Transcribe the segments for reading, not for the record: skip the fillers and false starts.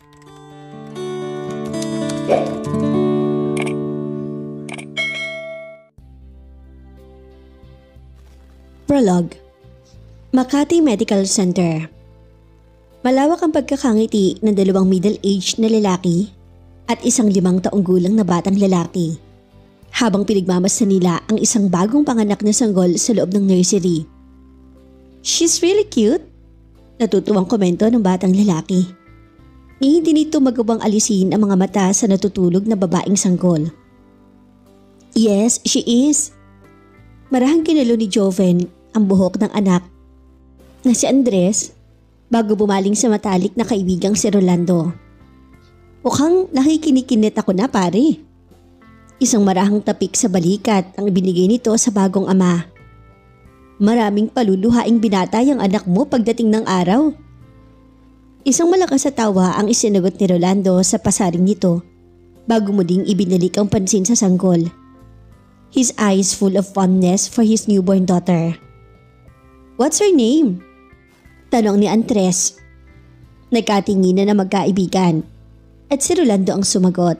Prologue. Makati Medical Center. Malawak ang pagkakangiti ng dalawang middle-aged na lalaki at isang 5 taong gulang na batang lalaki habang pinagmamasdan nila ang isang bagong panganak na sanggol sa loob ng nursery. "She's really cute," natutuwang komento ng batang lalaki. Hindi nito magawang alisin ang mga mata sa natutulog na babaeng sanggol. "Yes, she is." Marahang kinalo ni Joven ang buhok ng anak na si Andres bago bumaling sa matalik na kaibigang si Rolando. "Mukhang nakikinikinit ako na, pare." Isang marahang tapik sa balikat ang ibinigay nito sa bagong ama. "Maraming paluluhaing binatay ang anak mo pagdating ng araw." Isang malakas na tawa ang isinagot ni Rolando sa pasaring nito bago muling ibinalik ang pansin sa sanggol. His eyes full of fondness for his newborn daughter. "What's her name?" tanong ni Andres. Nagkatinginan na magkaibigan at si Rolando ang sumagot.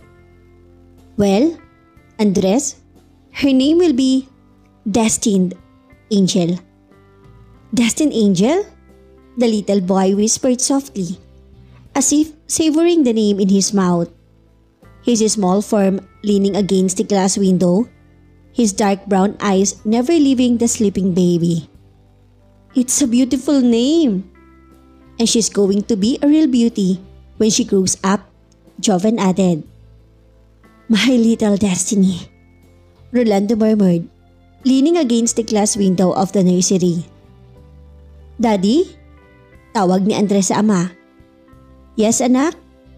"Well, Andres, her name will be Destined Angel." "Destined Angel?" the little boy whispered softly, as if savoring the name in his mouth. His small form leaning against the glass window, his dark brown eyes never leaving the sleeping baby. "It's a beautiful name. And she's going to be a real beauty when she grows up," Joven added. "My little Destiny," Rolando murmured, leaning against the glass window of the nursery. "Daddy?" tawag ni Andres sa ama. "Yes, anak?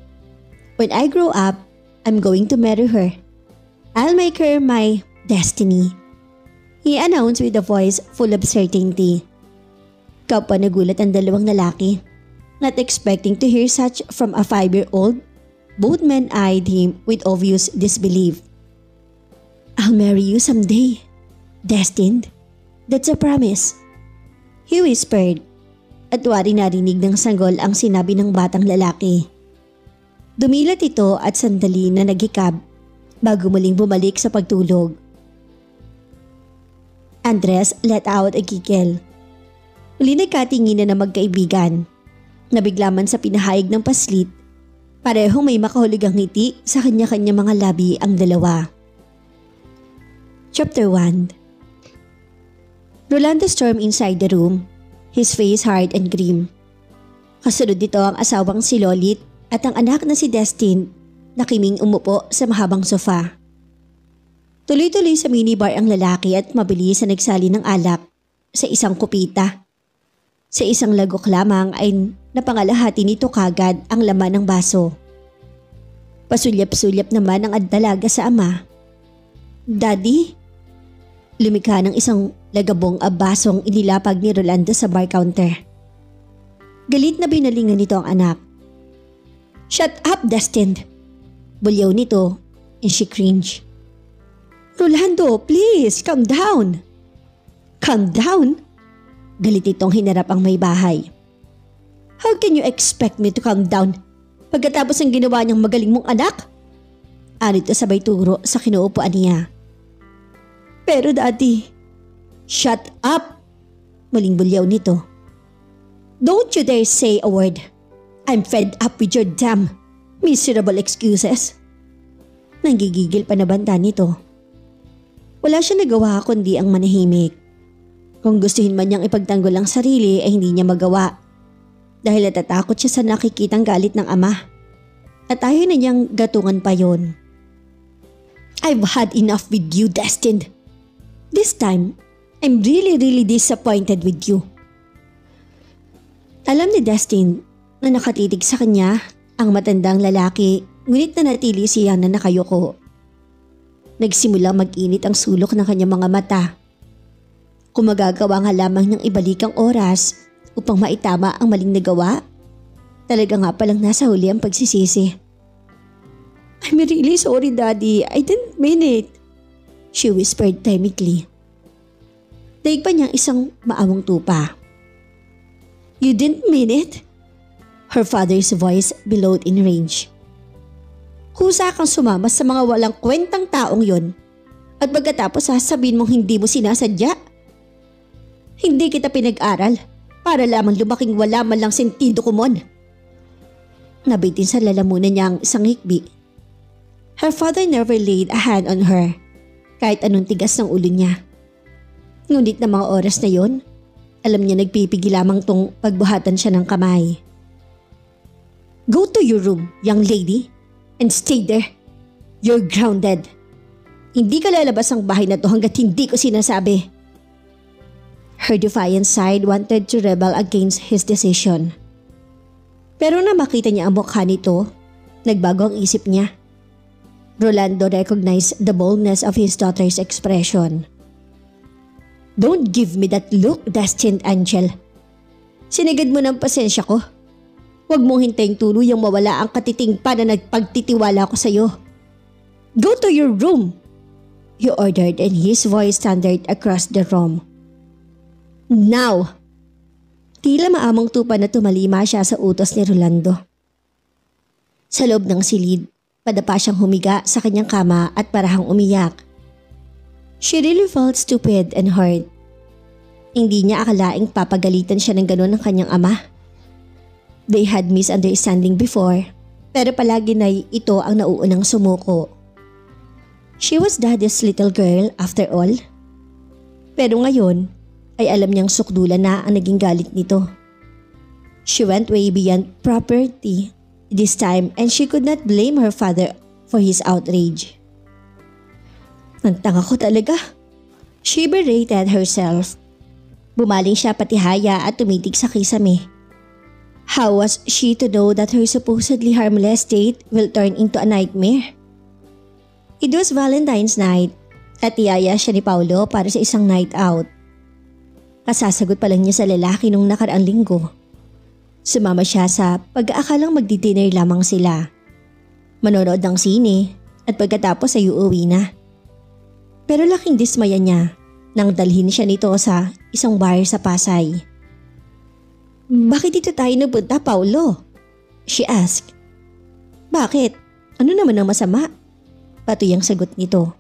When I grow up, I'm going to marry her. I'll make her my Destiny," he announced with a voice full of certainty. Kapwa nagulat ang dalawang lalaki. Not expecting to hear such from a 5-year-old, both men eyed him with obvious disbelief. "I'll marry you someday, Destined. That's a promise," he whispered, at wari narinig ng sanggol ang sinabi ng batang lalaki. Dumilat ito at sandali na naghikab bago muling bumalik sa pagtulog. Andres let out a giggle. Muli nagkatinginan na magkaibigan. Nabigla man sa pinahayag ng paslit, parehong may makahuligang ngiti sa kanya-kanya mga labi ang dalawa. Chapter 1. Rolando stormed inside the room, his face hard and grim. Kasunod dito ang asawang si Lolit at ang anak na si Destin na kiming umupo sa mahabang sofa. Tuloy-tuloy sa minibar ang lalaki at mabilis na nagsali ng alak sa isang kupita. Sa isang lagok lamang ay napangalahati nito kagad ang laman ng baso. Pasulyap-sulyap naman ang dalaga sa ama. "Daddy?" Lumikha ng isang lagabong basong inilapag ni Rolando sa bar counter. Galit na binalingan nito ang anak. "Shut up, Destined!" Bulyaw nito and she cringed. "Rolando, please, calm down." "Calm down?" Galit itong hinarap ang may bahay. "How can you expect me to calm down pagkatapos ng ginawa niyang magaling mong anak?" Anito sabay turo sa kinuupuan niya. "Pero daddy..." "Shut up!" Muling bulyaw nito. "Don't you dare say a word. I'm fed up with your damn miserable excuses." Nanggigigil pa na banta nito. Wala siya nagawa kundi ang manahimik. Kung gustuhin man niyang ipagtanggol ang sarili ay hindi niya magawa dahil natatakot siya sa nakikitang galit ng ama at ayaw na niyang gatungan pa yon. "I've had enough with you, Destined. This time, I'm really disappointed with you." Alam ni Destined na nakatitig sa kanya ang matandang lalaki, ngunit nanatili siya na nakayuko. Nagsimula mag-init ang sulok ng kanyang mga mata. Kung magagawa nga lamang niyang ibalik ang oras upang maitama ang maling nagawa, talaga nga palang nasa huli ang pagsisisi. "I'm really sorry, Daddy. I didn't mean it," she whispered timidly. Daig pa niyang isang maawang tupa. "You didn't mean it? Her father's voice bellowed in rage. Kusa kang sumama sa mga walang kwentang taong yon at pagkatapos sasabihin mong hindi mo sinasadya. Hindi kita pinag-aral para lamang lumaking wala man lang sentido kumon. Nabitin sa lalamunan niya ang isang hikbi. Her father never laid a hand on her, kahit anong tigas ng ulo niya. Ngunit na mga oras na yon, alam niya nagpipigil lamang tong pagbuhatan siya ng kamay. Go to your room, young lady, and stay there. You're grounded. Hindi ka lalabas ang bahay na to hanggat hindi ko sinasabi. Her defiant side wanted to rebel against his decision. Pero na makita niya ang mukha nito, nagbago ang isip niya. Rolando recognized the boldness of his daughter's expression. Don't give me that look, destined angel. Sinigad mo ng pasensya ko. Huwag mong hintayin tuluyang mawala ang katiting pa na nagpagtitiwala ko sa iyo. Go to your room, he ordered, and his voice thundered across the room. Now! Tila maamang tupa na tumalima siya sa utos ni Rolando. Sa loob ng silid, padapa siyang humiga sa kanyang kama at parahang umiyak. She really felt stupid and hurt. Hindi niya akalaing papagalitan siya ng gano'n ng kanyang ama. They had misunderstanding before, pero palagi na ito ang nauunang sumuko. She was daddy's little girl after all. Pero ngayon ay alam niyang sukdulan na ang naging galit nito. She went way beyond property this time and she could not blame her father for his outrage. Ang tanga ko talaga. She berated herself. Bumaling siya patihaya at tumitig sa kisame. How was she to know that her supposedly harmless date will turn into a nightmare? It was Valentine's night at iyaya siya ni Paulo para sa isang night out. Kasasagot pa lang niya sa lalaki nung nakaraang linggo. Sumama siya sa pag-aakalang magdi-dinner lamang sila. Manonood ng sine at pagkatapos ay uuwi na. Pero laking dismaya niya nang dalhin siya nito sa isang bar sa Pasay. Bakit dito tayo napunta, Paulo? She asked. Bakit? Ano naman ang masama? Patoy ang sagot nito.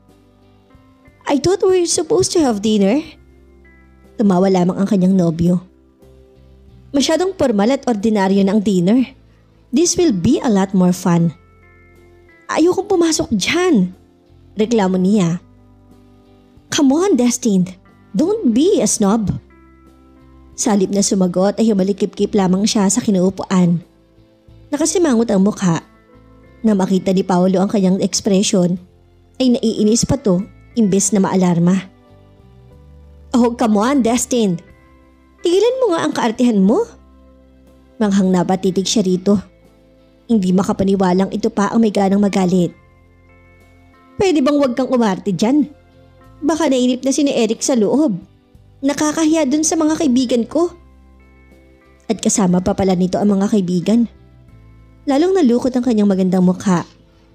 I thought we were supposed to have dinner. Tumawa lamang ang kanyang nobyo. Masyadong formal at ordinaryo na ang dinner. This will be a lot more fun. Ayokong pumasok dyan. Reklamo niya. Come on, Destined. Don't be a snob. Salip na sumagot ay humalikip-kip lamang siya sa kinuupuan. Nakasimangot ang mukha. Na makita ni Paulo ang kanyang ekspresyon ay naiinis pa to imbes na maalarma. Oh, come on, Destined. Tigilan mo nga ang kaartihan mo. Manghang napatitig siya rito. Hindi makapaniwalang ito pa ang may ganang magalit. Pwede bang wag kang umarte dyan? Baka nainip na si Eric sa loob. Nakakahiya dun sa mga kaibigan ko. At kasama pa pala nito ang mga kaibigan. Lalong nalukot ang kanyang magandang mukha.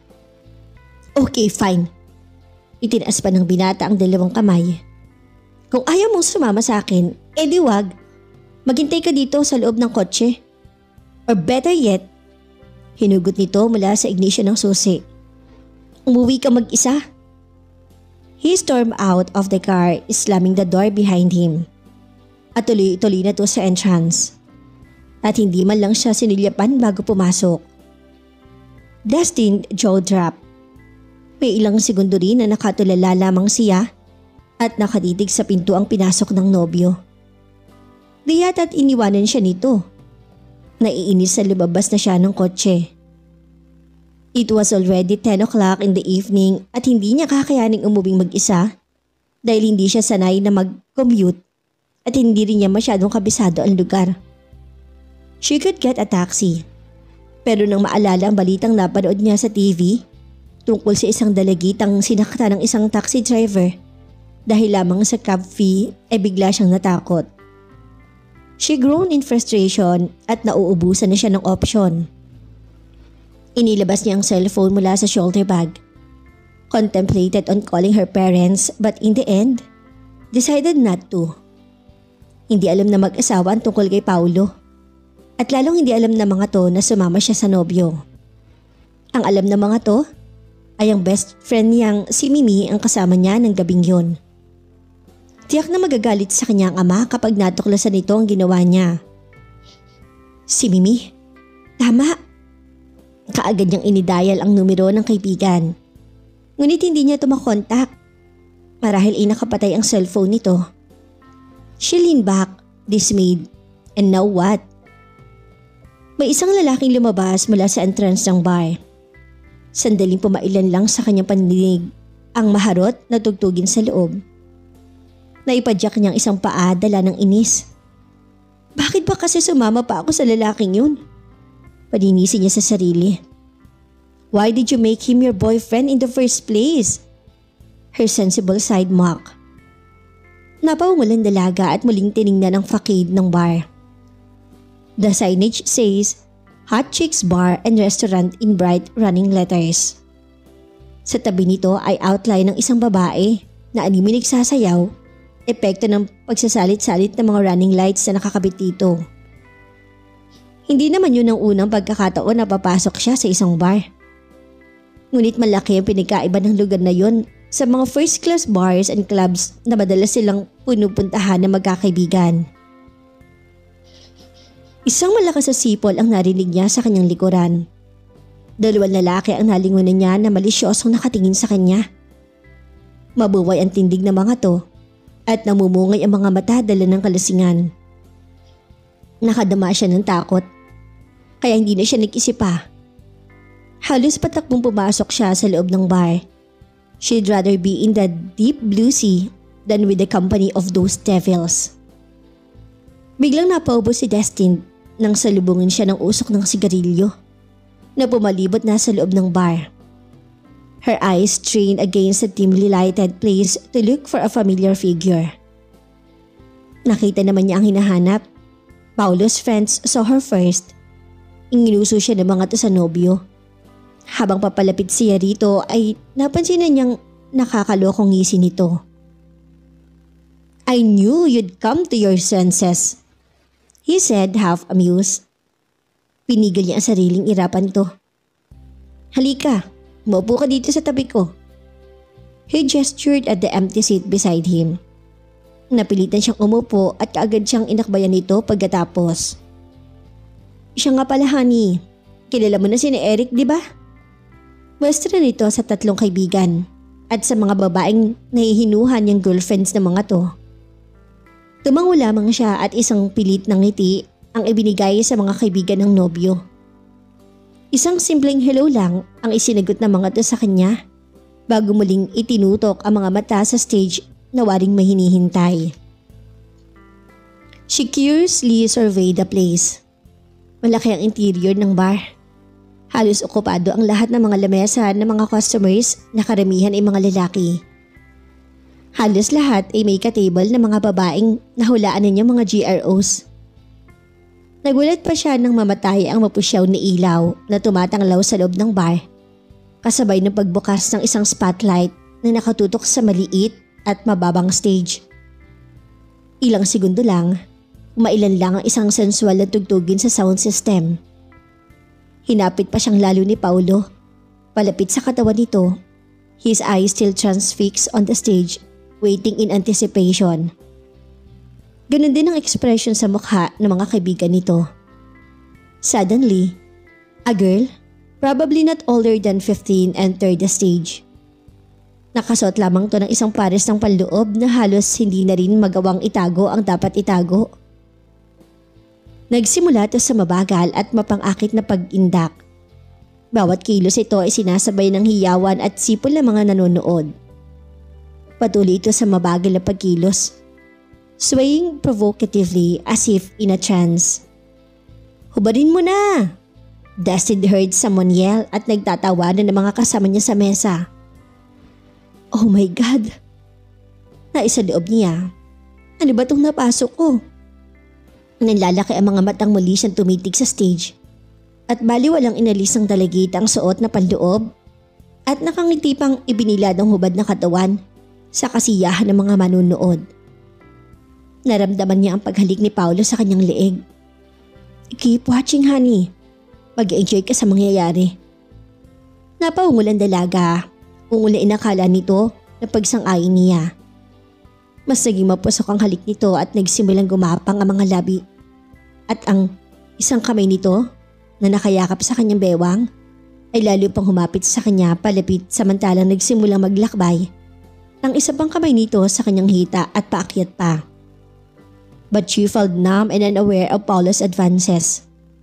Okay, fine. Itinaas pa ng binata ang dalawang kamay. Kung ayaw mong sumama sa akin, edi wag. Maghintay ka dito sa loob ng kotse. Or better yet, hinugot nito mula sa ignition ng susi. Umuwi ka mag-isa. He stormed out of the car, slamming the door behind him. At tuloy-tuloy na to sa entrance. At hindi man lang siya sinilyapan bago pumasok. Destined jaw drop. May ilang segundo rin na nakatulala lamang siya at nakatitig sa pinto ang pinasok ng nobyo. Di yata't iniwanan siya nito. Naiinis sa lumabas na siya ng kotse. It was already 10 o'clock in the evening at hindi niya kakayaning umuwing mag-isa dahil hindi siya sanay na mag-commute at hindi rin niya masyadong kabisado ang lugar. She could get a taxi. Pero nang maalala ang balitang napanood niya sa TV tungkol sa isang dalagitang sinakta ng isang taxi driver dahil lamang sa cab fee ay bigla siyang natakot. She groaned in frustration at nauubusan na siya ng option. Inilabas niya ang cellphone mula sa shoulder bag. Contemplated on calling her parents but in the end, decided not to. Hindi alam na mag-asawa ang tungkol kay Paulo. At lalong hindi alam ng mga to na sumama siya sa nobyo. Ang alam ng mga to ay ang best friend niyang si Mimi ang kasama niya ng gabing yun. Tiyak na magagalit sa kanyang ama kapag natuklasan nito ang ginawa niya. Si Mimi, tama. Kaagad niyang inidial ang numero ng kaibigan. Ngunit hindi niya ito makontak. Marahil ay nakapatay ang cellphone nito. She leaned back, dismayed. And now what? May isang lalaking lumabas mula sa entrance ng bar. Sandaling pumailan lang sa kanyang pandinig ang maharot na tugtugin sa loob. Naipadyak niyang isang paa dala ng inis. Bakit ba kasi sumama pa ako sa lalaking yun? Paninisi niya sa sarili. Why did you make him your boyfriend in the first place? Her sensible side mock. Napaungulan dalaga at muling tiningnan ang facade ng bar. The signage says, Hot Chicks Bar and Restaurant in bright running letters. Sa tabi nito ay outline ng isang babae na animig nagsasayaw, epekto ng pagsasalit-salit ng mga running lights na nakakabit dito. Hindi naman yun ang unang pagkakataon na papasok siya sa isang bar. Ngunit malaki ang pinagkaiba ng lugar na yun sa mga first class bars and clubs na madalas silang pinupuntahan ng magkakaibigan. Isang malakas na sipol ang narinig niya sa kanyang likuran. Dalawang lalaki ang nalingunan niya na malisyosong nakatingin sa kanya. Mabuway ang tindig ng mga to at namumungay ang mga mata dala ng kalasingan. Nakadama siya ng takot, kaya hindi na siya nag-isip pa. Halos patakbong pumasok siya sa loob ng bar. She'd rather be in the deep blue sea than with the company of those devils. Biglang napaubos si Destin nang salubungin siya ng usok ng sigarilyo na pumalibot na sa loob ng bar. Her eyes strained against the dimly lighted place to look for a familiar figure. Nakita naman niya ang hinahanap. Paulo's friends saw her first. Inginuso siya ng mga to sa nobyo. Habang papalapit siya rito ay napansin na niyang nakakalokong ngisi nito. I knew you'd come to your senses, he said half amused. Pinigil niya ang sariling irapan to. Halika, maupo ka dito sa tabi ko. He gestured at the empty seat beside him. Napilitan siyang umupo at kaagad siyang inakbayan nito pagkatapos. Siya nga pala, honey. Kilala mo na si Eric, di ba? Muestra nito sa tatlong kaibigan at sa mga babaeng nahihinuhan niyang girlfriends ng mga to. Tumango lamang siya at isang pilit ng ngiti ang ibinigay sa mga kaibigan ng nobyo. Isang simpleng hello lang ang isinagot ng mga to sa kanya bago muling itinutok ang mga mata sa stage na waring may hinihintay. She curiously surveyed the place. Malaki ang interior ng bar. Halos okupado ang lahat ng mga lamesa ng mga customers na karamihan ay mga lalaki. Halos lahat ay may ka-table ng mga babaeng nahulaan niya mga GROs. Nagulat pa siya nang mamatay ang mapusyaw na ilaw na tumatanglaw sa loob ng bar, kasabay ng pagbukas ng isang spotlight na nakatutok sa maliit at mababang stage. Ilang segundo lang, mailan lang ang isang sensual na tugtugin sa sound system. Hinapit pa siyang lalo ni Paulo, palapit sa katawan nito, his eyes still transfixed on the stage, waiting in anticipation. Ganun din ang ekspresyon sa mukha ng mga kaibigan nito. Suddenly, a girl, probably not older than 15, entered the stage. Nakasuot lamang to ng isang pares ng panloob na halos hindi na rin magawang itago ang dapat itago. Nagsimula to sa mabagal at mapang-akit na pag-indak. Bawat kilos ito ay sinasabay ng hiyawan at sipol ng mga nanonood. Patuloy ito sa mabagal na pagkilos, swaying provocatively as if in a trance. Hubarin mo na! Destin heard someone yell at nagtatawanan ng mga kasama niya sa mesa. Oh my God! Naisa loob niya. Ano ba itong napasok ko? Nanlalaki ang mga matang muli siyang tumitig sa stage at baliwalang inalis ng dalagita ang suot na panloob at nakangiti pang ibinilad ang hubad na katawan sa kasiyahan ng mga manunood. Naramdaman niya ang paghalik ni Paulo sa kanyang leeg. Keep watching, honey. Mag-enjoy ka sa mangyayari. Napaungulan dalaga. Ungulain akala nito na pagsang-ayon niya. Mas naging mapusok ang halik nito at nagsimulang gumapang ang mga labi. At ang isang kamay nito na nakayakap sa kanyang bewang ay lalo pang humapit sa kanya palapit samantalang nagsimulang maglakbay. Ang isa pang kamay nito sa kanyang hita at paakyat pa. But she felt numb and unaware of Paula's advances.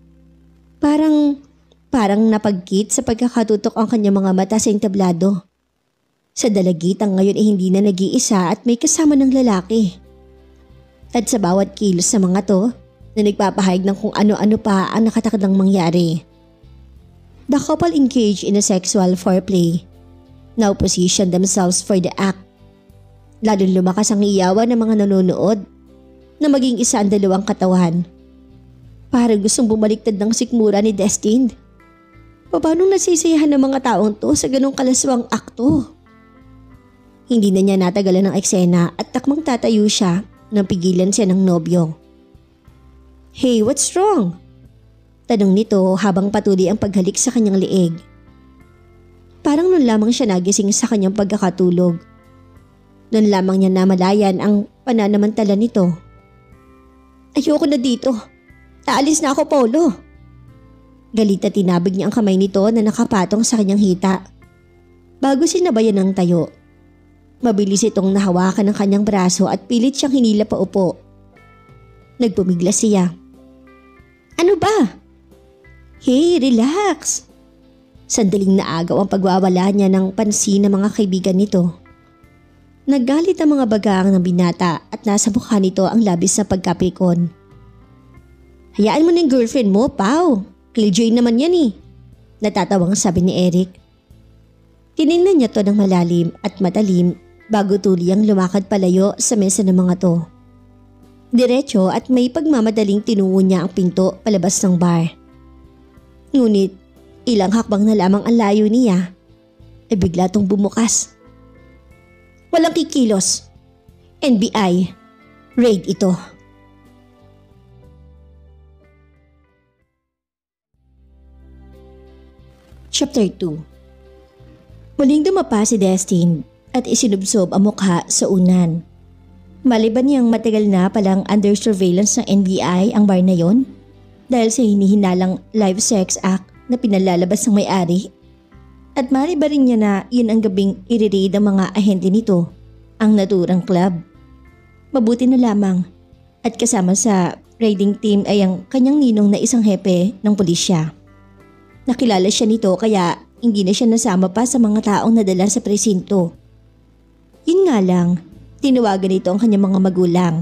Parang napagkit sa pagkakatutok ang kanyang mga mata sa entablado. Sa dalagitang ngayon ay hindi na nag-iisa at may kasama ng lalaki. At sa bawat kilos sa mga to na nagpapahayag ng kung ano-ano pa ang nakatakdang mangyari. The couple engaged in a sexual foreplay. Now positioned themselves for the act. Lalong lumakas ang iyawan ng mga nanonood na maging isa ang dalawang katawan. Parang gustong bumaliktad ng sikmura ni Destined. Paano nasisiyahan ng mga taong to sa ganong kalaswang akto? Hindi na niya natagalan ng eksena at takmang tatayo siya nang pigilan siya ng nobyo. Hey, what's wrong? Tanong nito habang patuloy ang paghalik sa kanyang liig. Parang noon lamang siya nagising sa kanyang pagkakatulog. Noon lamang niya namalayan ang pananamantala nito. Ayoko na dito. Aalis na ako, Paulo. Galit na tinabig niya ang kamay nito na nakapatong sa kanyang hita. Bago sinabayan ng tayo, mabilis itong nahawakan ng kanyang braso at pilit siyang hinila pa upo. Nagpumigla siya. Ano ba? Hey, relax. Sandaling naagaw ang pagwawala niya ng pansin ng mga kaibigan nito. Naggalit ang mga bagang ng binata at nasa mukha nito ang labis na pagkapikon. Hayaan mo na yung girlfriend mo, Pao. Killjoy naman yan eh. Natatawang sabi ni Eric. Tinignan niya to ng malalim at matalim bago tuliyang lumakad palayo sa mesa ng mga to. Diretso at may pagmamadaling tinungo niya ang pinto palabas ng bar. Ngunit ilang hakbang na lamang ang layo niya ay bigla tong bumukas. Walang kikilos. NBI. Raid ito. Chapter 2. Muling dumapa si Destin at isinubsob ang mukha sa unan. Maliban niyang matagal na palang under surveillance ng NBI ang bar na yon dahil sa hinihinalang live sex act na pinalalabas ng may-ari. At maliban rin niya na yun ang gabing i-raid ang mga ahente nito, ang naturang club. Mabuti na lamang at kasama sa raiding team ay ang kanyang ninong na isang hepe ng pulisya. Nakilala siya nito kaya hindi na siya nasama pa sa mga taong nadala sa presinto. Yun nga lang, tinawagan nito ang kanyang mga magulang.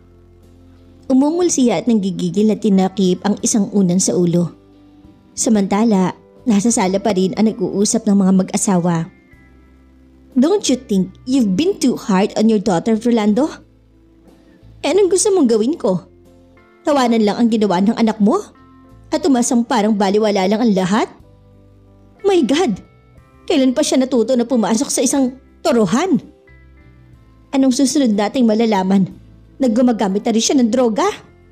Umungol siya at nanggigigil na tinakip ang isang unan sa ulo. Samantala, nasa sala pa rin ang nag-uusap ng mga mag-asawa. Don't you think you've been too hard on your daughter, Rolando? Anong gusto mong gawin ko? Tawanan lang ang ginawa ng anak mo? At umasang parang baliwala lang ang lahat? My God! Kailan pa siya natuto na pumasok sa isang toruhan? Anong susunod nating malalaman? Naggumagamit na rin siya ng droga?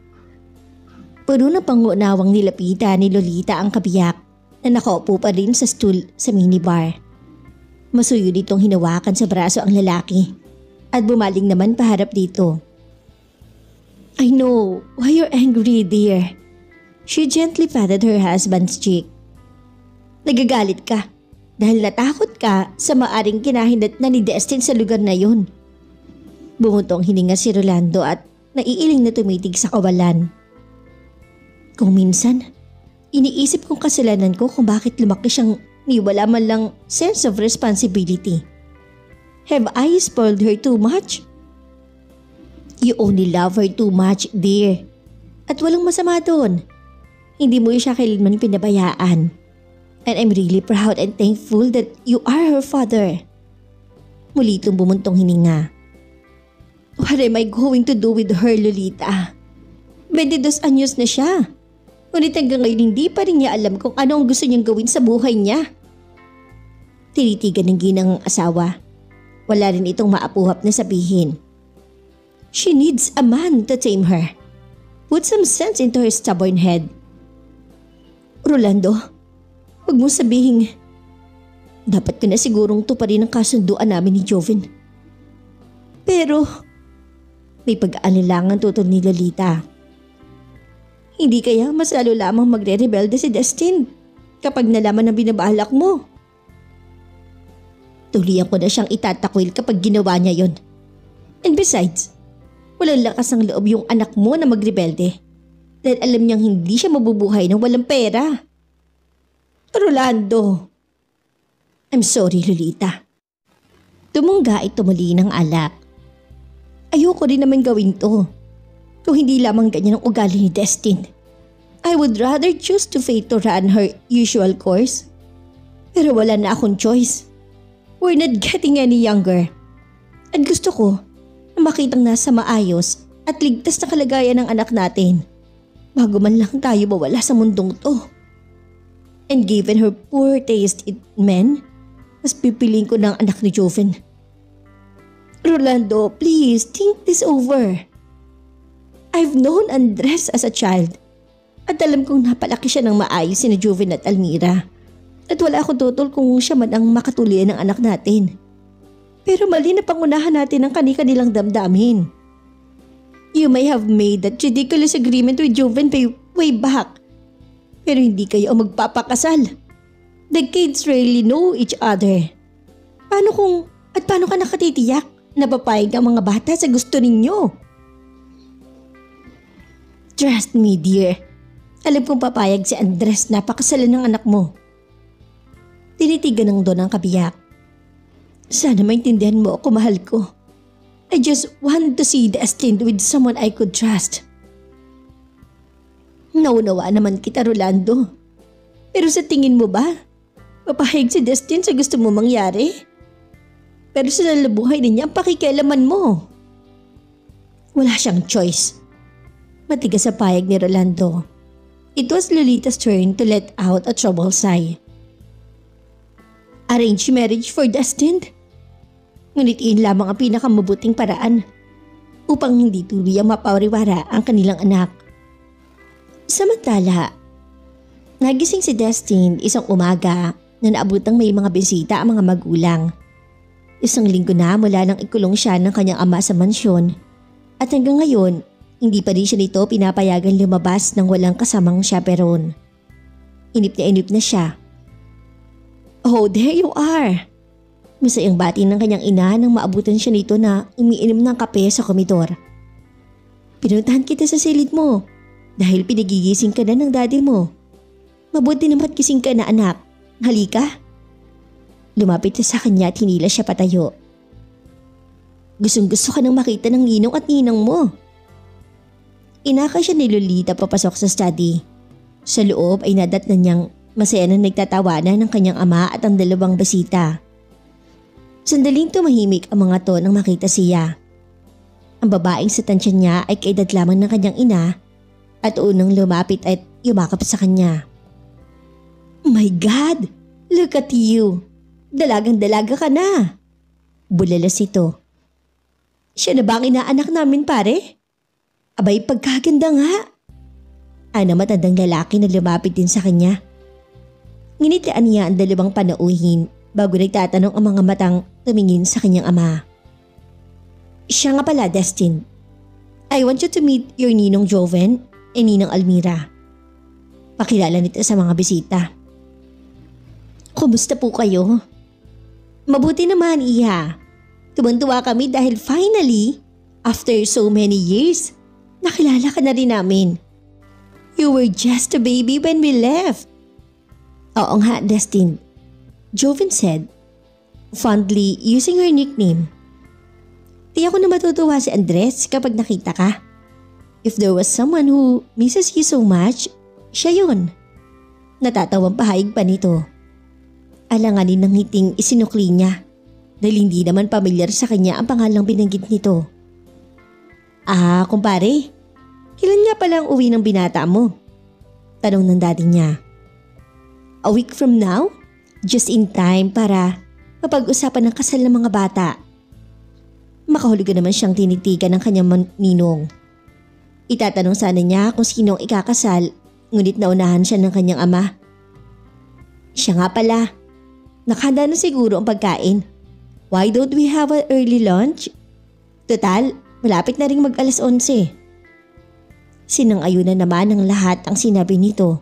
Puno na pangunawang nilapitan ni Lolita ang kabiyak na nakaupo pa rin sa stool sa minibar. Masuyo ditong hinawakan sa braso ang lalaki at bumaling naman paharap dito. I know why you're angry, dear. She gently patted her husband's cheek. Nagagalit ka dahil natakot ka sa maaring kinahinat na ni Destin sa lugar na yun. Bumutong hininga si Rolando at naiiling na tumitig sa kawalan. Kung minsan, iniisip kong kasalanan ko kung bakit lumaki siyang niwala man lang sense of responsibility. Have I spoiled her too much? You only love her too much, dear. At walang masama doon. Hindi mo siya kailanman pinabayaan. And I'm really proud and thankful that you are her father. Muli itong bumuntong hininga. What am I going to do with her, Lolita? 22 anyos na siya. Ngunit hanggang ngayon hindi pa rin niya alam kung ano ang gusto niyang gawin sa buhay niya. Tinitigan ng ginang asawa. Wala rin itong maapuhap na sabihin. She needs a man to tame her. Put some sense into her stubborn head Rolando, huwag mong sabihin. Dapat ko na sigurong tuparin ang kasunduan namin ni Joven. Pero, may pag-aalilangan tutol ni Lolita. Hindi kaya mas lalo lamang magre-rebelde si Destin kapag nalaman na binabalak mo? Tulian ko na siyang itatakwil kapag ginawa niya yon. And besides, walang lakas ng loob yung anak mo na magrebelde dahil alam niyang hindi siya mabubuhay ng walang pera. Rolando! I'm sorry, Lolita. Tumungga ito muli ng alak. Ayoko rin naman gawin to. Kung hindi lamang ganyan ang ugali ni Destin. I would rather choose to fate to run her usual course. Pero wala na akong choice. We're not getting any younger. At gusto ko na makitang nasa maayos at ligtas na kalagayan ng anak natin bago man lang tayo mawala sa mundong to. And given her poor taste in men, mas pipiliin ko ng anak ni Joven. Rolando, please think this over. I've known Andres as a child at alam kong napalaki siya ng maayos si Joven at Almira. At wala akong tutol kung siya man ang makatuloy ng anak natin. Pero mali na pangunahan natin ang kani-kanilang damdamin. You may have made that ridiculous agreement with Joven way back. Pero hindi kayo magpapakasal. The kids really know each other. Paano ka nakatitiyak na papayag ang mga bata sa gusto ninyo? Trust me, dear. Alam kong papayag si Andres na pakasalan ng anak mo. Tinitigan ng Don ang kabiyak. Sana maintindihan mo ako, mahal ko. I just want to see Destin with someone I could trust. Naunawa naman kita, Rolando. Pero sa tingin mo ba, papahig si Destin sa gusto mo mangyari? Pero sa nalabuhay niya ang pakikialaman mo. Wala siyang choice. Matigas sa payag ni Rolando. It was Lolita's turn to let out a troubled sigh. Arrange marriage for Destin? Ngunit iyon lamang ang pinakamabuting paraan upang hindi tuluyang mapawariwara ang kanilang anak. Samantala, nagising si Destin isang umaga na naabutang may mga bisita ang mga magulang. Isang linggo na mula nang ikulong siya ng kanyang ama sa mansyon at hanggang ngayon, hindi pa rin siya nito pinapayagan lumabas ng walang kasamang chaperon. Inip na siya. Oh, there you are! Masayang bati ng kanyang ina nang maabutan siya nito na umiinom ng kape sa komedor. Pinuntahan kita sa silid mo dahil pinagigising ka na ng daddy mo. Mabuti naman gising ka na, anak. Halika. Lumapit siya sa kanya at hinila siya patayo. Gustong-gusto ka nang makita ng ninong at ninang mo. Inaka siya ni Lolita papasok sa study. Sa loob ay nadatnan niyang masaya na nagtatawanan ng kanyang ama at ang dalawang basita. Sandaling tumahimik ang mga to nang makita siya. Ang babaeng sa tansya niya ay kaedad lamang ng kanyang ina at unang lumapit at yumakap sa kanya. My God! Look at you! Dalagang-dalaga ka na! Bulalas ito. Siya na ba ang inaanak namin, pare? Abay, pagkaganda nga! Ana matandang lalaki na lumapit din sa kanya. Nginitian niya ang dalawang panauhin bago nagtatanong ang mga matang tumingin sa kanyang ama. Siya nga pala, Destin. I want you to meet your ninong Joven and ninang Almira. Pakilala nito sa mga bisita. Kumusta po kayo? Mabuti naman, Iha. Tumantuwa kami dahil finally, after so many years, nakilala ka na rin namin. You were just a baby when we left. Oo nga, Destin. Joven said, fondly using her nickname. Tiyak ko na matutuwa si Andres kapag nakita ka. If there was someone who misses you so much, siya yun. Natatawang pahayag pa nito. Alanganin ng ngiting isinukli niya dahil hindi naman pamilyar sa kanya ang pangalang binanggit nito. Ah, kumpare, kailan nga palang uwi ng binata mo? Tanong ng daddy niya. A week from now? Just in time para mapag-usapan ng kasal ng mga bata. Makahulugan naman siyang tinitigan ng kanyang ninong. Itatanong sana niya kung sinong ikakasal ngunit naunahan siya ng kanyang ama. Siya nga pala, nakahanda na siguro ang pagkain. Why don't we have an early lunch? Total, malapit na ring mag-alas 11. Sinang-ayunan naman ng lahat ang sinabi nito.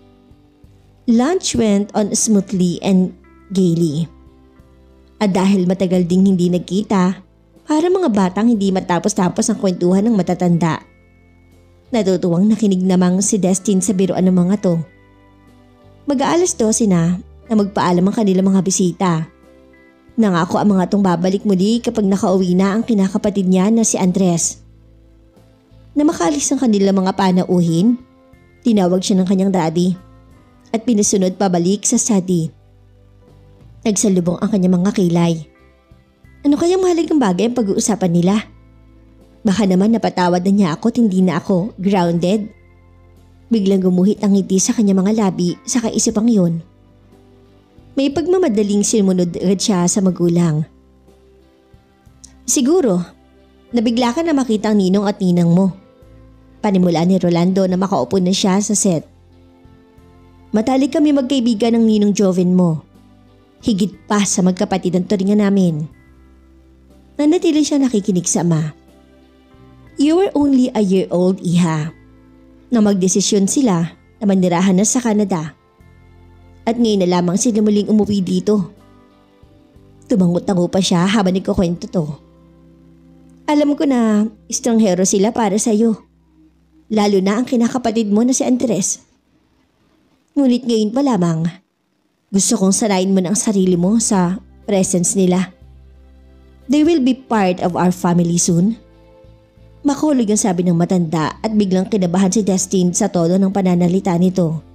Lunch went on smoothly and gaily. At dahil matagal ding hindi nagkita, para mga batang hindi matapos-tapos ang kwentuhan ng matatanda. Natutuwang nakinig namang si Destin sa biruan ng mga to. Mag-aalas 12 na magpaalam ang kanilang mga bisita. Nangako ang mga tong babalik muli kapag nakauwi na ang kinakapatid niya na si Andres. Na makalis ang kanilang mga panauhin, tinawag siya ng kanyang daddy at pinasunod pabalik sa study. Nagsalubong ang kanyang mga kilay. Ano kayang mahalagang bagay ang pag-uusapan nila? Baka naman napatawad na niya ako at hindi na ako grounded. Biglang gumuhit ang ngiti sa kanyang mga labi sa kaisipang yun. May pagmamadaling simunod siya sa magulang. Siguro, nabigla ka na makita ang ninong at ninang mo. Panimula ni Rolando na makaupo na siya sa set. Matalik kami magkaibigan ng ninong Joven mo. Higit pa sa magkapatid ang turingan namin. Nanatili siya nakikinig sa ama. You were only a year old, iha. Na magdesisyon sila na manirahan na sa Canada. At ngayon na lamang sila muling umuwi dito. Tumangot-tango pa siya habang nagkukwento to. Alam ko na estranghero sila para sa'yo. Lalo na ang kinakapatid mo na si Andres. Ngunit ngayon pa lamang, gusto kong sanayin mo na ang sarili mo sa presence nila. They will be part of our family soon. Makulog ang sabi ng matanda at biglang kinabahan si Destin sa todo ng pananalita nito.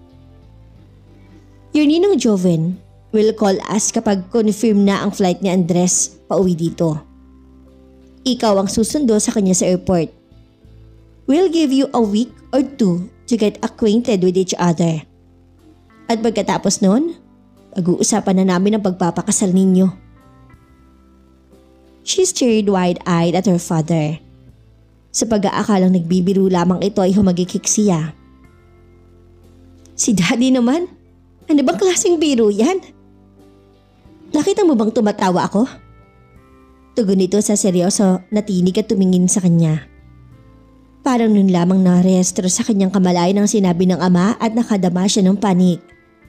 Your ninong Joven will call us kapag confirm na ang flight ni Andres pauwi dito. Ikaw ang susundo sa kanya sa airport. We'll give you a week or 2 to get acquainted with each other. At pagkatapos nun, pag-uusapan na namin ang pagpapakasal ninyo. She stared wide-eyed at her father. Sa pag-aakalang nagbibiro lamang ito ay humagikik siya. Si Daddy naman? Ano bang klaseng biro yan? Nakita mo bang tumatawa ako? Tugon nito sa seryoso na tinig at tumingin sa kanya. Parang nun lamang narehistro sa kanyang kamalayan ang sinabi ng ama at nakadama siya ng panik.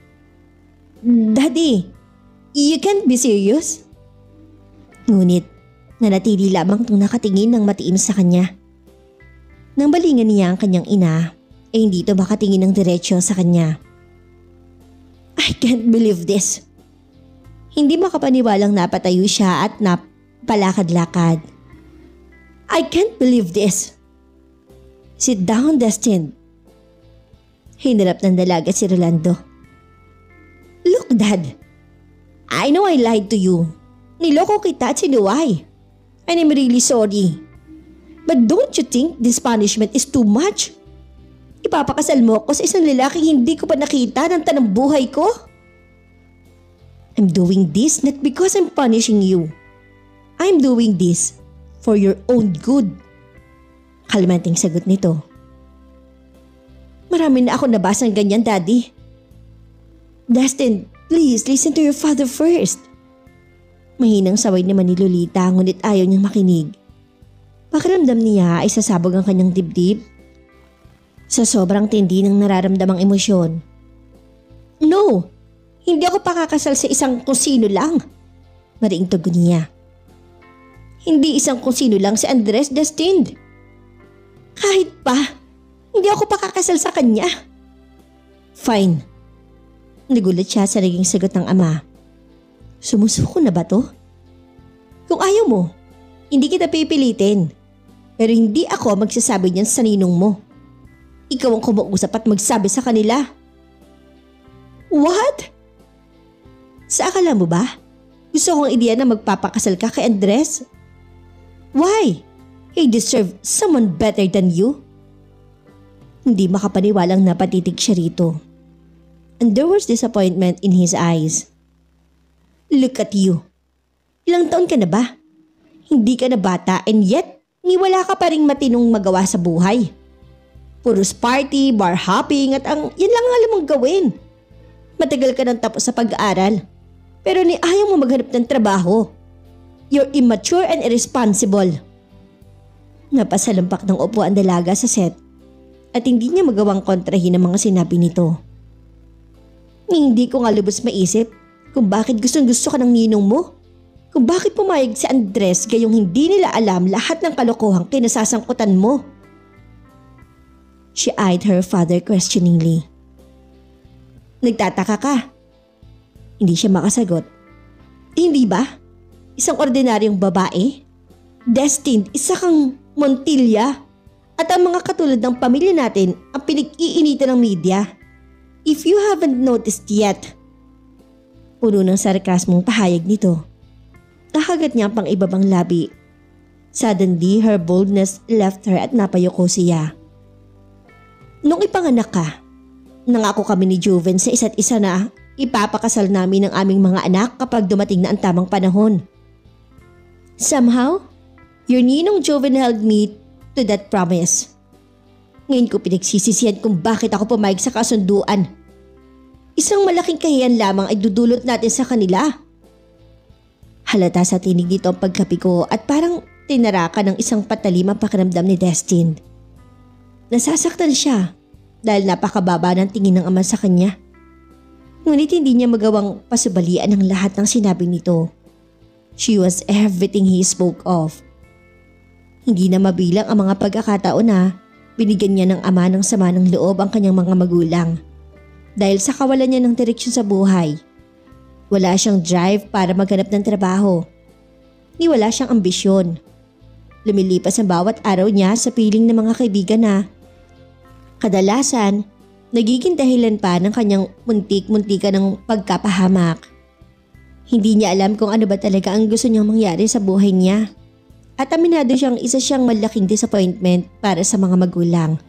Daddy, you can't be serious? Ngunit nanatili lamang itong nakatingin ng matiin sa kanya. Nang balingan niya ang kanyang ina, ay hindi ito makatingin ng diretsyo sa kanya. I can't believe this. Hindi makapaniwalang napatayo siya at napalakad-lakad. I can't believe this. Sit down, Destin. Hinarap ng dalaga si Rolando. Look, Dad. I know I lied to you. Niloko kita at sinuway. And I'm really sorry. But don't you think this punishment is too much? Ipapakasal mo ako sa isang lalaking hindi ko pa nakita ng tanang buhay ko? I'm doing this not because I'm punishing you. I'm doing this for your own good. Kalmanting sagot nito. Marami na ako nabasang ganyan, Daddy. Destin, please listen to your father first. Mahinang saway naman ni Lolita ngunit ayaw niyang makinig. Pakiramdam niya ay sasabog ang kanyang dibdib sa sobrang tindi ng nararamdamang emosyon. No! Hindi ako pakakasal sa isang kung sino lang. Mariing tugon niya. Hindi isang kung sino lang si Andres, Destin. Kahit pa, hindi ako pakakasal sa kanya. Fine. Nagulat siya sa naging sagot ng ama. Sumusuko na ba to? Kung ayaw mo, hindi kita pipilitin. Pero hindi ako magsasabi niyan sa ninong mo. Ikaw ang kumuusap at magsabi sa kanila. What? Sa akala mo ba? Gusto kong ideya na magpapakasal ka kay Andres? Why? He deserved someone better than you. Hindi makapaniwalang napatitig siya rito. And there was disappointment in his eyes. Look at you. Ilang taon ka na ba? Hindi ka na bata and yet, wala ka pa ring matinong magawa sa buhay. Puros party, bar hopping at yan lang ang alam mong gawin. Matagal ka nang tapos sa pag-aaral. Pero ni ayaw mo maghanap ng trabaho. You're immature and irresponsible. Napasalampak ng upo ang dalaga sa set at hindi niya magawang kontrahin ang mga sinabi nito. Hindi ko nga lubos maisip kung bakit gustong-gusto ka ng ninong mo. Kung bakit pumayag si Andres gayong hindi nila alam lahat ng kalokohang kinasasangkutan mo. She eyed her father questioningly. Nagtataka ka? Hindi siya makasagot. Hindi ba? Isang ordinaryong babae? Destined, isa kang Montilla. At ang mga katulad ng pamilya natin ang pinag-iinitan ng media. If you haven't noticed yet. Puno ng sarkasmong pahayag nito. Nakagat niya ang pang-ibabang labi. Suddenly, her boldness left her at napayuko siya. Nung ipanganak ka, nangako kami ni Joven sa isa't isa na ipapakasal namin ang aming mga anak kapag dumating na ang tamang panahon. Somehow, your ninong Joven held me to that promise. Ngayon ko pinagsisisihan kung bakit ako pumayag sa kasunduan. Isang malaking kahiyan lamang ay dudulot natin sa kanila. Halata sa tinig nito ang pagkapi ko at parang tinaraka ng isang patalim ang pakiramdam ni Destin. Nasasaktan siya dahil napakababa ng tingin ng ama sa kanya. Ngunit hindi niya magawang pasubalian ang lahat ng sinabi nito. She was everything he spoke of. Hindi na mabilang ang mga pagkakataon na binigyan niya ng ama ng sama ng loob ang kanyang mga magulang. Dahil sa kawalan niya ng direksyon sa buhay, wala siyang drive para maghanap ng trabaho. Ni wala siyang ambisyon. Lumilipas ang bawat araw niya sa piling ng mga kaibigan na kadalasan nagiging dahilan pa ng kanyang muntik-muntika ng pagkapahamak. Hindi niya alam kung ano ba talaga ang gusto niyang mangyari sa buhay niya. At aminado siyang isa siyang malaking disappointment para sa mga magulang.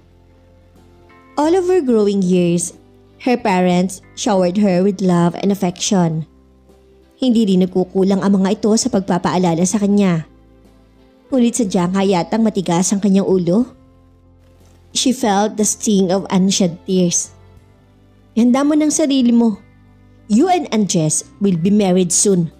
All of her growing years, her parents showered her with love and affection. Hindi rin nagkukulang ang mga ito sa pagpapaalala sa kanya. Ngunit sadyang hayatang matigas ang kanyang ulo. She felt the sting of unshed tears. Ihanda mo ng sarili mo. You and Andres will be married soon.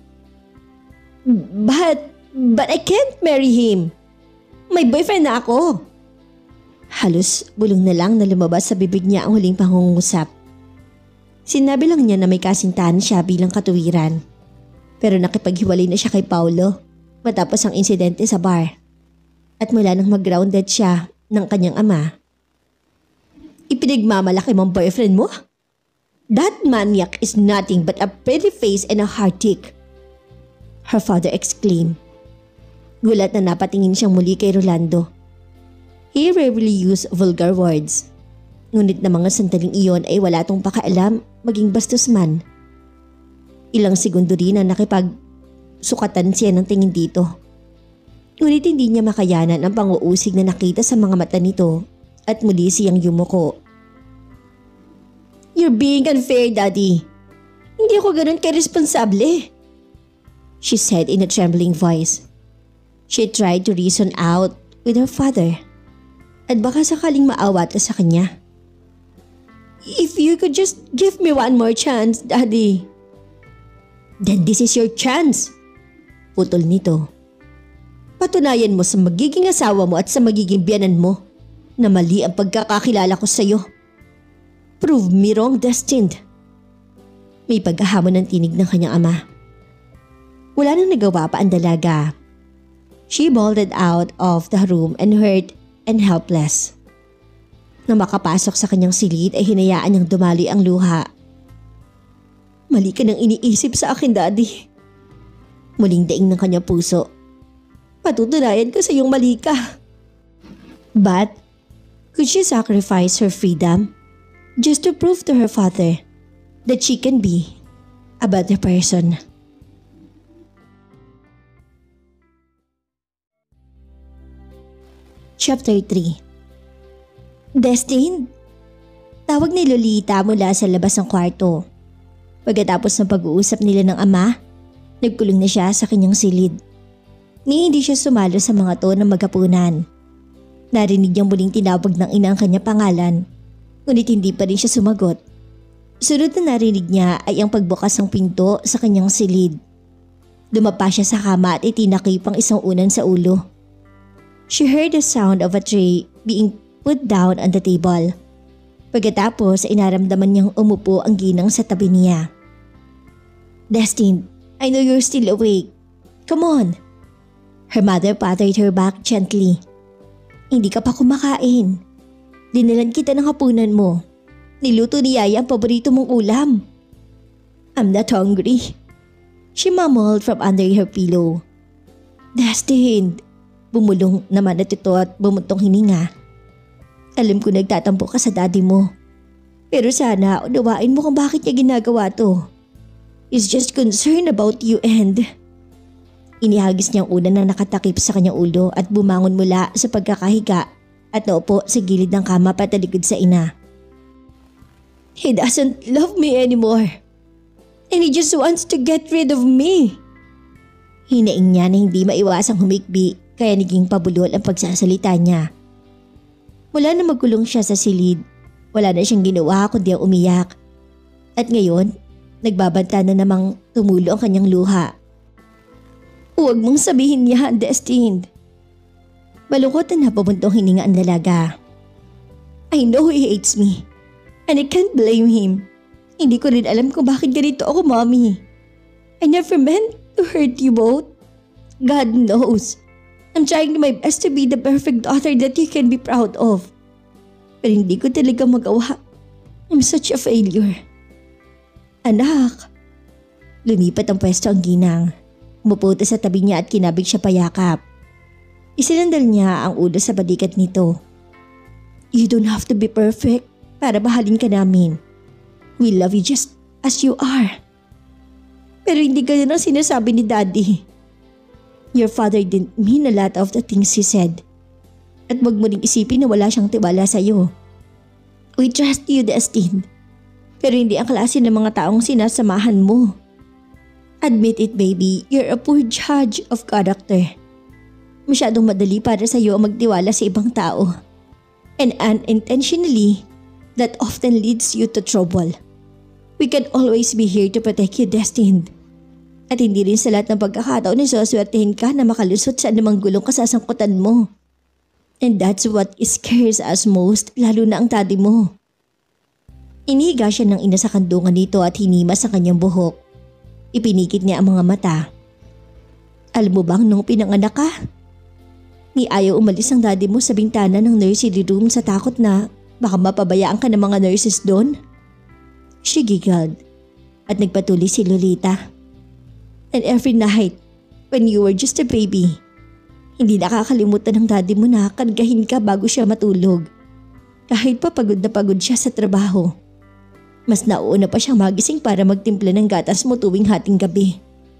But I can't marry him. May boyfriend na ako. Halos bulong na lang na lumabas sa bibig niya ang huling pangungusap. Sinabi lang niya na may kasintahan siya bilang katuwiran. Pero nakipaghiwalay na siya kay Paulo matapos ang insidente sa bar. At mula nang mag-grounded siya ng kanyang ama. Ipinagmamalaki mong boyfriend mo? That maniac is nothing but a pretty face and a heartache. Her father exclaimed. Gulat na napatingin siyang muli kay Rolando. He rarely used vulgar words. Ngunit na mga sandaling iyon ay wala tong pakaalam maging bastos man. Ilang segundo rin na nakipagsukatan siya ng tingin dito. Ngunit hindi niya makayanan ang panguusig na nakita sa mga mata nito at muli siyang yumuko. You're being unfair, Daddy. Hindi ako ganun ka-responsable. She said in a trembling voice. She tried to reason out with her father. At baka sakaling maawa ka sa kanya. If you could just give me one more chance, Daddy. Then this is your chance. Putol nito. Patunayan mo sa magiging asawa mo at sa magiging biyanan mo na mali ang pagkakakilala ko sa iyo. Prove me wrong, Destined. May paghahamon ng tinig ng kanyang ama. Wala nang nagawa pa ang dalaga. She bolted out of the room and hurt and helpless. Nang makapasok sa kanyang silid ay hinayaan niyang dumaloy ang luha. Mali ka nang iniisip sa akin, Daddy. Muling daing ng kanyang puso. Patutunayan ko sa iyong mali ka. But, could she sacrifice her freedom just to prove to her father that she can be a better person? Chapter 3. Destined? Tawag ni Lolita mula sa labas ng kwarto. Pagkatapos ng pag-uusap nila ng ama, nagkulong na siya sa kanyang silid. Ni hindi siya sumalo sa mga to ng maghapunan. Narinig niyang muling tinawag ng ina ang kanya pangalan, ngunit hindi pa rin siya sumagot. Sunod na narinig niya ay ang pagbukas ng pinto sa kanyang silid. Dumapa siya sa kama at itinakip ang isang unan sa ulo. She heard the sound of a tray being put down on the table. Pagkatapos ay naramdaman niyang umupo ang ginang sa tabi niya. "Destined, I know you're still awake. Come on." Her mother patted her back gently. "Hindi ka pa kumakain. Dinalan kita ng hapunan mo. Niluto ni Yaya ang paborito mong ulam." "I'm not hungry," she mumbled from under her pillow. "Destined," bumulong naman at ito at bumuntong hininga. "Alam ko nagtatampo ka sa daddy mo. Pero sana unawain mo kung bakit niya ginagawa to. He's just concerned about you and..." Inihagis niya ang unan na nakatakip sa kanyang ulo at bumangon mula sa pagkakahiga at naupo sa gilid ng kama patalikod sa ina. "He doesn't love me anymore. And he just wants to get rid of me." Hinaing niya na hindi maiwasang humikbi kaya naging pabulol ang pagsasalita niya. Mula na magkulong siya sa silid, wala na siyang ginawa kundi ang umiyak. At ngayon, nagbabanta na namang tumulo ang kanyang luha. "Huwag mong sabihin niya, Destined." Malungkot na napabuntong hininga ang dalaga. "I know he hates me. And I can't blame him. Hindi ko rin alam kung bakit ganito ako, Mommy. I never meant to hurt you both. God knows. I'm trying my best to be the perfect daughter that you can be proud of. Pero hindi ko talaga magawa. I'm such a failure." "Anak." Lumipat ang pwesto ang ginang. Umupo sa tabi niya at kinabig siya payakap. Isinandal niya ang ulo sa balikat nito. "You don't have to be perfect para mahalin ka namin. We love you just as you are." "Pero hindi ganun ang sinasabi ni Daddy. Your father didn't mean a lot of the things he said. At wag mo ring isipin na wala siyang tiwala sa'yo. We trust you, Destined. Pero hindi ang klase ng mga taong sinasamahan mo. Admit it, baby, you're a poor judge of character. Masyadong madali para sa'yo ang magtiwala sa ibang tao. And unintentionally, that often leads you to trouble. We can always be here to protect you, Destined. At hindi rin sa lahat ng pagkakataon na suswertehin ka na makalusot sa anumang gulong kasasangkutan mo. And that's what scares us most, lalo na ang daddy mo." Inihiga siya ng ina sa kandungan nito at hinimas sa kanyang buhok. Ipinikit niya ang mga mata. "Alam mo bang nung pinanganak ka? Ni ayaw umalis ang daddy mo sa bintana ng nursery room sa takot na baka mapabayaan ka ng mga nurses doon?" She giggled at nagpatuloy si Lolita. "And every night, when you were just a baby, hindi nakakalimutan ng daddy mo na kargahin ka bago siya matulog. Kahit pa pagod na pagod siya sa trabaho. Mas nauuna pa siyang magising para magtimpla ng gatas mo tuwing hating gabi."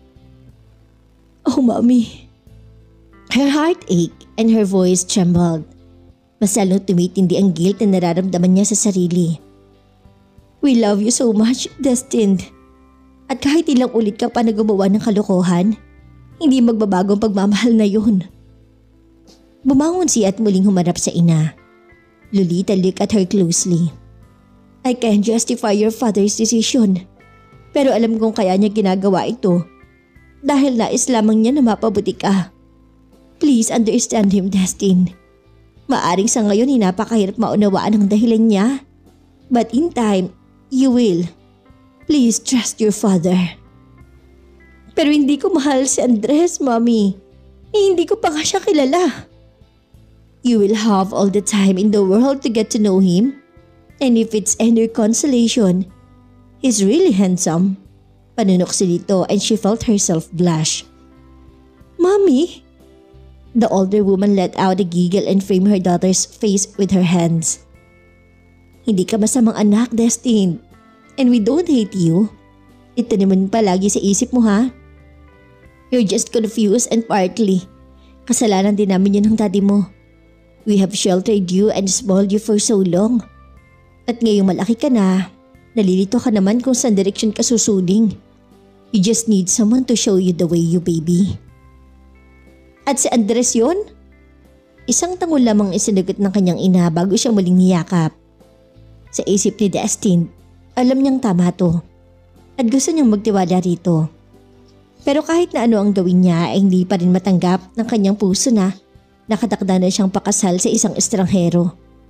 "Oh, Mommy." Her heart ached and her voice trembled. Mas lalong tumitindi ang guilt na nararamdaman niya sa sarili. "We love you so much, Destined. At kahit ilang ulit ka pa na gumawa ng kalokohan, hindi magbabago ang pagmamahal na yun." Bumangon siya at muling humarap sa ina. Lolita looked at her closely. "I can't justify your father's decision. Pero alam kong kaya niya ginagawa ito dahil nais lamang niya na mapabuti ka. Please understand him, Destined. Maaring sa ngayon ay napakahirap maunawaan ang dahilan niya. But in time, you will. Please trust your father." "Pero hindi ko mahal si Andres, Mommy. Hindi ko pa nga siya kilala." "You will have all the time in the world to get to know him. And if it's any consolation, he's really handsome." Panunok nito and she felt herself blush. "Mommy?" The older woman let out a giggle and framed her daughter's face with her hands. "Hindi ka masamang anak, Destined. And we don't hate you. Ito naman palagi sa isip mo, ha? You're just confused and partly. Kasalanan din namin yan ng daddy mo. We have sheltered you and spoiled you for so long. At ngayong malaki ka na, nalilito ka naman kung saan direksyon ka susuling. You just need someone to show you the way, you baby." "At si Andres yun?" Isang tango lamang isinagot ng kanyang ina bago siya muling niyakap. Sa isip ni Destin, alam niyang tama to at gusto niyang magtiwala rito. Pero kahit na ano ang gawin niya ay hindi pa rin matanggap ng kanyang puso na nakatakda na siyang pakasal sa isang estranghero.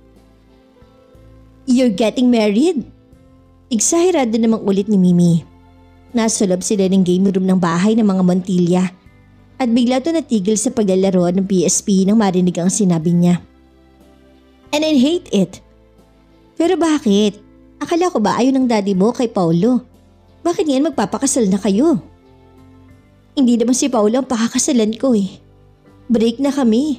"You're getting married?" Eksahirado namang ulit ni Mimi. Nasa loob sila ng game room ng bahay ng mga Montilla at bigla ito natigil sa paglalaro ng PSP nang marinig ang sinabi niya. "And I hate it." "Pero bakit? Akala ko ba ayaw ng daddy mo kay Paulo? Bakit ngayon magpapakasal na kayo?" "Hindi naman si Paulo ang pakakasalan ko eh. Break na kami."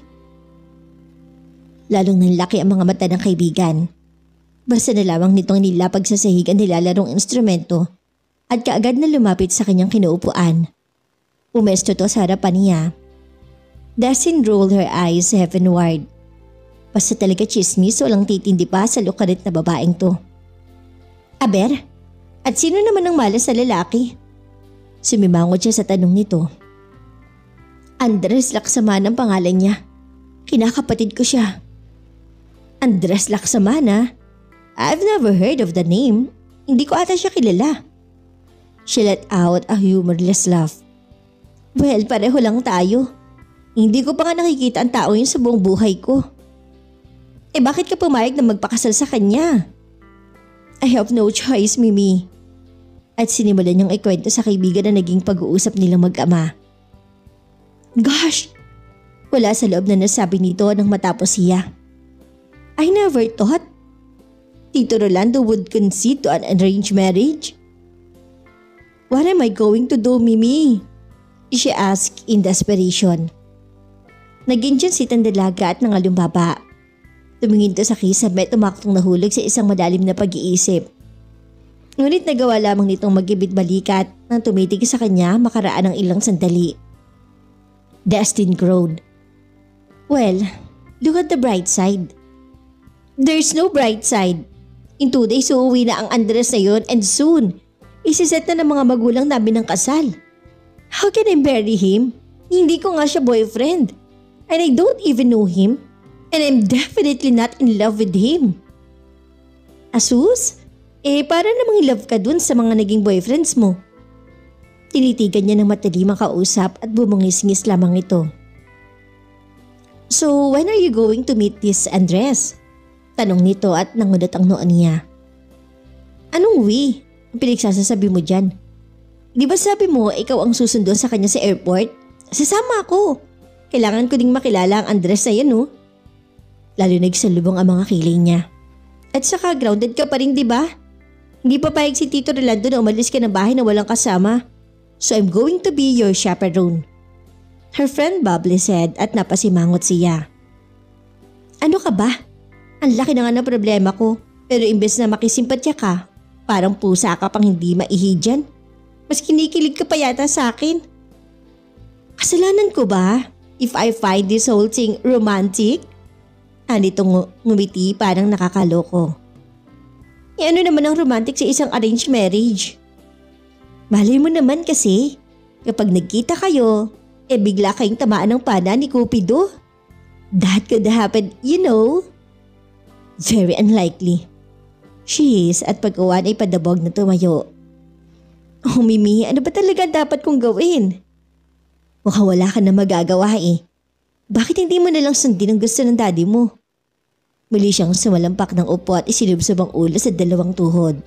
Lalong nanlaki ang mga mata ng kaibigan. Basta na lamang nitong nilapag sa sahig ang nilalarong instrumento at kaagad na lumapit sa kanyang kinuupuan. Pumesto to sa harapan niya. Destin rolled her eyes heavenward. Basta talaga chismis, walang titindi pa sa lukarit na babaeng to. "Aber, at sino naman ang malas sa lalaki?" Sumimangot siya sa tanong nito. "Andres Laksamana ang pangalan niya. Kinakapatid ko siya." "Andres Laksamana? I've never heard of the name. Hindi ko ata siya kilala." She let out a humorless laugh. "Well, pareho lang tayo. Hindi ko pa nga nakikita ang tao yun sa buong buhay ko." "Eh bakit ka pumayag na magpakasal sa kanya?" "I have no choice, Mimi." At sinimulan niyang ikwento sa kaibigan na naging pag-uusap nilang mag-ama. "Gosh!" Wala sa loob na nasabi nito nang matapos siya. "I never thought Tito Rolando would concede to an arranged marriage." "What am I going to do, Mimi?" she asked in desperation. Nag-injunsit ang dalaga at nangalumbaba. Tumingin to sa kisame at tumaktong nahulog sa isang madalim na pag-iisip. Ngunit nagawa lamang nitong mag-ibit balikat nang tumitig sa kanya makaraan ng ilang sandali. Destin groaned. "Well, look at the bright side." "There's no bright side. In 2 days uuwi na ang Andres na yun and soon, isiset na ng mga magulang namin ng kasal. How can I marry him? Hindi ko nga siya boyfriend. And I don't even know him. And I'm definitely not in love with him." "Asus? Para namang in love ka dun sa mga naging boyfriends mo." Tinitigan niya ng matalim ang kausap at bumungis-ngis lamang ito. "So when are you going to meet this Andres?" Tanong nito at nangunot ang noon niya. "Anong we? Ang pinagsasasabi mo dyan? Di ba sabi mo ikaw ang susundo sa kanya sa airport? Sasama ako. Kailangan ko ding makilala ang Andres na yan, no?" Lalo nagsalubong ang mga kilay niya. "At saka grounded ka pa rin, di ba? Hindi pa payag si Tito Rolando na umalis ka ng bahay na walang kasama. So I'm going to be your chaperone." Her friend Bubbly said at napasimangot siya. "Ano ka ba? Ang laki na nga ng problema ko, pero imbes na makisimpatya ka, parang pusa ka pang hindi maihi dyan. Mas kinikilig ka pa yata sa akin. Kasalanan ko ba if I find this whole thing romantic?" Anitong ngumiti parang nakakaloko. Ano naman ang romantic sa isang arranged marriage? Malay mo naman kasi, kapag nagkita kayo, bigla kayong tamaan ng pana ni Cupido. That could happen, you know. Very unlikely. She is at pag-uwan ay padabog na tumayo. "Oh Mimi, ano ba talaga dapat kong gawin?" "Mukhang wala ka na magagawa eh. Bakit hindi mo nalang sundin ang gusto ng daddy mo?" Muli siyang sumalampak ng upo at isinubsob ang ulo sa dalawang tuhod.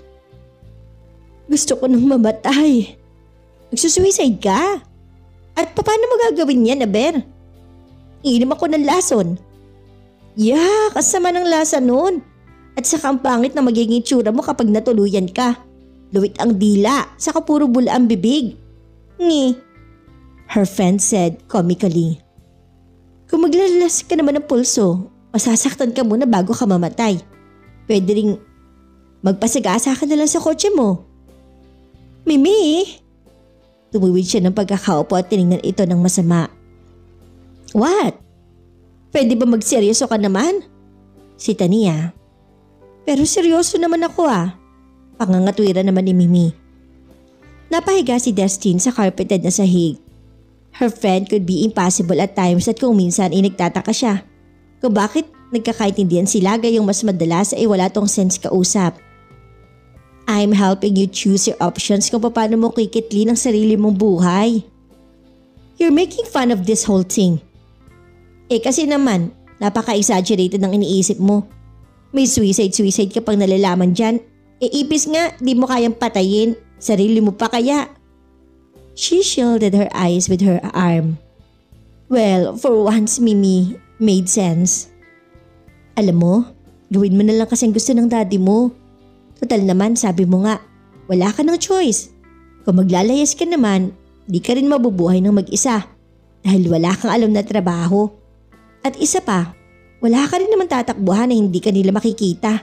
"Gusto ko nang mamatay." "Magsusuicide ka? At paano mo gagawin yan, Aber? Iinom ako ng lason." "Yeah, kasama ng lasa nun. At saka ang pangit na magiging tsura mo kapag natuluyan ka. Luwit ang dila, saka puro bula ang bibig." "Ngi," her friend said comically. "Kung maglalas ka naman ng pulso, masasaktan ka muna bago ka mamatay. Pwede ring magpasagasa ka na lang sa kotse mo." "Mimi!" Tumuwid siya ng pagkakaupo at tinignan ito ng masama. "What? Pwede ba magseryoso ka naman?" Sita niya. "Pero seryoso naman ako ah." Pangangatwira naman ni Mimi. Napahiga si Destin sa carpeted na sahig. Her friend could be impossible at times at kung minsan nagtataka siya. kung bakit nagkakaintindihan sila gayong mas madalas ay wala tong sense kausap. I'm helping you choose your options kung paano mo kikitlin ang sarili mong buhay. You're making fun of this whole thing. Kasi naman, napaka-exaggerated ng iniisip mo. May suicide ka pang nalalaman dyan. Ipis nga, di mo kayang patayin. Sarili mo pa kaya? She shielded her eyes with her arm. Well, for once, Mimi, made sense. Alam mo, gawin mo na lang kasing gusto ng daddy mo. Total naman, sabi mo nga, wala ka ng choice. Kung maglalayas ka naman, di ka rin mabubuhay ng mag-isa dahil wala kang alam na trabaho. At isa pa, wala ka rin naman tatakbuhan na hindi ka nila makikita.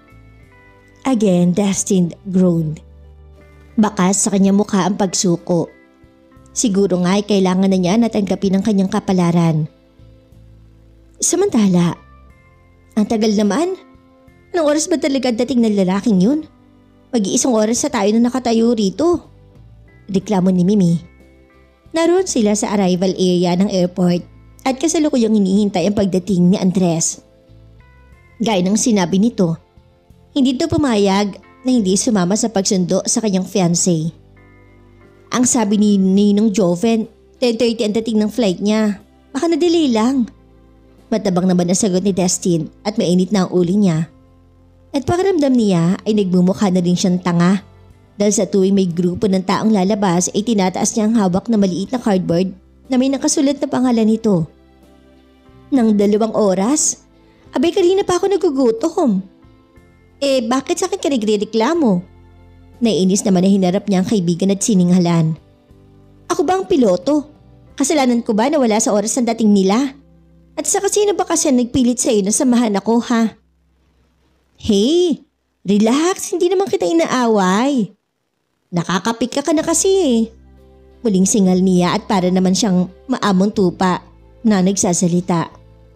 Again, Destin groaned. Bakas sa kanyang mukha ang pagsuko. Siguro nga ay kailangan na niya natanggapin ang kanyang kapalaran. Samantala, ang tagal naman. Anong oras ba talaga dating ng lalaking yun? Mag-iisang oras sa tayo na nakatayo rito. Reklamo ni Mimi. Naroon sila sa arrival area ng airport at kasalukuyang hinihintay ang pagdating ni Andres. Gaya ng sinabi nito, hindi ito pumayag na hindi sumama sa pagsundo sa kanyang fiancé. Ang sabi ni Ninong Joven, 10:30 ang dating ng flight niya. Baka na-delay lang. Matabang naman ang sagot ni Destin at mainit na ang ulo niya. At pakiramdam niya ay nagmumukha na rin siyang tanga dahil sa tuwing may grupo ng taong lalabas ay tinataas niya ang hawak na maliit na cardboard na may nakasulat na pangalan nito. Nang 2 oras? Abay kanina pa ako nagugutom. Bakit sa akin ka nagre-reklamo? Naiinis naman na hinarap niya ang kaibigan at sininghalan. Ako ba ang piloto? Kasalanan ko ba na wala sa oras ng dating nila? At saka sino ba kasi nagpilit sa iyo na samahan ako ha? Hey, relax, hindi naman kita inaaway. Nakakapik ka na kasi. Muling singal niya at para naman siyang maamong tupa na nagsasalita.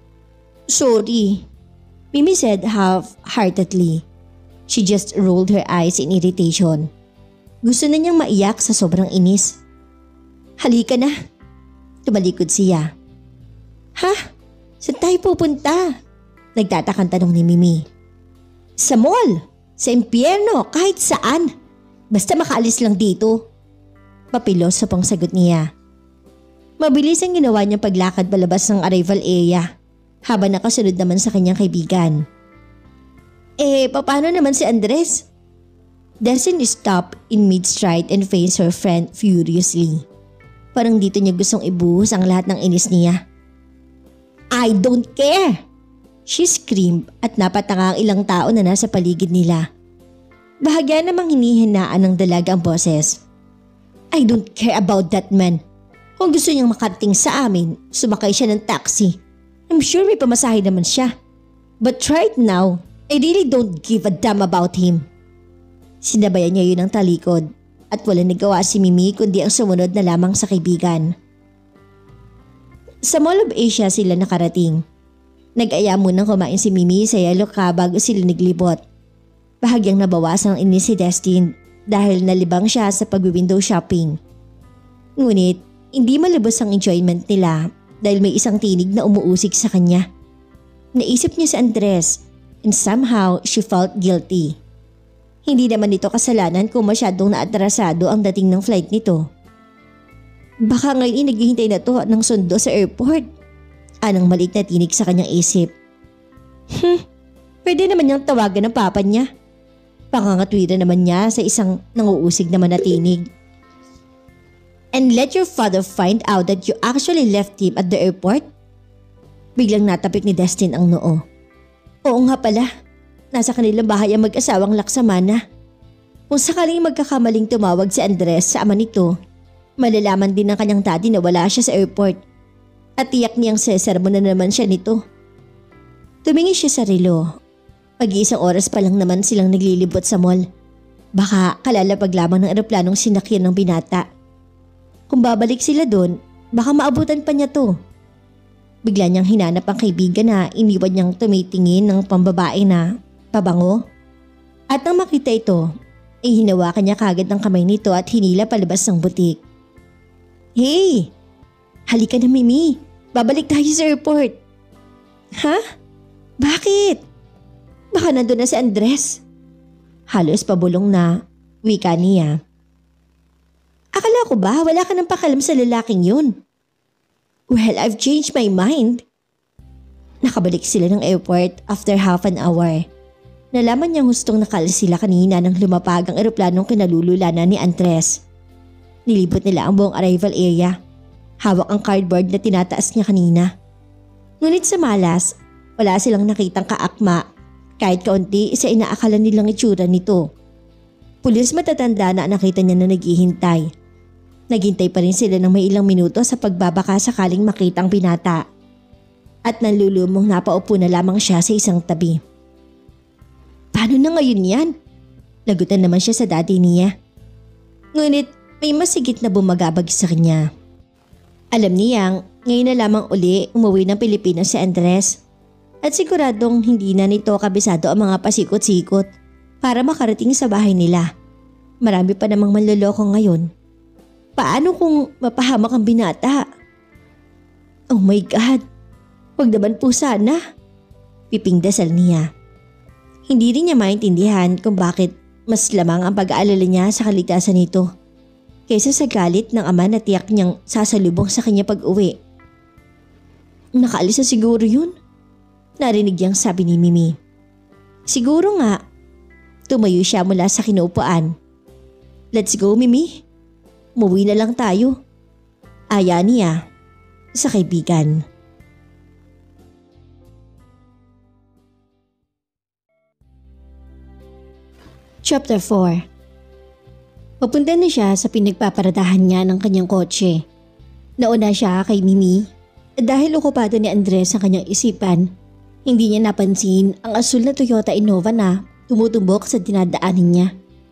Sorry, Mimi said half-heartedly. She just rolled her eyes in irritation. Gusto na niyang maiyak sa sobrang inis. Halika na. Tumalikod siya. Ha? Saan tayo pupunta? Nagtatakang tanong ni Mimi. Sa mall, sa impyerno, kahit saan. Basta makaalis lang dito. Papiloso pang sagot niya. Mabilis ang ginawa niyang paglakad palabas ng arrival area habang nakasunod naman sa kanyang kaibigan. Paano naman si Andres? Destin stopped in mid-stride and faced her friend furiously. Parang dito niya gustong ibuhos ang lahat ng inis niya. I don't care! She screamed at napatanga ang ilang tao na nasa paligid nila. Bahagya namang hinihinaan ng dalaga ang boses. I don't care about that man. Kung gusto niyang makarating sa amin, sumakay siya ng taxi. I'm sure may pamasahe naman siya. But right now, I really don't give a damn about him. Sinabayan niya yun ng talikod at wala nagawa si Mimi kundi ang sumunod na lamang sa kaibigan. Sa Mall of Asia sila nakarating. Nag-aya munang kumain si Mimi sa Yellow Cab bago sila naglibot. Bahagyang nabawasan ang inis si Destin dahil nalibang siya sa pag-window shopping. Ngunit hindi malubos ang enjoyment nila dahil may isang tinig na umuusig sa kanya. Naisip niya si Andres and somehow she felt guilty. Hindi naman ito kasalanan kung masyadong naatrasado ang dating ng flight nito. Baka ngayon naghihintay na to ng sundo sa airport. Anong maliit na tinig sa kanyang isip. Pwede naman niyang tawagan ng papa niya. Pangangatwiran naman niya sa isang nanguusig naman na tinig. And let your father find out that you actually left him at the airport? Biglang natapik ni Destin ang noo. Oo nga pala, nasa kanilang bahay ang mag-asawang Laksamana. Kung sakaling magkakamaling tumawag si Andres sa ama nito, malalaman din ng kanyang daddy na wala siya sa airport. At tiyak niyang sesermon na naman siya nito. Tumingin siya sa relo. Mag-iisang oras pa lang naman silang naglilibot sa mall. Baka kalalapag lamang ng eroplanong sinakyan ng binata. Kung babalik sila doon, baka maabutan pa niya to. Bigla niyang hinanap ang kaibigan na iniwan niyang tumitingin ng pambabae na pabango. At nang makita ito, ay hinawakan niya kagad ng kamay nito at hinila palabas ng butik. Hey! Halika na Mimi! Babalik tayo sa airport! Ha? Bakit? Baka nandun na si Andres. Halos pabulong na wika niya. Akala ko ba wala ka nang pakalam sa lalaking yun? Well, I've changed my mind. Nakabalik sila ng airport after half an hour. Nalaman niyang hustong nakalis sila kanina nang lumapag ang eroplanong kinalululanan ni Andres. Nilibot nila ang buong arrival area. Hawak ang cardboard na tinataas niya kanina. Ngunit sa malas, wala silang nakitang kaakma. Kahit kaunti, isa inaakala nilang itsura nito. Pulis matatanda na nakita niya na naghihintay. Naghintay pa rin sila ng may ilang minuto sa pagbabaka sakaling makitang binata. At nanlulumong napaupo na lamang siya sa isang tabi. Paano na ngayon yan? Lagutan naman siya sa daddy niya. Ngunit may masigit na bumagabag sa kanya. Alam niyang ngayon na lamang uli umuwi ng Pilipinas si Andres. At siguradong hindi na nito kabisado ang mga pasikot-sikot para makarating sa bahay nila. Marami pa namang manloloko ngayon. Paano kung mapahamak ang binata? Oh my God! Huwag naman po sana. Piping dasal niya. Hindi rin niya maintindihan kung bakit mas lamang ang pag-aalala niya sa kaligtasan nito kaysa sa galit ng ama na tiyak niyang sasalubong sa kanya pag-uwi. Nakaalis na siguro yun? Narinig niyang sabi ni Mimi. Siguro nga. Tumayo siya mula sa kinuupuan. Let's go, Mimi. Umuwi na lang tayo. Aya niya sa kaibigan. Chapter 4. Papunta na siya sa pinagpaparadahan niya ng kanyang kotse. Nauna siya kay Mimi. Dahil okupado ni Andres ang kanyang isipan, hindi niya napansin ang asul na Toyota Innova na tumutumbok sa dinadaanin niya.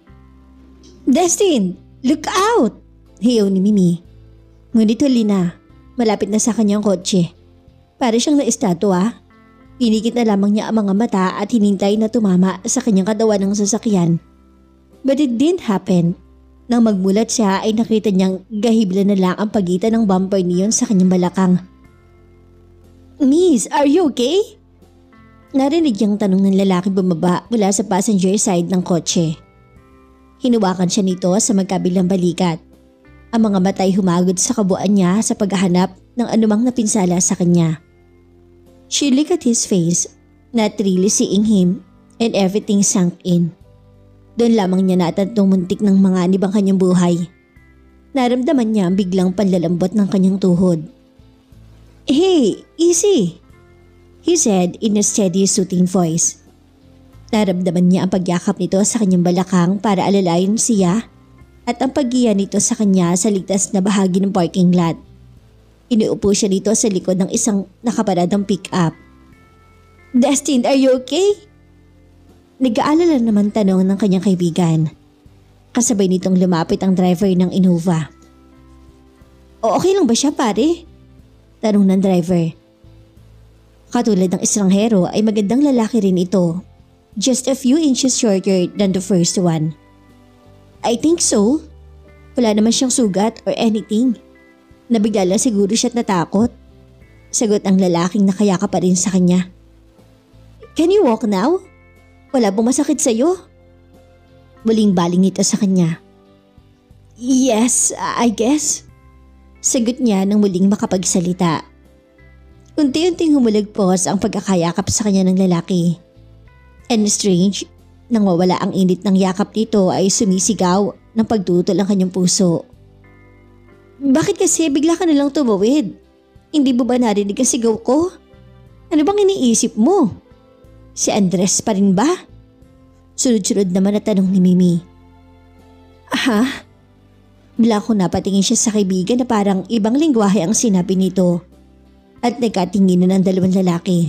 Destin! Look out! Hiyaw ni Mimi. Ngunit huli na, malapit na sa kanyang kotse. Para siyang na-estatwa. Pinikit na lamang niya ang mga mata at hinintay na tumama sa kanyang katawan ng sasakyan. But it didn't happen. Nang magmulat siya ay nakita niyang gahibla na lang ang pagitan ng bumper niyon sa kanyang balakang. Miss, are you okay? Narinig niyang tanong ng lalaki bumaba mula sa passenger side ng kotse. Hinuwakan siya nito sa magkabilang balikat. Ang mga matay humagod sa kabuuan niya sa paghahanap ng anumang napinsala sa kanya. She looked at his face, not really seeing him, and everything sank in. Doon lamang niya natatong muntik ng mga anib ang kanyang buhay. Naramdaman niya ang biglang panlalambot ng kanyang tuhod. Hey, easy! He said in a steady soothing voice. Naramdaman niya ang pagyakap nito sa kanyang balakang para alalayan siya at ang paggiya nito sa kanya sa ligtas na bahagi ng parking lot. Inuupo siya dito sa likod ng isang nakaparadang pick-up. Destin, are you okay? Nag-aalala naman tanong ng kanyang kaibigan. Kasabay nitong lumapit ang driver ng Innova. O okay lang ba siya pare? Tanong ng driver. Katulad ng estranghero ay magandang lalaki rin ito. Just a few inches shorter than the first one. I think so. Wala naman siyang sugat or anything. Nabigla lang siguro siya't natakot. Sagot ang lalaking nakayakap pa rin sa kanya. Can you walk now? Wala bang masakit sa'yo? Muling baling ito sa kanya. Yes, I guess. Sagot niya nang muling makapagsalita. Unti-unting humulagpos ang pagkakayakap sa kanya ng lalaki. And strange, nang mawala ang init ng yakap nito ay sumisigaw ng pagtutol ang kanyang puso. Bakit kasi bigla ka nalang tumawid? Hindi mo ba narinig ang sigaw ko? Ano bang iniisip mo? Si Andres pa rin ba? Sunod-sunod naman na tanong ni Mimi. Ha? Bigla ko napatingin siya sa kaibigan na parang ibang lingwahe ang sinabi nito. At nagkatinginan ng dalawang lalaki.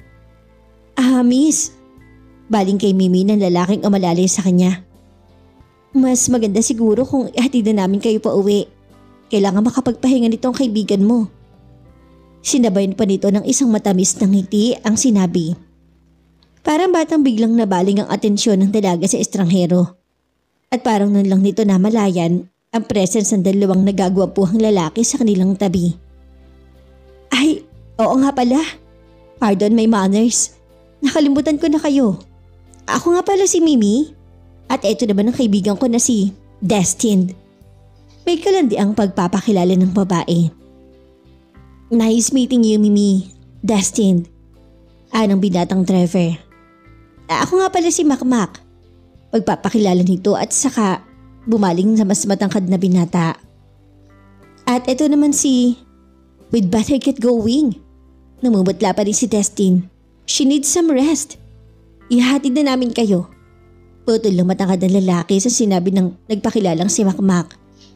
Miss. Baling kay Mimi ng lalaking umalalay sa kanya. Mas maganda siguro kung ihatid na namin kayo pa uwi. Kailangan makapagpahinga nito ang kaibigan mo. Sinabayan pa nito ng isang matamis na ngiti ang sinabi. Parang batang biglang nabaling ang atensyon ng dalaga sa estranghero. At parang nun lang nito namalayan ang presence ng dalawang nagagwapuhang lalaki sa kanilang tabi. Ay, oo nga pala. Pardon my manners. Nakalimutan ko na kayo. Ako nga pala si Mimi. At eto naman ang kaibigan ko na si Destined. May kalandi ang pagpapakilala ng babae. Nice meeting you, Mimi. Destined. Anong binatang Trevor. Ako nga pala si Makmak. Pagpapakilala nito at saka bumaling sa mas matangkad na binata. At eto naman si... We'd better get going. Namumutla pa rin si Destin. She needs some rest. Ihatid na namin kayo. Putol ng matangkad na lalaki sa sinabi ng nagpakilalang si Makmak.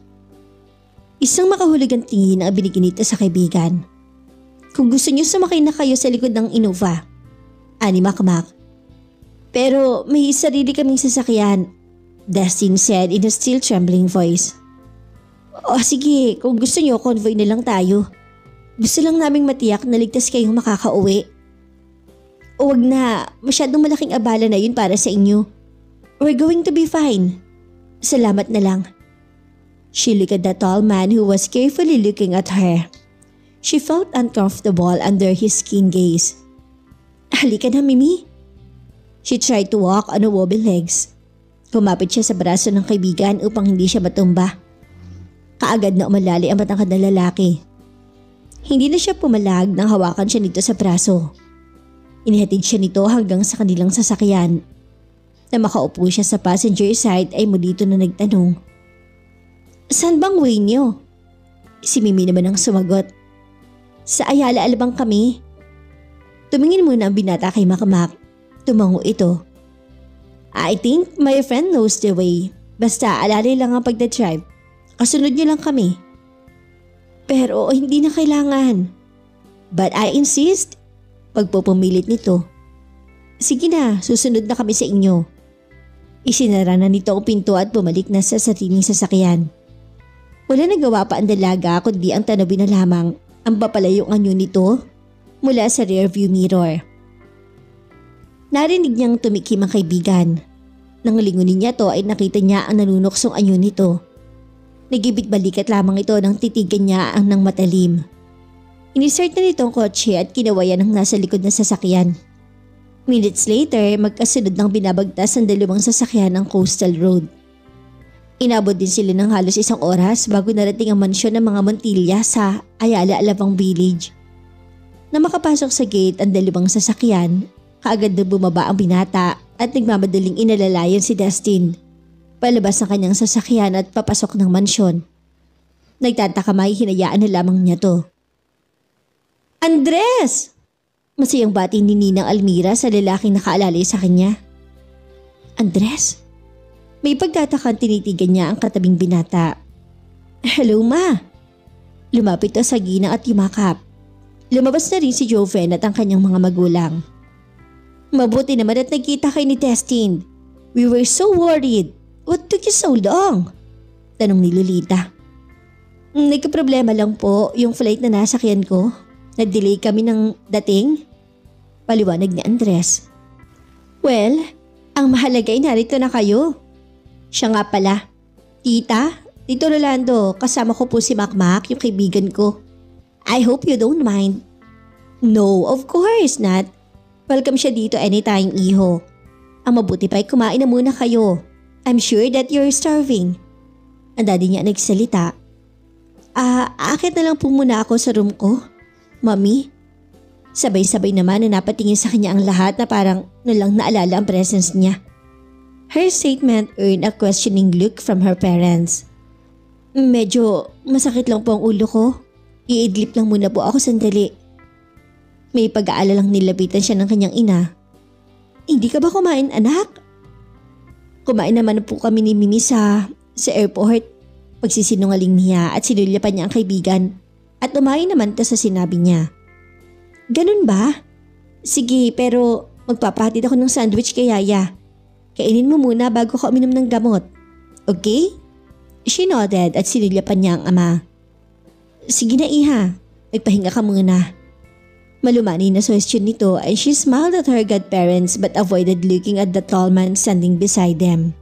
Isang makahulugang tingin ang binigyan nito sa kaibigan. Kung gusto niyo sumakay na kayo sa likod ng Innova. Ani Makmak. Pero may sarili kaming sasakyan. Destin said in a still trembling voice. O sige, kung gusto niyo convoy na lang tayo. Gusto lang naming matiyak na ligtas kayong makakauwi. O wag na, masyadong malaking abala na yun para sa inyo. We're going to be fine. Salamat na lang. She looked at the tall man who was carefully looking at her. She felt uncomfortable under his keen gaze. Halika na, Mimi. She tried to walk on her wobbly legs. Kumapit siya sa braso ng kaibigan upang hindi siya matumba. Kaagad na umalali ang matangkad na lalaki. Hindi na siya pumalag nang hawakan siya nito sa braso. Inihatid siya nito hanggang sa kanilang sasakyan. Na makaupo siya sa passenger side ay muli ito na nagtanong. Saan bang way niyo? Si Mimi naman ang sumagot. Sa Ayala Alabang kami. Tumingin muna ang binata kay Makmak. Tumango ito. I think my friend knows the way. Basta alalay lang ang pagdadrive. Kasunod niyo lang kami. Pero hindi na kailangan. But I insist. Pagpupumilit nito. Sige na, susunod na kami sa inyo. Isinara na nito ang pinto at bumalik na sa sariling sasakyan. Wala nagawa pa ang dalaga kundi ang tanawin na lamang ang papalayong anyo nito mula sa rearview mirror. Narinig niyang tumikim ang kaibigan. Nang lingunin niya to ay nakita niya ang nanunuksong anyo nito. Nagibit balikat lamang ito nang titigan niya ang nang matalim. Inisart na nito ang kotse at kinawayan ng nasa likod na sasakyan. Minutes later, magkasunod ng binabagtas ang dalawang sasakyan ng coastal road. Inabot din sila ng halos 1 oras bago narating ang mansyon ng mga Montilla sa Ayala Alabang Village. Na makapasok sa gate ang dalawang sasakyan, kaagad na bumaba ang binata at nagmamadaling inalalayan si Destin. Palabas ng kanyang sasakyan at papasok ng mansyon. Nagtataka may hinayaan na lamang niya to. Andres! Masayang bati ni Ninang Almira sa lalaking nakaalalay sa kanya. Andres? May pagtatakang tinitigan niya ang katabing binata. Hello, Ma! Lumapit to sa ginang at yumakap. Lumabas na rin si Joven at ang kanyang mga magulang. Mabuti naman at nagkita kayo ni Destin. We were so worried. What took you so long? Tanong ni Lolita. Nagkaproblema lang po yung flight na nasakyan ko. Nag-delay kami ng dating. Paliwanag ni Andres. Well, ang mahalaga ay narito na kayo. Siya nga pala. Tita, Tito Rolando, kasama ko po si Makmak, yung kaibigan ko. I hope you don't mind. No, of course not. Welcome siya dito anytime, iho. Ang mabuti pa ay kumain na muna kayo. I'm sure that you're starving. Ang daddy niya nagsalita. Aakit na lang po muna ako sa room ko, Mami. Sabay-sabay naman na napatingin sa kanya ang lahat na parang nalang naalala ang presence niya. Her statement earned a questioning look from her parents. Medyo masakit lang po ang ulo ko. Iidlip lang muna po ako sandali. May pag-aalalang nilapitan siya ng kanyang ina. Hindi ka ba kumain, anak? Kumain naman po kami ni Mimi sa airport. Pagsisinungaling niya at sinulyapan niya ang kaibigan at umain naman to sa sinabi niya. Ganun ba? Sige, pero magpapatid ako ng sandwich kay Yaya. Kainin mo muna bago ka uminom ng gamot. Okay? She nodded at sinulyapan niya ang ama. Sige na, iha. Magpahinga ka muna. Malumani na question nito and she smiled at her godparents but avoided looking at the tall man standing beside them.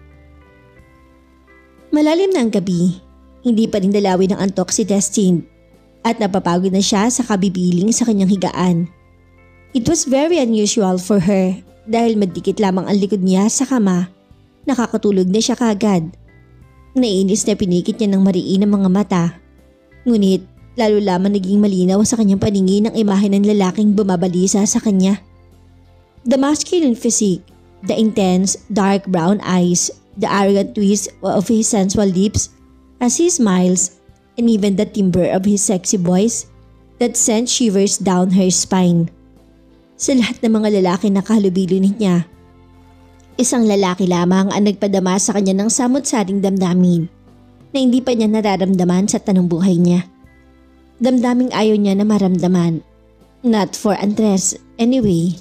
Malalim na ang gabi. Hindi pa rin dalawin ng antok si Destin at napapagod na siya sa kabibiling sa kanyang higaan. It was very unusual for her dahil madikit lamang ang likod niya sa kama. Nakakatulog na siya kagad. Nainis na pinikit niya ng mariin ang mga mata. Ngunit lalo lamang naging malinaw sa kanyang paningin ang imahe ng lalaking bumabalisa sa kanya. The masculine physique, the intense, dark brown eyes, the arrogant twist of his sensual lips as he smiles, and even the timbre of his sexy voice that sent shivers down her spine. Sa lahat ng mga lalaki na kahalubilo niya, isang lalaki lamang ang nagpadama sa kanya ng samot-saring damdamin na hindi pa niya nararamdaman sa tanong buhay niya. Damdaming ayaw niya na maramdaman. Not for Andres, anyway.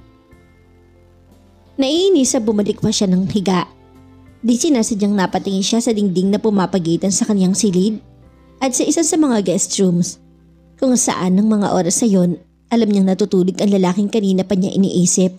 Naiinis sa bumalik pa siya ng higa. Di sinasadyang napatingin siya sa dingding na pumapagitan sa kanyang silid at sa isa sa mga guest rooms kung saan ng mga oras sa yon alam niyang natutulog ang lalaking kanina pa niya iniisip.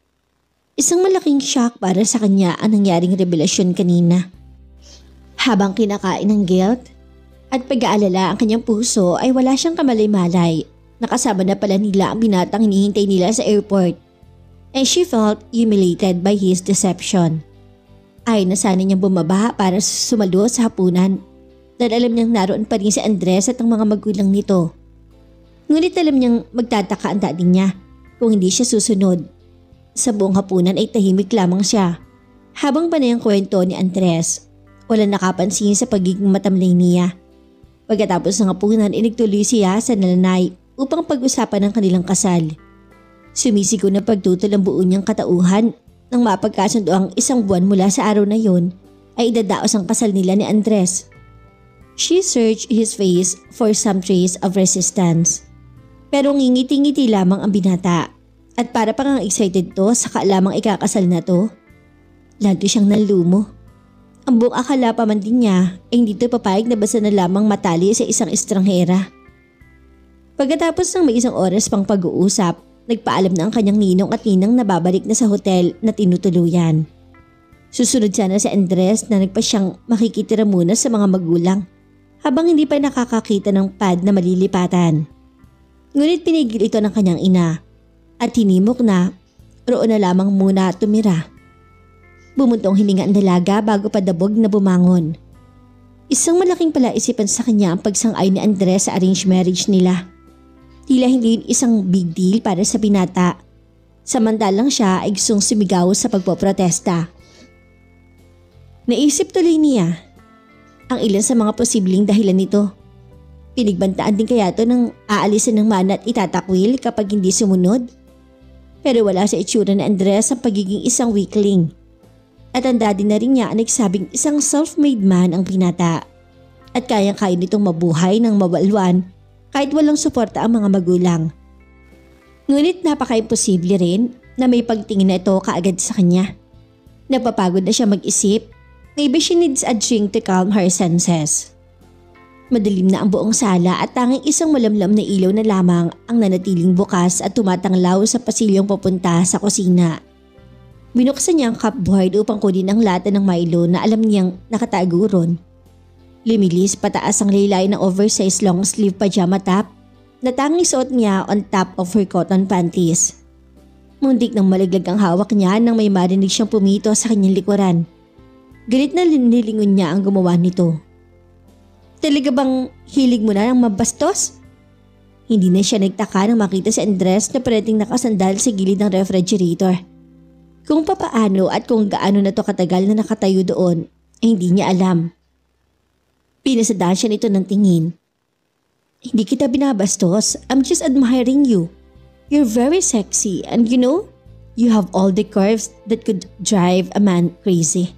Isang malaking shock para sa kanya ang nangyaring revelasyon kanina. Habang kinakain ng guilt at pag-aalala ang kanyang puso ay wala siyang kamalay-malay. Nakasama na pala nila ang binatang hinihintay nila sa airport. And she felt humiliated by his deception. Ay na sana niyang bumaba para sumalo sa hapunan dahil alam niyang naroon pa rin si Andres at ang mga magulang nito. Ngunit alam niyang magtataka ang daddy niya kung hindi siya susunod. Sa buong hapunan ay tahimik lamang siya. Habang panay ang kwento ni Andres, walang nakapansin sa pagiging matamlay niya. Pagkatapos ng hapunan ay nagtuloy siya sa nalanay upang pag-usapan ang kanilang kasal. Sumisigaw na pagtutol ang buo niyang katauhan nang mapagkasundo ang isang buwan mula sa araw na yon ay idadaos ang kasal nila ni Andres. She searched his face for some trace of resistance. Pero ngingiti-ngiti lamang ang binata. At para pang excited to sa kaalamang ikakasal na to, lalo siyang nalumo. Ang buong akala pa man din niya ay hindi to papayag na basta na lamang matali sa isang estranghera. Pagkatapos ng may isang oras pang pag-uusap, nagpaalam na ang kanyang ninong at ninang na babalik na sa hotel na tinutuluyan. Susunod sana si Andres na nagpa siyang makikitira muna sa mga magulang habang hindi pa nakakakita ng pad na malilipatan. Ngunit pinigil ito ng kanyang ina. At hinimok na, roon na lamang muna tumira. Bumuntong hininga ang dalaga bago padabog na bumangon. Isang malaking palaisipan sa kanya ang pagsang-ay ni Andres sa arranged marriage nila. Tila hindi yun isang big deal para sa binata. Samantalang siya ay gustong sumigaw sa pagpoprotesta. Naisip tuloy niya ang ilan sa mga posibleng dahilan nito. Pinigbantaan din kaya ito ng aalisin ng mana at itatakwil kapag hindi sumunod? Pero wala sa itsura ni Andres ang pagiging isang weakling. At ang daddy na rin niya ang nagsabing isang self-made man ang binata. At kayang-kaya nitong mabuhay ng mabalwan kahit walang suporta ang mga magulang. Ngunit napaka-imposible rin na may pagtingin na ito kaagad sa kanya. Napapagod na siya mag-isip. Maybe she needs a drink to calm her senses. Madilim na ang buong sala at tanging isang malamlam na ilaw na lamang ang nanatiling bukas at tumatanglaw sa pasilyong papunta sa kusina. Binuksan niya ang cupboard upang kunin ang lata ng Milo na alam niyang nakatago ron. Lumilis pataas ang laylay ng oversized long sleeve pajama top na tanging suot niya on top of her cotton panties. Muntik nang malaglag ang hawak niya nang may marinig siyang pumito sa kanyang likuran. Galit na nilingon niya ang gumawa nito. Talaga bang hilig mo na ng mabastos? Hindi na siya nagtaka nang makita si Andres na parating nakasandal sa gilid ng refrigerator. Kung papaano at kung gaano na to katagal na nakatayo doon ay hindi niya alam. Pinasadaan siya nito ng tingin. Hindi kita binabastos, I'm just admiring you. You're very sexy and you know, you have all the curves that could drive a man crazy.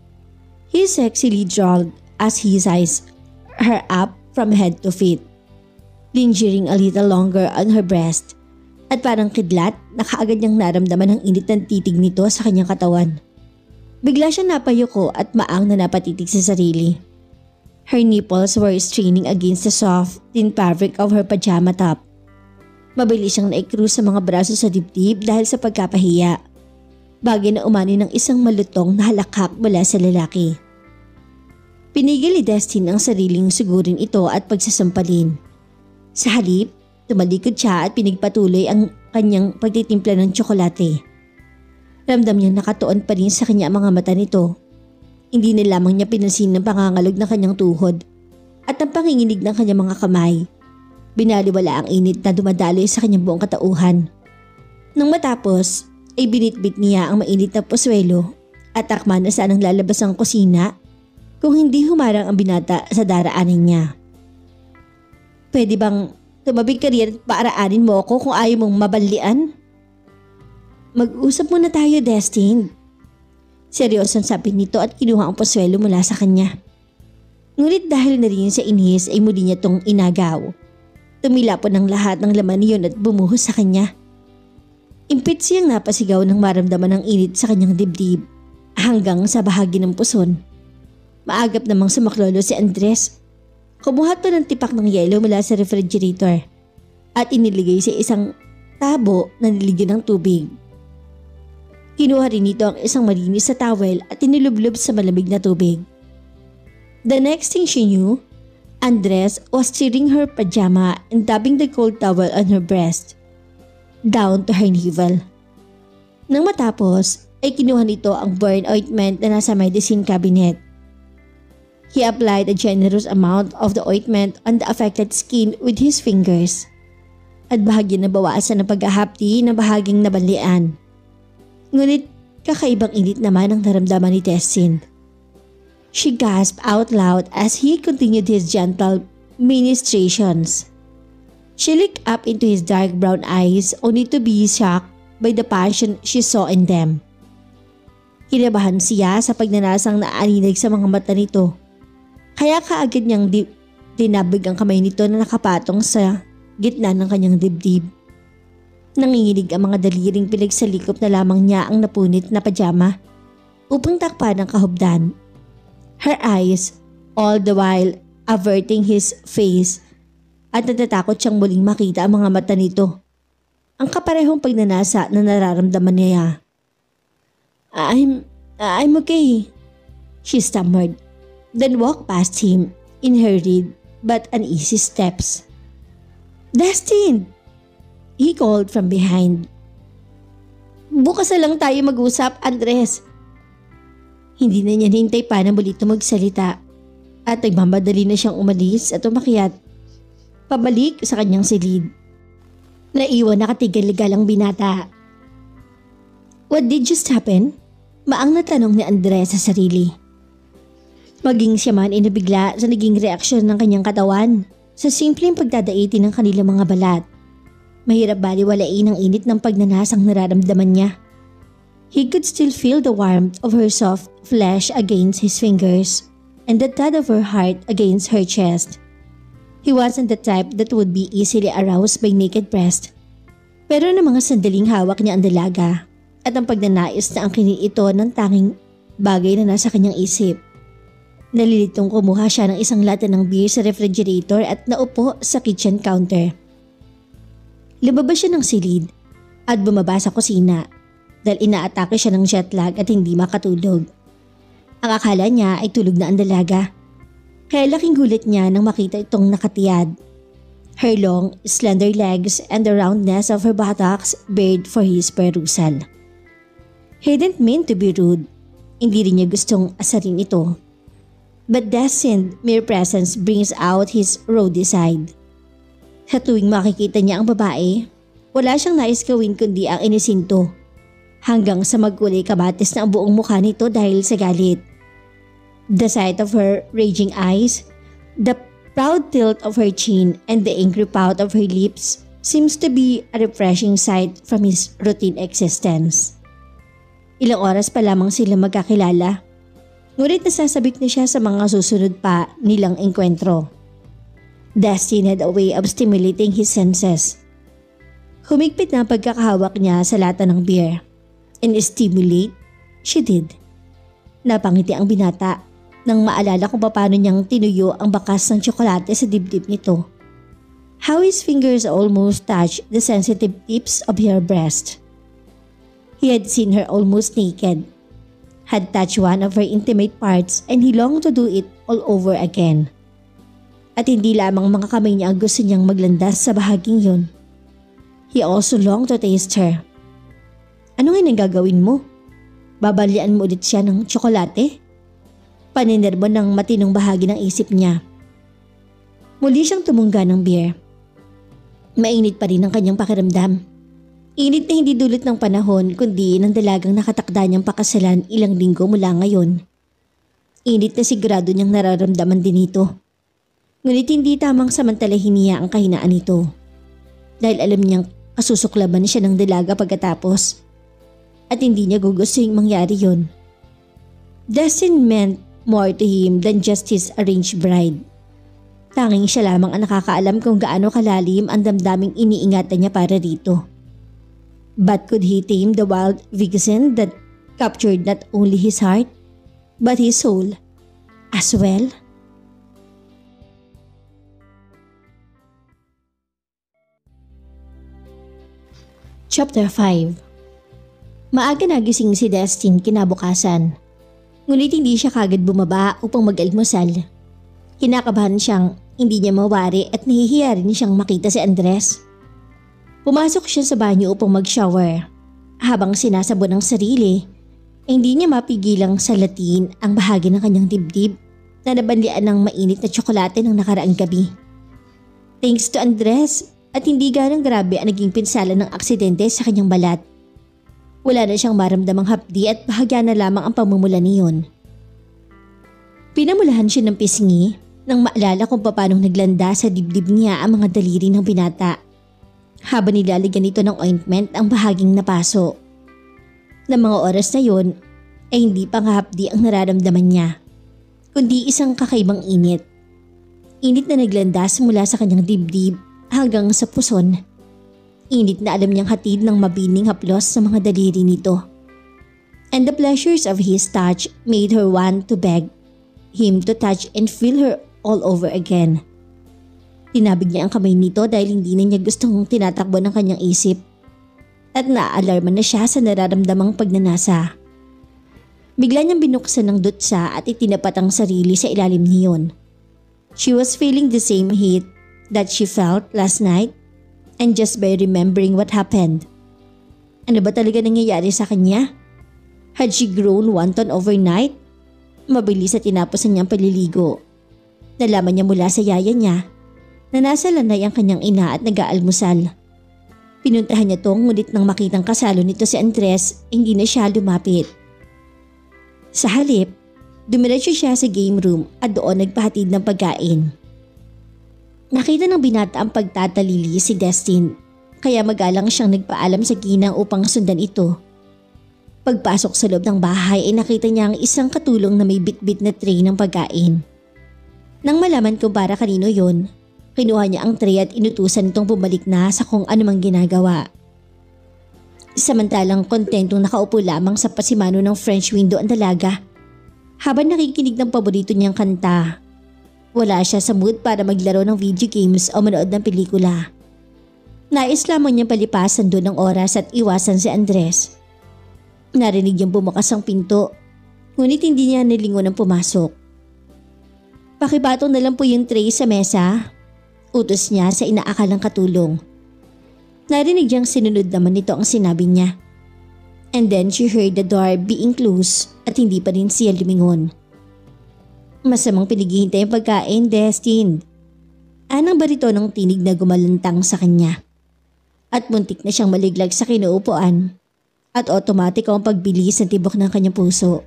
He sexily drawled as he sized her up from head to feet, lingering a little longer on her breast at parang kidlat na kaagad niyang naramdaman ang init ng titig nito sa kanyang katawan. Bigla siya napayuko at maang na napatitig sa sarili. Her nipples were straining against the soft, thin fabric of her pajama top. Mabilis siyang naikrus sa mga braso sa dibdib dahil sa pagkapahiya. Bagay na umani ng isang malutong na halakhak mula sa lalaki. Pinigil ni Destin ang sariling sugurin ito at pagsasampalin. Sa halip, tumalikod siya at pinigpatuloy ang kanyang pagtitimpla ng tsokolate. Ramdam niyang nakatuon pa rin sa kanya ang mga mata nito. Hindi na lamang niya pinansin ng pangangalog ng kanyang tuhod at ang panginginig ng kanyang mga kamay. Binaliwala ang init na dumadaloy sa kanyang buong katauhan. Nang matapos, ay binitbit niya ang mainit na poswelo at takma na saan ang lalabas ang kusina kung hindi humarang ang binata sa daraanan niya. Pwede bang tumabig ka rin at paaraanin mo ako kung ayaw mong mabanlian? Mag-usap muna tayo, Destin. Seryosong sabi nito at kinuha ang poswelo mula sa kanya. Ngunit dahil na rin sa inis ay muli niya tong inagaw. Tumila po ng lahat ng laman niyon at bumuhos sa kanya. Impit siyang napasigaw nang maramdaman ng init sa kanyang dibdib hanggang sa bahagi ng puson. Maagap namang sumaklolo si Andres. Kumuha to ng tipak ng yelo mula sa refrigerator at iniligay sa isang tabo na niligyan ng tubig. Kinuha rin nito ang isang malinis na towel at inilublob sa malamig na tubig. The next thing she knew, Andres was tearing her pajama and dabbing the cold towel on her breast, down to her navel. Nang matapos, ay kinuha nito ang burn ointment na nasa medicine cabinet. He applied a generous amount of the ointment on the affected skin with his fingers at bahagi na bawasan ng paghahapdi ng bahaging nabanlian. Ngunit kakaibang init naman ang naramdaman ni Destin. She gasped out loud as he continued his gentle ministrations. She looked up into his dark brown eyes only to be shocked by the passion she saw in them. Kinabahan siya sa pagnanasang naaninig sa mga mata nito. Kaya kaagad niyang dinabig ang kamay nito na nakapatong sa gitna ng kanyang dibdib. Nanginginig ang mga daliring pinagsalikop na lamang niya ang napunit na pajama upang takpan ang kahubdan. Her eyes, all the while averting his face, at natatakot siyang muling makita ang mga mata nito. Ang kaparehong pagnanasa na nararamdaman niya. I'm okay, she stammered, then walked past him in hurried but uneasy steps. Destin! He called from behind. Bukas na lang tayo mag-usap, Andres. Hindi na niya nintay pa na muli ito magsalita at nagmamadali na siyang umalis at umakyat pabalik sa kanyang silid. Naiwan nakatigal-ligal ang binata. What did just happen? Maang na tanong ni Andres sa sarili. Maging siya man ay nabigla sa naging reaksyon ng kanyang katawan sa simpleng pagdadaiti ng kanilang mga balat. Mahirap baliwalain ang init ng pagnanasang nararamdaman niya. He could still feel the warmth of her soft flesh against his fingers and the thud of her heart against her chest. He wasn't the type that would be easily aroused by naked breast. Pero na mga sandaling hawak niya ang dalaga at ang pagnanais na ang ito ng tanging bagay na nasa kanyang isip. Nalilitong kumuha siya ng isang lata ng beer sa refrigerator at naupo sa kitchen counter. Lumabas siya ng silid at bumaba sa kusina dahil inaatake siya ng jet lag at hindi makatulog. Ang akala niya ay tulog na ang dalaga. Kaya laking gulat niya nang makita itong nakatiyad. Her long, slender legs and the roundness of her buttocks bared for his perusal. He didn't mean to be rude. Hindi rin niya gustong asarin ito. But Destin's mere presence brings out his rowdy side. Sa tuwing makikita niya ang babae, wala siyang nais gawin kundi ang inisinto. Hanggang sa magkulay kabatis na ang buong mukha nito dahil sa galit. The sight of her raging eyes, the proud tilt of her chin and the angry pout of her lips seems to be a refreshing sight from his routine existence. Ilang oras pa lamang sila magkakilala. Ngunit nasasabik na siya sa mga susunod pa nilang engkwentro. Destin had a way of stimulating his senses. Humigpit na ang pagkakahawak niya sa lata ng beer. And stimulate, she did. Napangiti ang binata nang maalala kung paano niyang tinuyo ang bakas ng tsokolate sa dibdib nito. How his fingers almost touched the sensitive tips of her breast. He had seen her almost naked, had touched one of her intimate parts and he longed to do it all over again. At hindi lamang mga kamay niya ang gusto niyang maglandas sa bahaging yun. He also longed to taste her. Ano nga gagawin mo? Babalian mo ulit siya ng tsokolate? Paninerbo ng matinong bahagi ng isip niya. Muli siyang tumungga ng beer. Mainit pa rin ang kanyang pakiramdam. Init na hindi dulot ng panahon kundi ng dalagang nakatakda niyang pakasalan ilang linggo mula ngayon. Init na sigurado niyang nararamdaman din ito. Ngunit hindi tamang samantalahin niya ang kahinaan nito. Dahil alam niyang kasusuklaban siya ng dalaga pagkatapos. At hindi niya gugustuhin mangyari yun. Destin meant more to him than just his arranged bride. Tanging siya lamang ang nakakaalam kung gaano kalalim ang damdaming iniingatan niya para rito. But could he tame the wild vixen that captured not only his heart, but his soul as well? Chapter 5. Maaga nagising si Destin kinabukasan. Ngunit hindi siya kagad bumaba upang mag-almusal. Kinakabahan siyang hindi niya mawari at nahihiya rin siyang makita si Andres. Pumasok siya sa banyo upang mag-shower. Habang sinasabon ang sarili, hindi niya mapigilang salatin ang bahagi ng kanyang dibdib na nabanlian ng mainit na tsokolate ng nakaraang gabi. Thanks to Andres at hindi ganang grabe ang naging pinsala ng aksidente sa kanyang balat. Wala na siyang maramdamang hapdi at bahagya na lamang ang pamumula niyon. Pinamulahan siya ng pisngi nang maalala kung paano naglanda sa dibdib niya ang mga daliri ng binata. Habang nilalagyan nito ng ointment ang bahaging napaso. Ng mga oras na yon ay hindi pa hapdi ang nararamdaman niya, kundi isang kakaibang init. Init na naglandas mula sa kanyang dibdib hanggang sa puson. Init na alam niyang hatid ng mabining haplos sa mga daliri nito. And the pleasures of his touch made her want to beg him to touch and feel her all over again. Tinabig niya ang kamay nito dahil hindi na niya gustong tinatakbo ng kanyang isip. At naaalarma na siya sa nararamdamang pagnanasa. Bigla niyang binuksan ng dutsa at itinapat ang sarili sa ilalim niyon. She was feeling the same heat that she felt last night and just by remembering what happened. Ano ba talaga nangyayari sa kanya? Had she grown wanton overnight? Mabilis at tinapos na niyang paliligo. Nalaman niya mula sa yaya niya na nasa lanay ang kanyang ina at nag-aalmusal. Pinuntahan niya to ngunit nang makitang kasalo nito si Andres, hindi na siya lumapit. Sa halip, dumiretso siya sa game room at doon nagpahatid ng pagkain. Nakita ng binata ang pagtatalili si Destin, kaya magalang siyang nagpaalam sa ginang upang sundan ito. Pagpasok sa loob ng bahay ay nakita niya ang isang katulong na may bitbit na tray ng pagkain. Nang malaman kung para kanino yon, kinuha niya ang tray at inutusan itong bumalik na sa kung anumang ginagawa. Samantalang kontentong nakaupo lamang sa pasimano ng French window ang dalaga. Habang nakikinig ng paborito niyang kanta, wala siya sa mood para maglaro ng video games o manood ng pelikula. Nais lamang niyang palipasan doon ng oras at iwasan si Andres. Narinig niyang bumukas ang pinto, ngunit hindi niya nilingon ang pumasok. Pakipatong na lang po yung tray sa mesa. Utos niya sa inaakalang katulong. Narinig niyang sinunod naman nito ang sinabi niya. And then she heard the door being closed at hindi pa rin siya lumingon. Masamang pinaghihintay ang pagkain, Destin. Anang baritonong tinig na gumalantang sa kanya. At muntik na siyang maliglag sa kinuupuan. At automatic ang pagbilis ng tibok ng kanyang puso.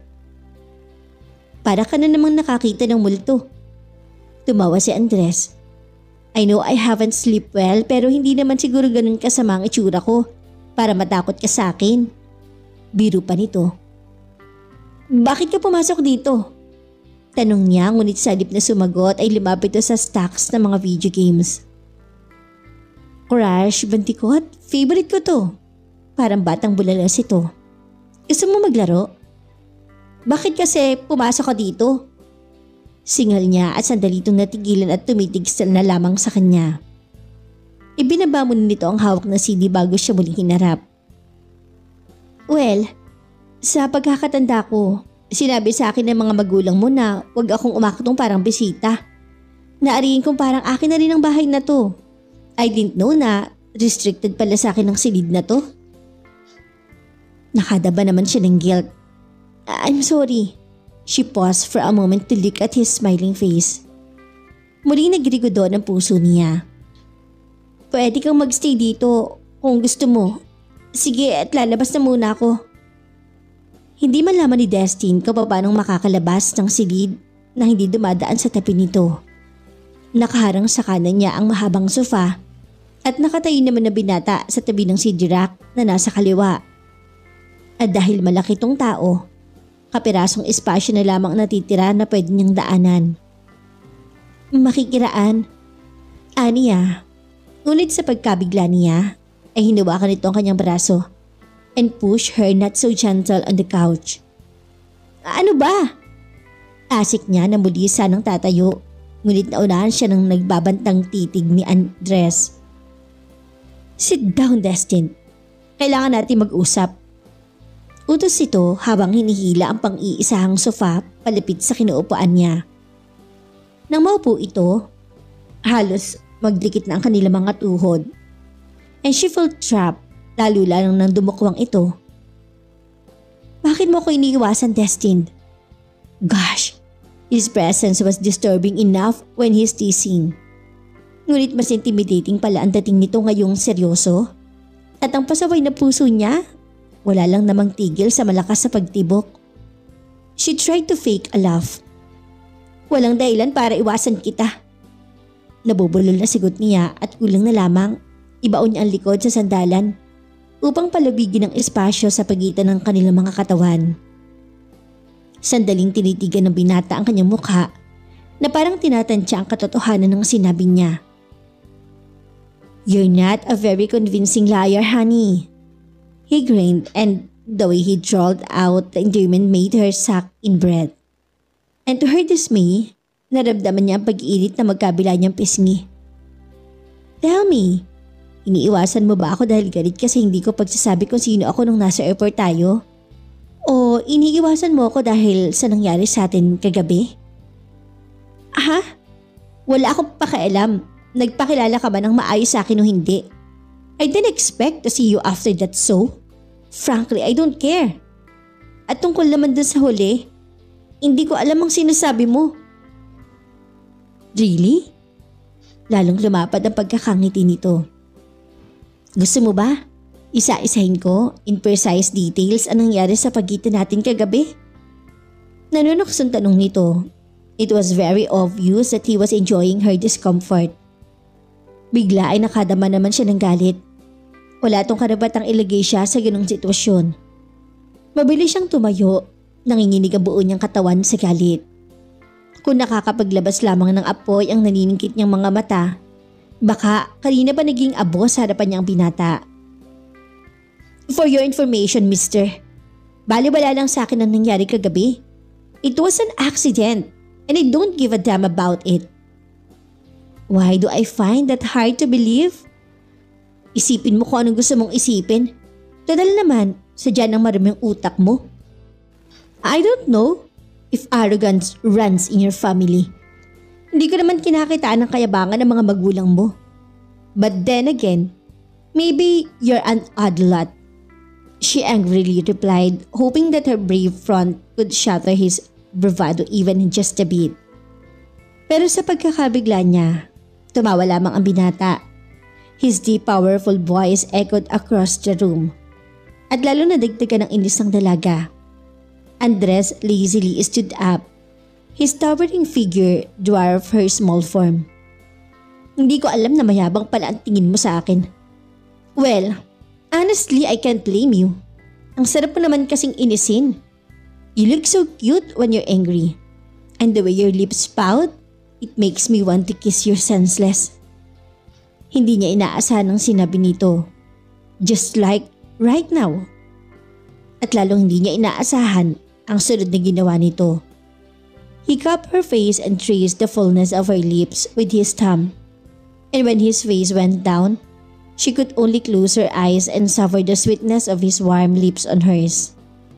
Para ka na namang nakakita ng multo. Tumawa si Andres. I know I haven't slept well pero hindi naman siguro ganun kasama ang itsura ko para matakot ka sa akin. Biro pa nito. Bakit ka pumasok dito? Tanong niya ngunit sa halip na sumagot ay lumapit ito sa stacks ng mga video games. Crash Bandicoot, favorite ko to. Parang batang bulalas ito. Gusto mo maglaro? Bakit kasi pumasok ka dito? Singal niya at sandali itong natigilan at tumitigil na lamang sa kanya. Ibinaba mo nito ang hawak na CD bago siya muling hinarap. Well, sa pagkakatanda ko, sinabi sa akin ng mga magulang mo na huwag akong umaktong parang bisita. Naariin kong parang akin na rin ang bahay na to. I didn't know na restricted pala sa akin ng silid na to. Nakadaba naman siya ng guilt. I'm sorry. She paused for a moment to look at his smiling face. Muling nagrigodo ang puso niya. Pwede kang magstay dito kung gusto mo. Sige at lalabas na muna ako. Hindi malaman ni Destin kung paano makakalabas ng silid na hindi dumadaan sa tabi nito. Nakaharang sa kanan niya ang mahabang sofa at nakatayo naman na binata sa tabi ng CD rack na nasa kaliwa. At dahil malaki tong tao, kapirasong espasyo na lamang natitira na pwede niyang daanan. Makikiraan. Aniya. Ngunit sa pagkabigla niya ay hinawakan nito ang kanyang braso and pushed her not so gentle on the couch. Ano ba? Asik niya na muli sanang tatayo, ngunit naunahan siya ng nagbabantang titig ni Andres. Sit down, Destin. Kailangan natin mag-usap. Utos ito habang hinihila ang pang-iisahang sofa palapit sa kinuupuan niya. Nang maupo ito, halos magdikit na ang kanilang mga tuhod. And she felt trapped, lalo lang nang dumukwang ito. Bakit mo ko iniiwasan, Destin? Gosh, his presence was disturbing enough when he's teasing. Ngunit mas intimidating pala ang dating nito ngayong seryoso. At ang pasaway na puso niya, wala lang namang tigil sa malakas sa pagtibok. She tried to fake a laugh. Walang dahilan para iwasan kita. Nabubulol na sigot niya at kulang na lamang ibaon niya ang likod sa sandalan upang palubigin ang espasyo sa pagitan ng kanilang mga katawan. Sandaling tinitigan ng binata ang kanyang mukha na parang tinatansya ang katotohanan ng sinabi niya. You're not a very convincing liar, honey. He grinned and the way he drawled out the endearment made her suck in breath. And to her dismay, naramdaman niya ang pag-iinit na magkabila niyang pisngi. Tell me, iniiwasan mo ba ako dahil galit kasi hindi ko pagsasabi kung sino ako nung nasa airport tayo? O iniiwasan mo ako dahil sa nangyari sa atin kagabi? Ha? Wala akong pakialam. Nagpakilala ka ba ng maayos sa akin o hindi? I didn't expect to see you after that so. Frankly, I don't care. At tungkol naman dun sa huli, hindi ko alam ang sinasabi mo. Really? Lalong lumapad ang pagkakangiti nito. Gusto mo ba? Isa-isahin ko in precise details ang nangyari sa pagitan natin kagabi? Nanunoksong tanong nito. It was very obvious that he was enjoying her discomfort. Bigla ay nakadama naman siya ng galit. Wala tong karabatang ilagay siya sa ganong sitwasyon. Mabilis siyang tumayo, nanginginig ang buo niyang katawan sa galit. Kung nakakapaglabas lamang ng apoy ang naniningkit niyang mga mata, baka kanina pa naging abo sa harapan niyang binata. For your information, mister, baliwala lang sa akin ang nangyari kagabi. It was an accident and I don't give a damn about it. Why do I find that hard to believe? Isipin mo kung anong gusto mong isipin. Total naman, sadya ng maraming utak mo. I don't know if arrogance runs in your family. Hindi ko naman kinakitaan ng kayabangan ng mga magulang mo. But then again, maybe you're an odd lot. She angrily replied, hoping that her brave front could shatter his bravado even just a bit. Pero sa pagkakabigla niya, tumawa lamang ang binata. His deep, powerful voice echoed across the room. At lalo na dagdagan ng inis ng dalaga. Andres lazily stood up. His towering figure dwarfed her small form. Hindi ko alam na mayabang pala ang tingin mo sa akin. Well, honestly, I can't blame you. Ang sarap mo naman kasing inisin. You look so cute when you're angry. And the way your lips pout, it makes me want to kiss your senseless. Hindi niya inaasahan ang sinabi nito. Just like right now. At lalong hindi niya inaasahan ang sunod na ginawa nito. He cupped her face and traced the fullness of her lips with his thumb. And when his face went down, she could only close her eyes and suffer the sweetness of his warm lips on hers.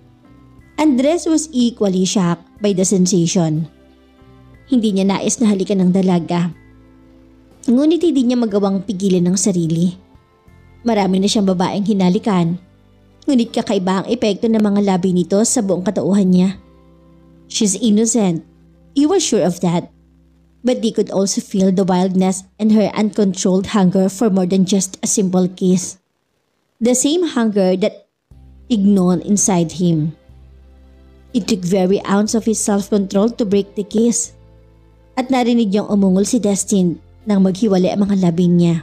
Andres was equally shocked by the sensation. Hindi niya nais na halikan ng dalaga. Ngunit hindi niya magawang pigilan ng sarili. Marami na siyang babaeng hinalikan. Ngunit kakaiba ang epekto ng mga labi nito sa buong katauhan niya. She's innocent. He was sure of that. But they could also feel the wildness and her uncontrolled hunger for more than just a simple kiss. The same hunger that ignited inside him. It took every ounce of his self-control to break the kiss. At narinig niyang umungol si Destin nang maghiwalay ang mga labi niya.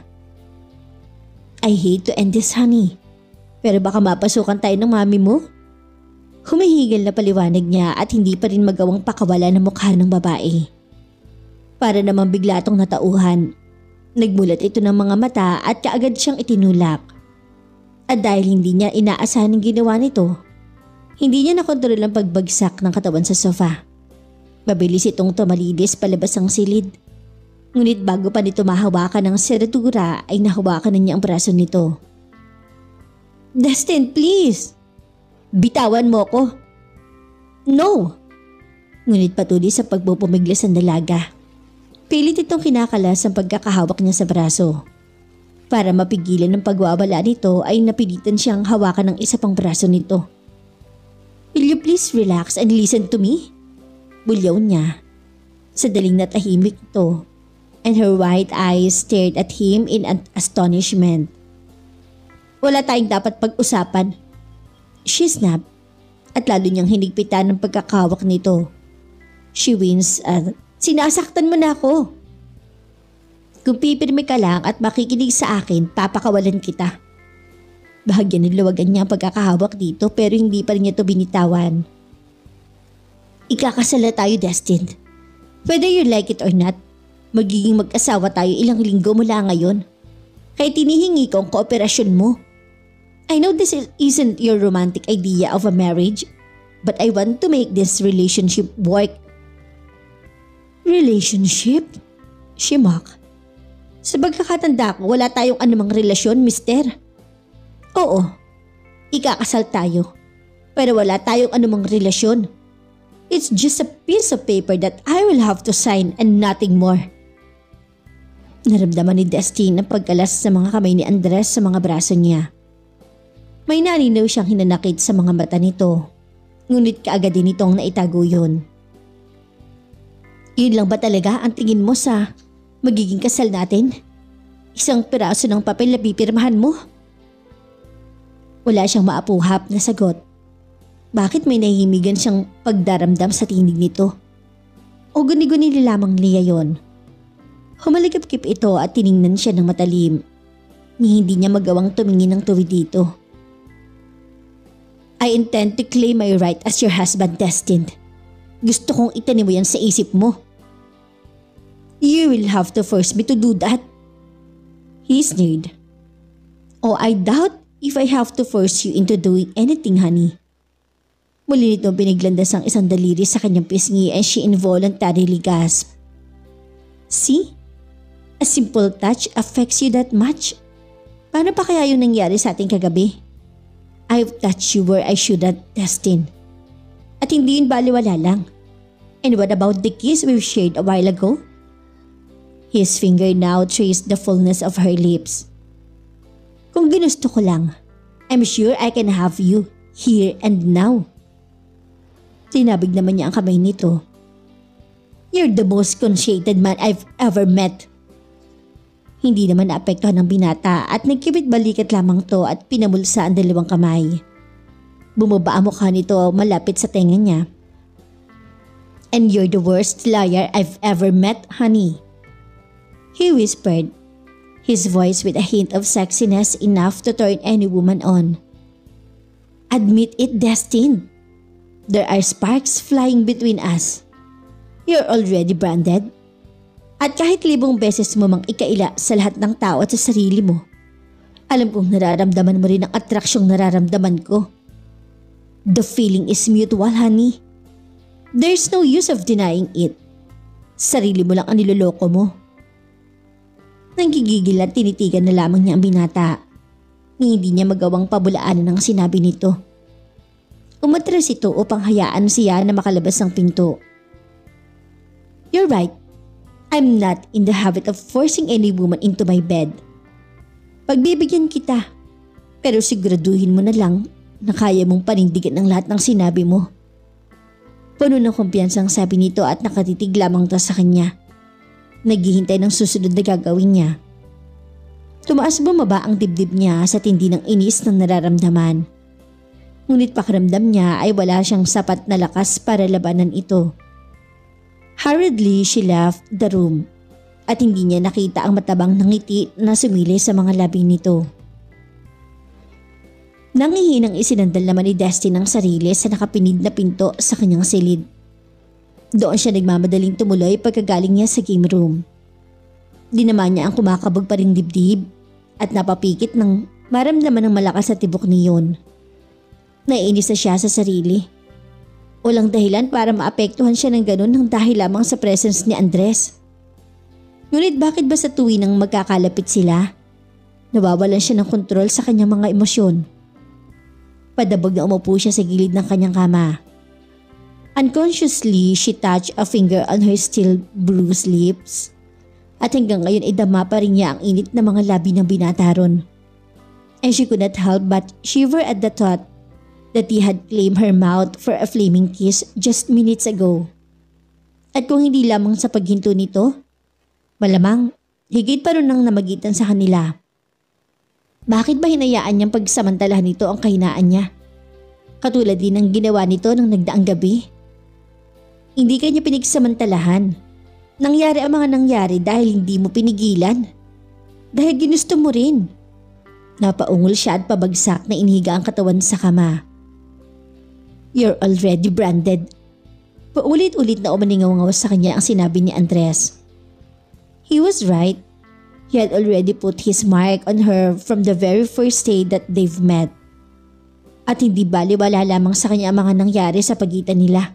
I hate to end this, honey. Pero baka mapasukan tayo ng mami mo? Humihigil na paliwanag niya at hindi pa rin magawang pakawala ng mukha ng babae. Para namang bigla itong natauhan. Nagmulat ito ng mga mata at kaagad siyang itinulak. At dahil hindi niya inaasahan ang ginawa nito, hindi niya nakontrol ang pagbagsak ng katawan sa sofa. Mabilis itong tumalilis palabas ang silid. Ngunit bago pa nito mahawakan ng seradura ay nahawakan na niya ang braso nito. Destin, please! Bitawan mo ko! No! Ngunit patuloy sa pagpupumiglas ang dalaga. Pilit itong kinakalas ang pagkakahawak niya sa braso. Para mapigilan ang pagwawala nito ay napilitan siyang hawakan ng isa pang braso nito. Will you please relax and listen to me? Bulyaw niya. Sadaling natahimik ito. And her white eyes stared at him in astonishment. Wala tayong dapat pag-usapan. She snapped at lalo niyang hinigpitan ng pagkakawak nito. She winced at sinasaktan mo na ako. Kung pipirmi ka lang at makikinig sa akin, papakawalan kita. Bahagyan nilawagan niya ang pagkakahawak dito pero hindi pa rin niya ito binitawan. Ikakasala tayo, Destin. Whether you like it or not, magiging mag-asawa tayo ilang linggo mula ngayon. Kaya tinihingi ko ang kooperasyon mo. I know this isn't your romantic idea of a marriage, but I want to make this relationship work. Relationship? She mocked. Sa pagkakatanda ko, wala tayong anumang relasyon, mister. Oo, ikakasal tayo. Pero wala tayong anumang relasyon. It's just a piece of paper that I will have to sign and nothing more. Naramdaman ni Destin ang pagkalas sa mga kamay ni Andres sa mga braso niya. May naninaw siyang hinanakit sa mga mata nito. Ngunit kaagad din itong naitago yun. Yun lang ba talaga ang tingin mo sa magiging kasal natin? Isang piraso ng papel na pipirmahan mo? Wala siyang maapuhap na sagot. Bakit may nahihimigan siyang pagdaramdam sa tinig nito? O guni-guni lamang niya yon? Humaligap-kip ito at tiningnan siya ng matalim. Ni hindi niya magawang tumingin ng tuwid dito. I intend to claim my right as your husband, Destin. Gusto kong itanim mo yan sa isip mo. You will have to force me to do that. He sneered. Oh, I doubt if I have to force you into doing anything, honey. Muli nito biniglandas ang isang daliri sa kanyang pisngi and she involuntarily gasped. See? A simple touch affects you that much? Paano pa kaya yung nangyari sa ating kagabi? I've touched you where I shouldn't, Destin. At hindi yun baliwala lang. And what about the kiss we've shared a while ago? His finger now traced the fullness of her lips. Kung ginusto ko lang, I'm sure I can have you here and now. Tinabig naman niya ang kamay nito. You're the most conceited man I've ever met. Hindi naman naapektuhan ng binata at nagkibit balikat lamang to at pinamulsa ang dalawang kamay. Bumaba ang mukha nito malapit sa tenga niya. And you're the worst liar I've ever met, honey. He whispered, his voice with a hint of sexiness enough to turn any woman on. Admit it, Destin. There are sparks flying between us. You're already branded. At kahit 1,000 beses mo mang ikaila sa lahat ng tao at sa sarili mo, alam kong nararamdaman mo rin ang atraksyong nararamdaman ko. The feeling is mutual, honey. There's no use of denying it. Sarili mo lang ang niloloko mo. Nanggigigil at tinitigan na lamang niya ang binata. Hindi niya magawang pabulaanan ang sinabi nito. Umatras ito upang hayaan siya na makalabas ng pinto. You're right. I'm not in the habit of forcing any woman into my bed. Pagbibigyan kita. Pero siguraduhin mo na lang na kaya mong panindigan ang lahat ng sinabi mo. Puno ng kumpiyansang sabi nito at nakatitig lamang to sa kanya. Naghihintay ng susunod na gagawin niya. Tumaas bumaba ang dibdib niya sa tindi ng inis ng nararamdaman. Ngunit pakiramdam niya ay wala siyang sapat na lakas para labanan ito. Hurriedly she left the room at hindi niya nakita ang matabang na ngiti na sumili sa mga labi nito. Nangihinang isinandal naman ni Dustin ang sarili sa nakapinid na pinto sa kanyang silid. Doon siya nagmamadaling tumuloy pagkagaling niya sa game room. Di naman niya ang kumakabog pa ring dibdib at napapikit ng maramdaman ng malakas sa tibok niyon. Naiinis na siya sa sarili. Walang dahilan para maapektuhan siya ng ganun ng dahil lamang sa presence ni Andres. Ngunit bakit ba sa tuwing nang magkakalapit sila, nawawalan siya ng kontrol sa kanyang mga emosyon? Padabog na umupo siya sa gilid ng kanyang kama. Unconsciously, she touched a finger on her still bruised lips. At hanggang ngayon ay dama pa rin niya ang init na mga labi ng binataron. And she could not help but shiver at the thought that he had claimed her mouth for a flaming kiss just minutes ago. At kung hindi lamang sa paghinto nito, malamang higit pa rin ang namagitan sa kanila. Bakit ba hinayaan niyang pagsamantalahan nito ang kahinaan niya? Katulad din ng ginawa nito ng nagdaang gabi. Hindi kanya pinagsamantalahan. Nangyari ang mga nangyari dahil hindi mo pinigilan. Dahil ginusto mo rin. Napaungol siya at pabagsak na inihiga ang katawan sa kama. You're already branded. Paulit-ulit na umaningaw-ngaw sa kanya ang sinabi ni Andres. He was right. He had already put his mark on her from the very first day that they've met. At hindi baliwala lamang sa kanya ang mga nangyari sa pagitan nila.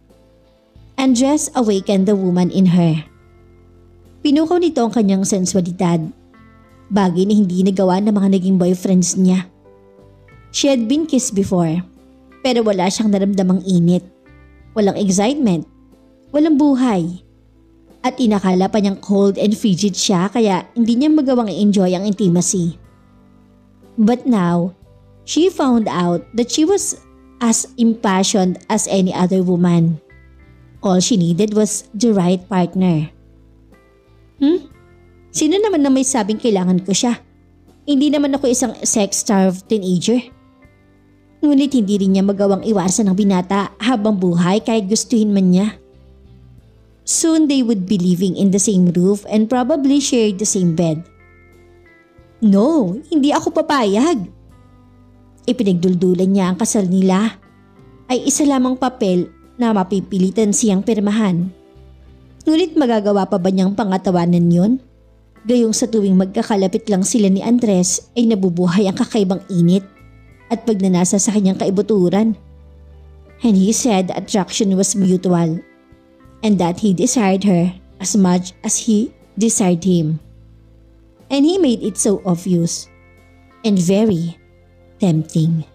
Andres awakened the woman in her. Pinukaw nito ang kanyang sensualidad, bagay na hindi nagawa ng mga naging boyfriends niya. She had been kissed before, pero wala siyang naramdamang init, walang excitement, walang buhay. At inakala pa niyang cold and frigid siya kaya hindi niya magawang i-enjoy ang intimacy. But now, she found out that she was as impassioned as any other woman. All she needed was the right partner. Sino naman na may sabing kailangan ko siya? Hindi naman ako isang sex-starved teenager. Ngunit hindi rin niya magawang iwasan ang binata habang buhay kahit gustuhin man niya. Soon they would be living in the same roof and probably share the same bed. No, hindi ako papayag. Ipinagduldulan niya ang kasal nila. Ay isa lamang papel na mapipilitan siyang pirmahan. Ngunit magagawa pa ba niyang pangatawanan yun? Gayong sa tuwing magkakalapit lang sila ni Andres ay nabubuhay ang kakaibang init at pagnanasa sa kanyang kaibuturan. And he said the attraction was mutual. And that he desired her as much as he desired him. And he made it so obvious and very tempting.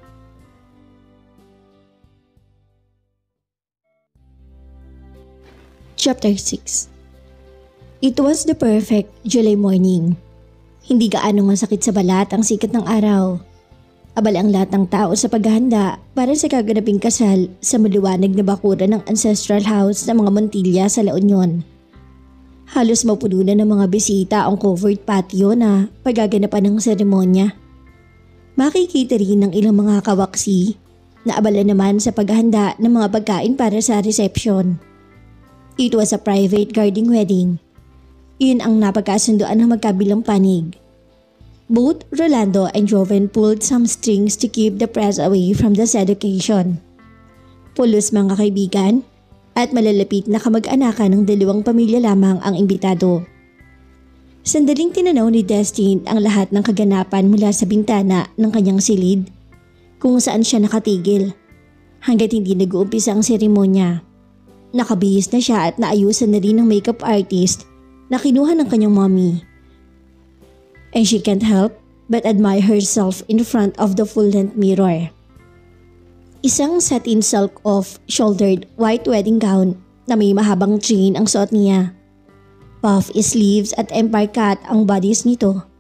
Chapter 6. It was the perfect July morning. Hindi gaanong masakit sa balat ang sikat ng araw. Abala ang lahat ng tao sa paghahanda para sa kaganaping kasal sa maliwanag na bakuran ng ancestral house ng mga Montilla sa La Union. Halos mapuno na ng mga bisita ang covered patio na paggaganapan ng seremonya. Makikita rin ng ilang mga kawaksi na abala naman sa paghahanda ng mga pagkain para sa reception. It was a private garden wedding. Iyon ang napagkasunduan ng magkabilang panig. Both Rolando and Joven pulled some strings to keep the press away from the said occasion. Pulos mga kaibigan at malalapit na kamag-anakan ng dalawang pamilya lamang ang imbitado. Sandaling tinanaw ni Destin ang lahat ng kaganapan mula sa bintana ng kanyang silid kung saan siya nakatigil hanggat hindi nag-uumpisa ang seremonya. Nakabihis na siya at naayusan na rin ng makeup artist na kinuha ng kanyang mommy. And she can't help but admire herself in front of the full-length mirror. Isang satin silk off-shouldered white wedding gown na may mahabang chain ang suot niya. Puff sleeves at empire cut ang bodies nito.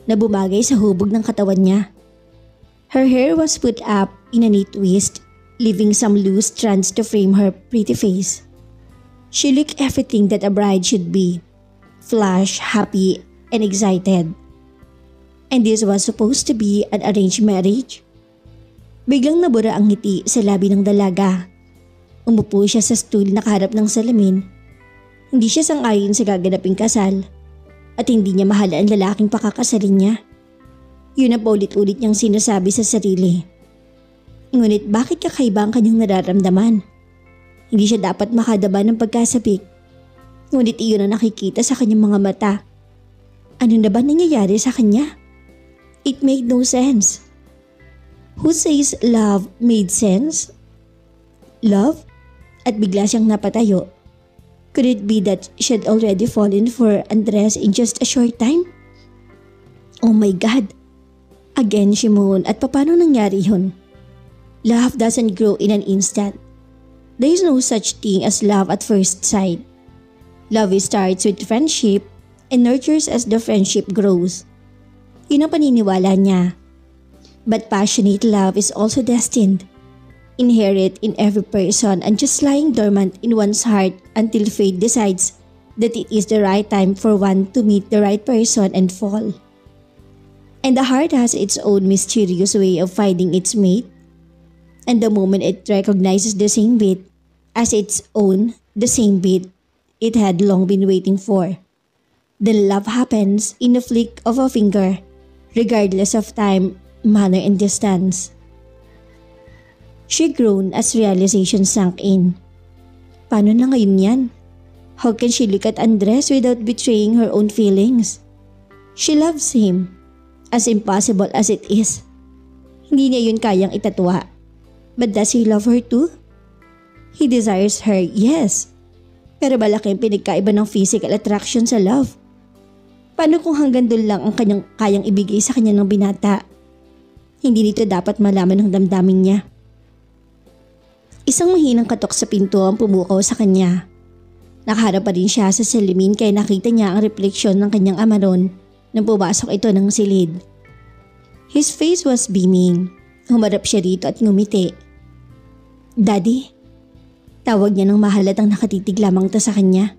na bumagay sa hubog ng katawan niya. Her hair was put up in a neat twist, leaving some loose strands to frame her pretty face. She looked everything that a bride should be, flushed, happy, and excited. And this was supposed to be an arranged marriage? Biglang nabura ang ngiti sa labi ng dalaga. Umupo siya sa stool na kaharap ng salamin. Hindi siya sang-ayon sa gaganaping kasal at hindi niya mahala ang lalaking pakakasalin niya. Yun ang paulit-ulit niyang sinasabi sa sarili. Ngunit bakit kakaiba ang kanyang nararamdaman? Hindi siya dapat makadaba ng pagkasabik. Ngunit iyon ang nakikita sa kanyang mga mata. Ano na ba nangyayari sa kanya? It made no sense. Who says love made sense? Love? At bigla siyang napatayo. Could it be that she had already fallen for Andres in just a short time? Oh my God! Again she moaned at paano nangyari yun? Love doesn't grow in an instant. There is no such thing as love at first sight. Love starts with friendship and nurtures as the friendship grows. Yun ang paniniwala niya. But passionate love is also destined. Inherent in every person and just lying dormant in one's heart until fate decides that it is the right time for one to meet the right person and fall. And the heart has its own mysterious way of finding its mate. And the moment it recognizes the same beat as its own, the same beat it had long been waiting for, then love happens in a flick of a finger, regardless of time, manner, and distance. She groaned as realization sank in. Paano na ngayon yan? How can she look at Andres without betraying her own feelings? She loves him, as impossible as it is. Hindi niya yun kayang itatwa. But does he love her too? He desires her, yes. Pero malaki ang pinagkaiba ng physical attraction sa love. Paano kung hanggang doon lang ang kanyang kayang ibigay sa kanya ng binata? Hindi nito dapat malaman ng damdamin niya. Isang mahinang katok sa pinto ang pumukaw sa kanya. Nakaharap pa rin siya sa salamin kaya nakita niya ang refleksyon ng kanyang ama ron nang pumasok ito ng silid. His face was beaming. Humarap siya rito at ngumiti. Daddy? Tawag niya ng mahalatang nakatitig lamang to sa kanya.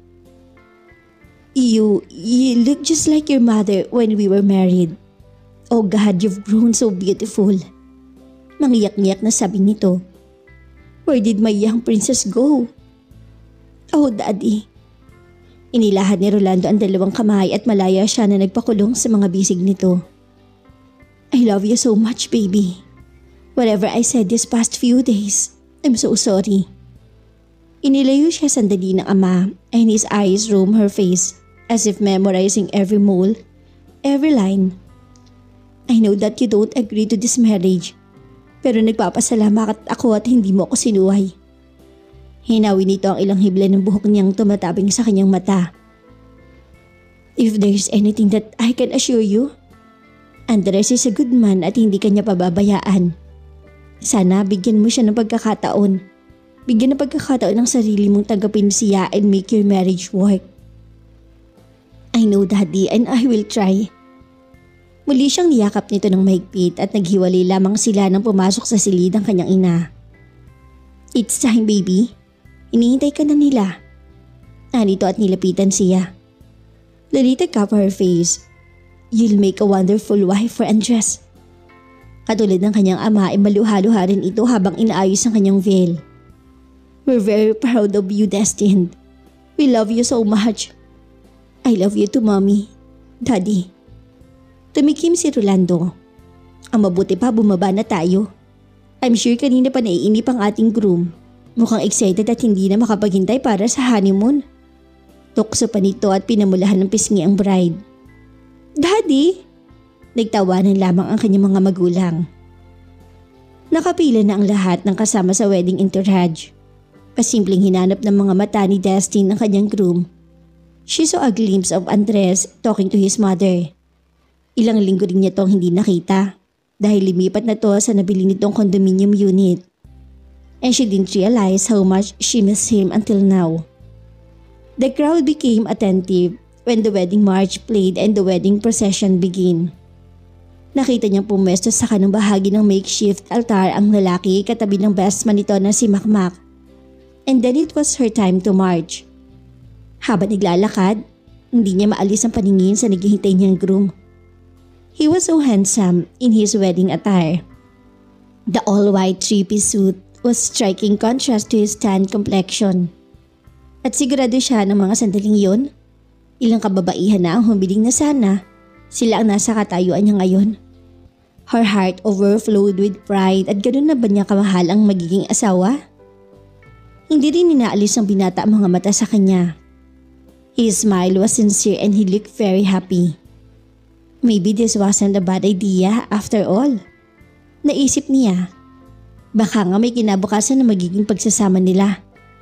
You look just like your mother when we were married. Oh God, you've grown so beautiful. Mangiyak-ngiyak na sabi nito. Where did my young princess go? Oh, Daddy. Inilahad ni Rolando ang dalawang kamay at malaya siya na nagpakulong sa mga bisig nito. I love you so much, baby. Whatever I said these past few days, I'm so sorry. Inilayo siya sandali ng ama and his eyes roam her face as if memorizing every mole, every line. I know that you don't agree to this marriage. Pero nagpapasalamat ako at hindi mo ako sinuway. Hinawi nito ang ilang hibla ng buhok niyang tumatabing sa kanyang mata. If there's anything that I can assure you, Andres is a good man at hindi kanya pababayaan. Sana bigyan mo siya ng pagkakataon. Bigyan ng pagkakataon ng sarili mong tanggapin siya and make your marriage work. I know, Daddy, and I will try. Muli siyang niyakap nito ng mahigpit at naghiwalay lamang sila nang pumasok sa silid ang kanyang ina. It's time, baby. Hinihintay ka na nila. Anito at nilapitan siya. Lolita cover her face. You'll make a wonderful wife for Andres. Katulad ng kanyang ama ay maluha-luha rin ito habang inaayos ang kanyang veil. We're very proud of you, Destined. We love you so much. I love you too, Mommy. Daddy. Tumikim si Rolando. Ang mabuti pa bumaba na tayo. I'm sure kanina pa naiinip ang ating groom. Mukhang excited at hindi na makapaghintay para sa honeymoon. Tukso pa nito at pinamulahan ng pisngi ang bride. Daddy! Nagtawanan lamang ang kanyang mga magulang. Nakapila na ang lahat ng kasama sa wedding entourage. Pasimpleng hinanap ng mga mata ni Destin ang kanyang groom. She saw a glimpse of Andres talking to his mother. Ilang linggo rin niya itong hindi nakita dahil lumipat na to sa nabili nitong condominium unit. And she didn't realize how much she missed him until now. The crowd became attentive when the wedding march played and the wedding procession began. Nakita niyang pumwesto sa kanang bahagi ng makeshift altar ang lalaki katabi ng best man nito na si Makmak. And then it was her time to march. Habang naglalakad, hindi niya maalis ang paningin sa naghihintay niyang groom. He was so handsome in his wedding attire. The all-white three-piece suit was striking contrast to his tan complexion. At sigurado siya ng mga sandaling yun, ilang kababaihan na ang humiling na sana sila ang nasa katayuan niya ngayon. Her heart overflowed with pride at ganun na ba niya kamahal ang magiging asawa? Hindi rin inaalis ng binata ang mga mata sa kanya. His smile was sincere and he looked very happy. Maybe this wasn't a bad idea after all. Naisip niya, baka nga may kinabukasan na magiging pagsasama nila.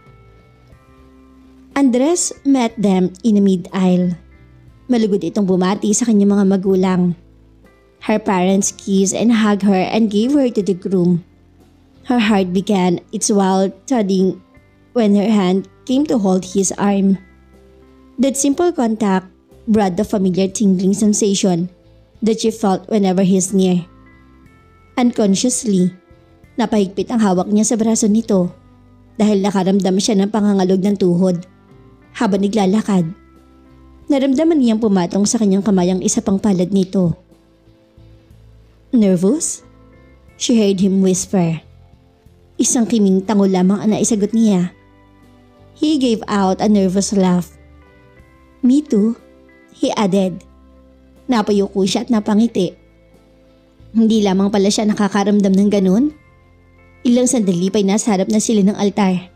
Andres met them in a mid-aisle. Malugod itong bumati sa kanyang mga magulang. Her parents kissed and hugged her and gave her to the groom. Her heart began its wild thudding when her hand came to hold his arm. That simple contact brought the familiar tingling sensation that she felt whenever he's near. Unconsciously, napahigpit ang hawak niya sa braso nito dahil nakaramdam siya ng pangangalog ng tuhod. Habang naglalakad, naramdaman niyang pumatong sa kanyang kamay ang isa pang palad nito. Nervous? She heard him whisper. Isang kiming tango lamang ang naisagot niya. He gave out a nervous laugh. Me too, he added. Napayuko siya at napangiti. Hindi lamang pala siya nakakaramdam ng ganun. Ilang sandali pa'y nasa harap na sila ng altar.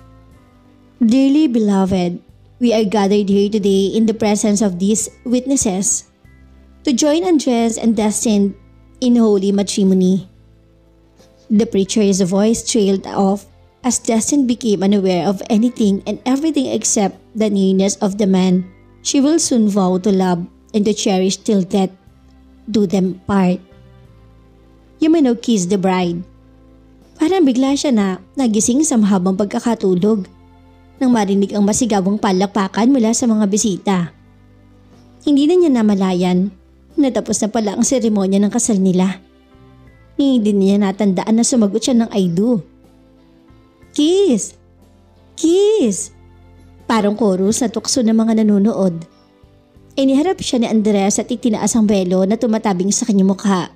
Dearly beloved, we are gathered here today in the presence of these witnesses to join Andres and Destin in holy matrimony. The preacher's voice trailed off as Destin became unaware of anything and everything except the nearness of the man she will soon vow to love and to cherish till death do them part. You may now kiss the bride. Parang bigla siya na nagising sa mahabang pagkakatulog nang marinig ang masigawang palakpakan mula sa mga bisita. Hindi na niya namalayan na tapos na pala ang seremonya ng kasal nila. Hindi niya natandaan na sumagot siya ng I do. Kiss! Kiss! Parang chorus na tukso ng mga nanonood. Iniharap siya ni Andres at itinaas ang belo na tumatabing sa kanyang mukha.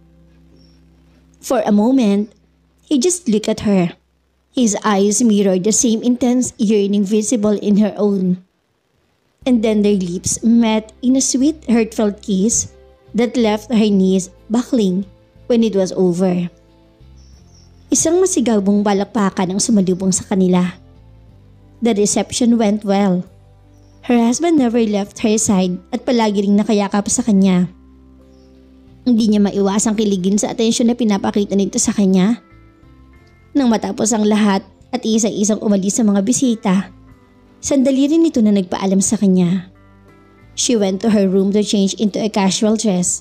For a moment, he just looked at her. His eyes mirrored the same intense yearning visible in her own. And then their lips met in a sweet, heartfelt kiss that left her knees buckling when it was over. Isang masigabong balakpakan ang sumalubong sa kanila. The reception went well. Her husband never left her side at palagi ring nakayakap sa kanya. Hindi niya maiwasang kiligin sa atensyon na pinapakita nito sa kanya. Nang matapos ang lahat at isa-isang umalis sa mga bisita, sandali rin ito na nagpaalam sa kanya. She went to her room to change into a casual dress.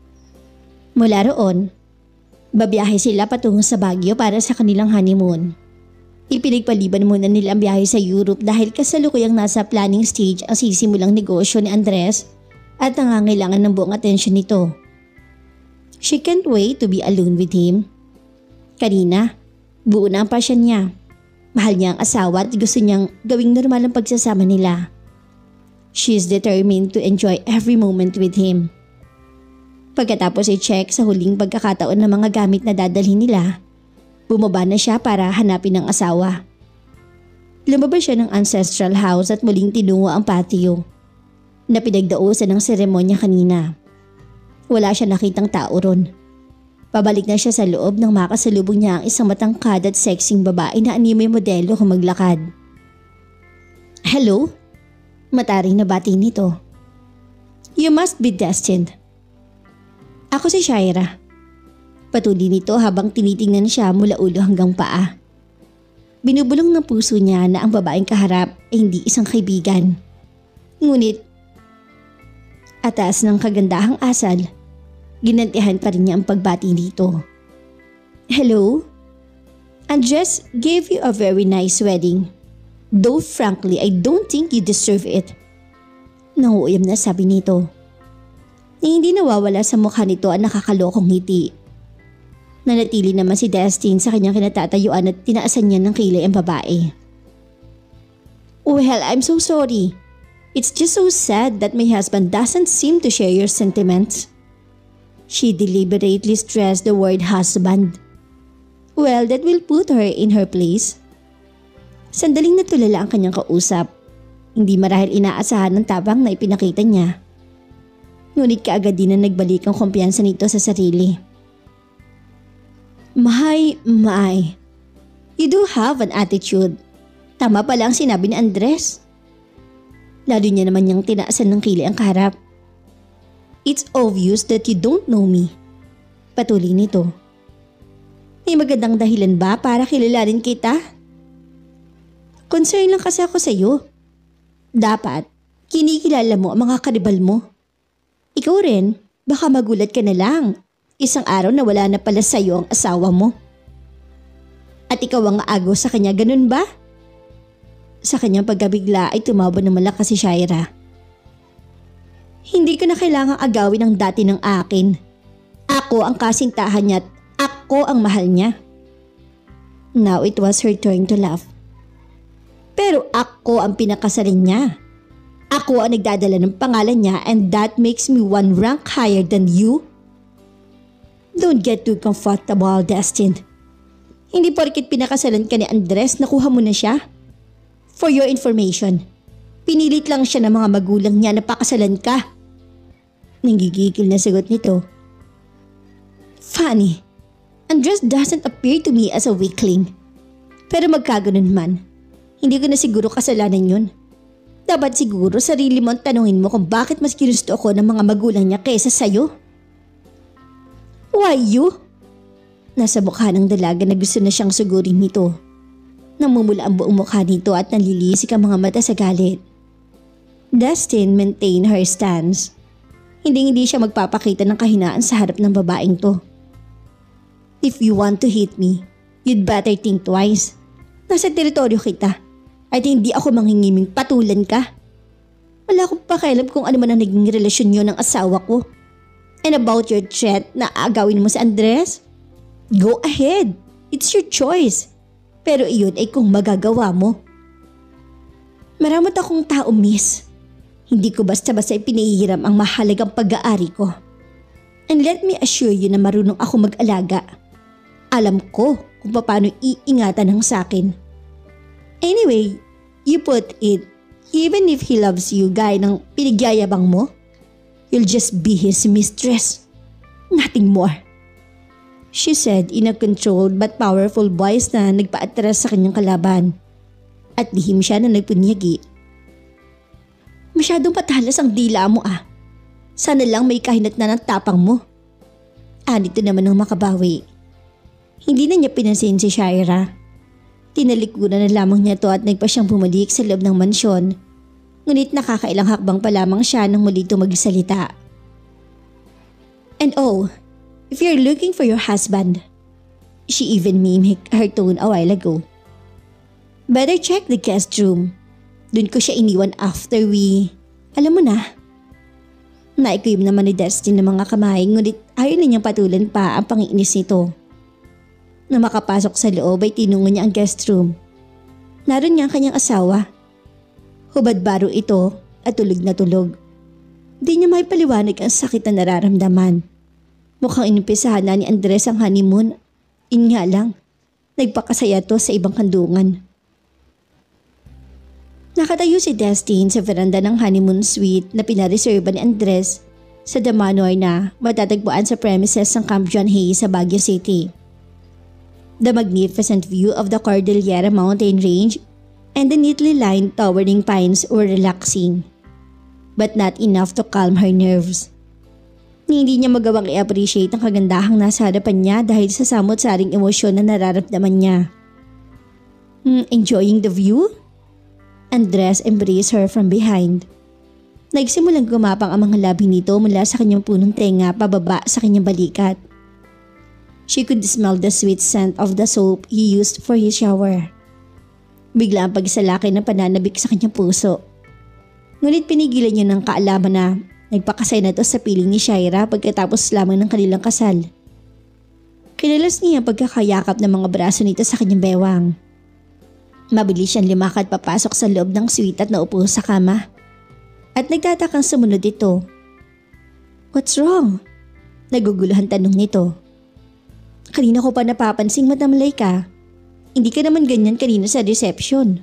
Mula roon, babiyahe sila patungo sa Baguio para sa kanilang honeymoon. Ipinagpaliban muna nila ang biyahe sa Europe dahil kasalukuyang nasa planning stage ang sisimulang negosyo ni Andres at nangangailangan ng buong atensyon nito. She can't wait to be alone with him. Kanina, buo na ang pasyon niya. Mahal niya ang asawa at gusto niyang gawing normal ang pagsasama nila. She is determined to enjoy every moment with him. Pagkatapos i-check sa huling pagkakataon ng mga gamit na dadalhin nila, bumaba na siya para hanapin ang asawa. Lumabas siya ng ancestral house at muling tinungo ang patio na pinagdausan ng seremonya kanina. Wala siya nakitang tao ron. Pabalik na siya sa loob nang makasalubong niya ang isang matangkad at sexing babae na anime modelo kung maglakad. Hello? Mataring na bati nito. You must be destined. Ako si Shaira. Patuloy nito habang tinitingnan siya mula ulo hanggang paa. Binubulong ng puso niya na ang babaeng kaharap ay hindi isang kaibigan. Ngunit, atas ng kagandahang asal, ginantihan pa rin niya ang pagbati nito. Hello? Andres gave you a very nice wedding. Though frankly, I don't think you deserve it. Nanguuyam na sabi nito. Ni hindi nawawala sa mukha nito ang nakakalokong ngiti. Nanatili naman si Destine sa kanyang kinatatayuan at tinaasan niya ng kilay ang babae. Well, I'm so sorry. It's just so sad that my husband doesn't seem to share your sentiments. She deliberately stressed the word husband. Well, that will put her in her place. Sandaling natulala ang kanyang kausap. Hindi marahil inaasahan ng tabang na ipinakita niya. Ngunit kaagad din na nagbalik ang kumpiyansa nito sa sarili. My. You do have an attitude. Tama pala ang sinabi ni Andres. Lalo niya naman niyang tinaasan ng kilay ang kaharap. It's obvious that you don't know me. Patuloy nito. May magandang dahilan ba para kilalanin kita? Concern lang kasi ako sa iyo. Dapat, kinikilala mo ang mga karibal mo. Ikaw rin, baka magulat ka na lang. Isang araw na wala na pala sa iyo ang asawa mo. At ikaw ang agaw sa kanya, ganun ba? Sa kanyang pagkabigla ay tumawa ng malakas si Shaira. Hindi ko na kailangang agawin ang dati ng akin. Ako ang kasintahan niya at ako ang mahal niya. Now it was her turn to laugh. Pero ako ang pinakasalan niya. Ako ang nagdadala ng pangalan niya and that makes me one rank higher than you. Don't get too comfortable, Destin. Hindi porket pinakasalan ka ni Andres, nakuha mo na siya. For your information, pinilit lang siya ng mga magulang niya na pakasalan ka. Nanggigigil na sagot nito. Funny, Andres doesn't appear to me as a weakling. Pero magkaganon man, hindi ko na siguro kasalanan yun. Dapat siguro sarili mo ang tanungin mo kung bakit mas ginusto ako ng mga magulang niya kaysa sa'yo. Why you? Nasa mukha ng dalaga na gusto na siyang sugurin nito. Namumula ang buong mukha nito at nalilisik ang mga mata sa galit. Dustin maintained her stance. Hindi siya magpapakita ng kahinaan sa harap ng babaeng to. If you want to hit me, you'd better think twice. Nasa teritoryo kita. At hindi ako manghingiming patulan ka. Wala akong pakialam kung ano man ang naging relasyon niyo ng asawa ko. And about your threat na agawin mo si Andres? Go ahead. It's your choice. Pero iyon ay kung magagawa mo. Maramot akong tao, miss. Hindi ko basta-basta ipinahihiram ang mahalagang pag-aari ko. And let me assure you na marunong ako mag-alaga. Alam ko kung paano iingatan ng sakin. Anyway, you put it, even if he loves you gaya ng pinigyayabang mo, you'll just be his mistress. Nothing more. She said in a controlled but powerful voice na nagpaatras sa kanyang kalaban. At lihim siya na nagpunyagi. Masyadong patalas ang dila mo ah. Sana lang may kahinat na ng tapang mo. Anito naman ang makabawi. Hindi na niya pinansin si Shaira. Tinalikuran na lamang niya to at nagpa siyang bumalik sa loob ng mansyon. Ngunit nakakailang hakbang pa lamang siya nang muli ito magsalita. And oh, if you're looking for your husband, she even mimicked her tone a while ago. Better check the guest room. Doon ko siya iniwan after we, alam mo na. Naikuyom naman ni Destin ng mga kamay ngunit ayaw na niyang patulan pa ang pangiinis nito. Na makapasok sa loob ay tinungo niya ang guest room. Naroon niya ang kanyang asawa. Hubad-baro ito at tulog na tulog. Di niya may paliwanag ang sakit na nararamdaman. Mukhang inumpisahan na ni Andres ang honeymoon. In nga lang, nagpakasaya to sa ibang kandungan. Nakatayo si Destine sa veranda ng honeymoon suite na pinareserba ni Andres sa Damanoy na matatagpuan sa premises ng Camp John Hay sa Baguio City. The magnificent view of the Cordillera mountain range and the neatly lined towering pines were relaxing, but not enough to calm her nerves. Hindi niya magawang i-appreciate ang kagandahang nasa harapan niya dahil sa samot-saring emosyon na nararamdaman niya. Enjoying the view? Andres embraced her from behind. Nagsimulang gumapang ang mga labi nito mula sa kanyang punong tenga pababa sa kanyang balikat. She could smell the sweet scent of the soap he used for his shower. Bigla ang pagsalaki ng pananabik sa kanyang puso. Ngunit pinigilan niya ng kaalaman na Nagpakasay na to sa piling ni Shaira pagkatapos lamang ng kanilang kasal. Kinalas niya ang pagkakayakap ng mga braso nito sa kanyang bewang. Mabilis siyang lumakad papasok sa loob ng suite at naupo sa kama. At nagtatakang sumunod ito. "What's wrong?" Naguguluhan tanong nito. "Kanina ko pa napapansing madamlay ka. Hindi ka naman ganyan kanina sa reception."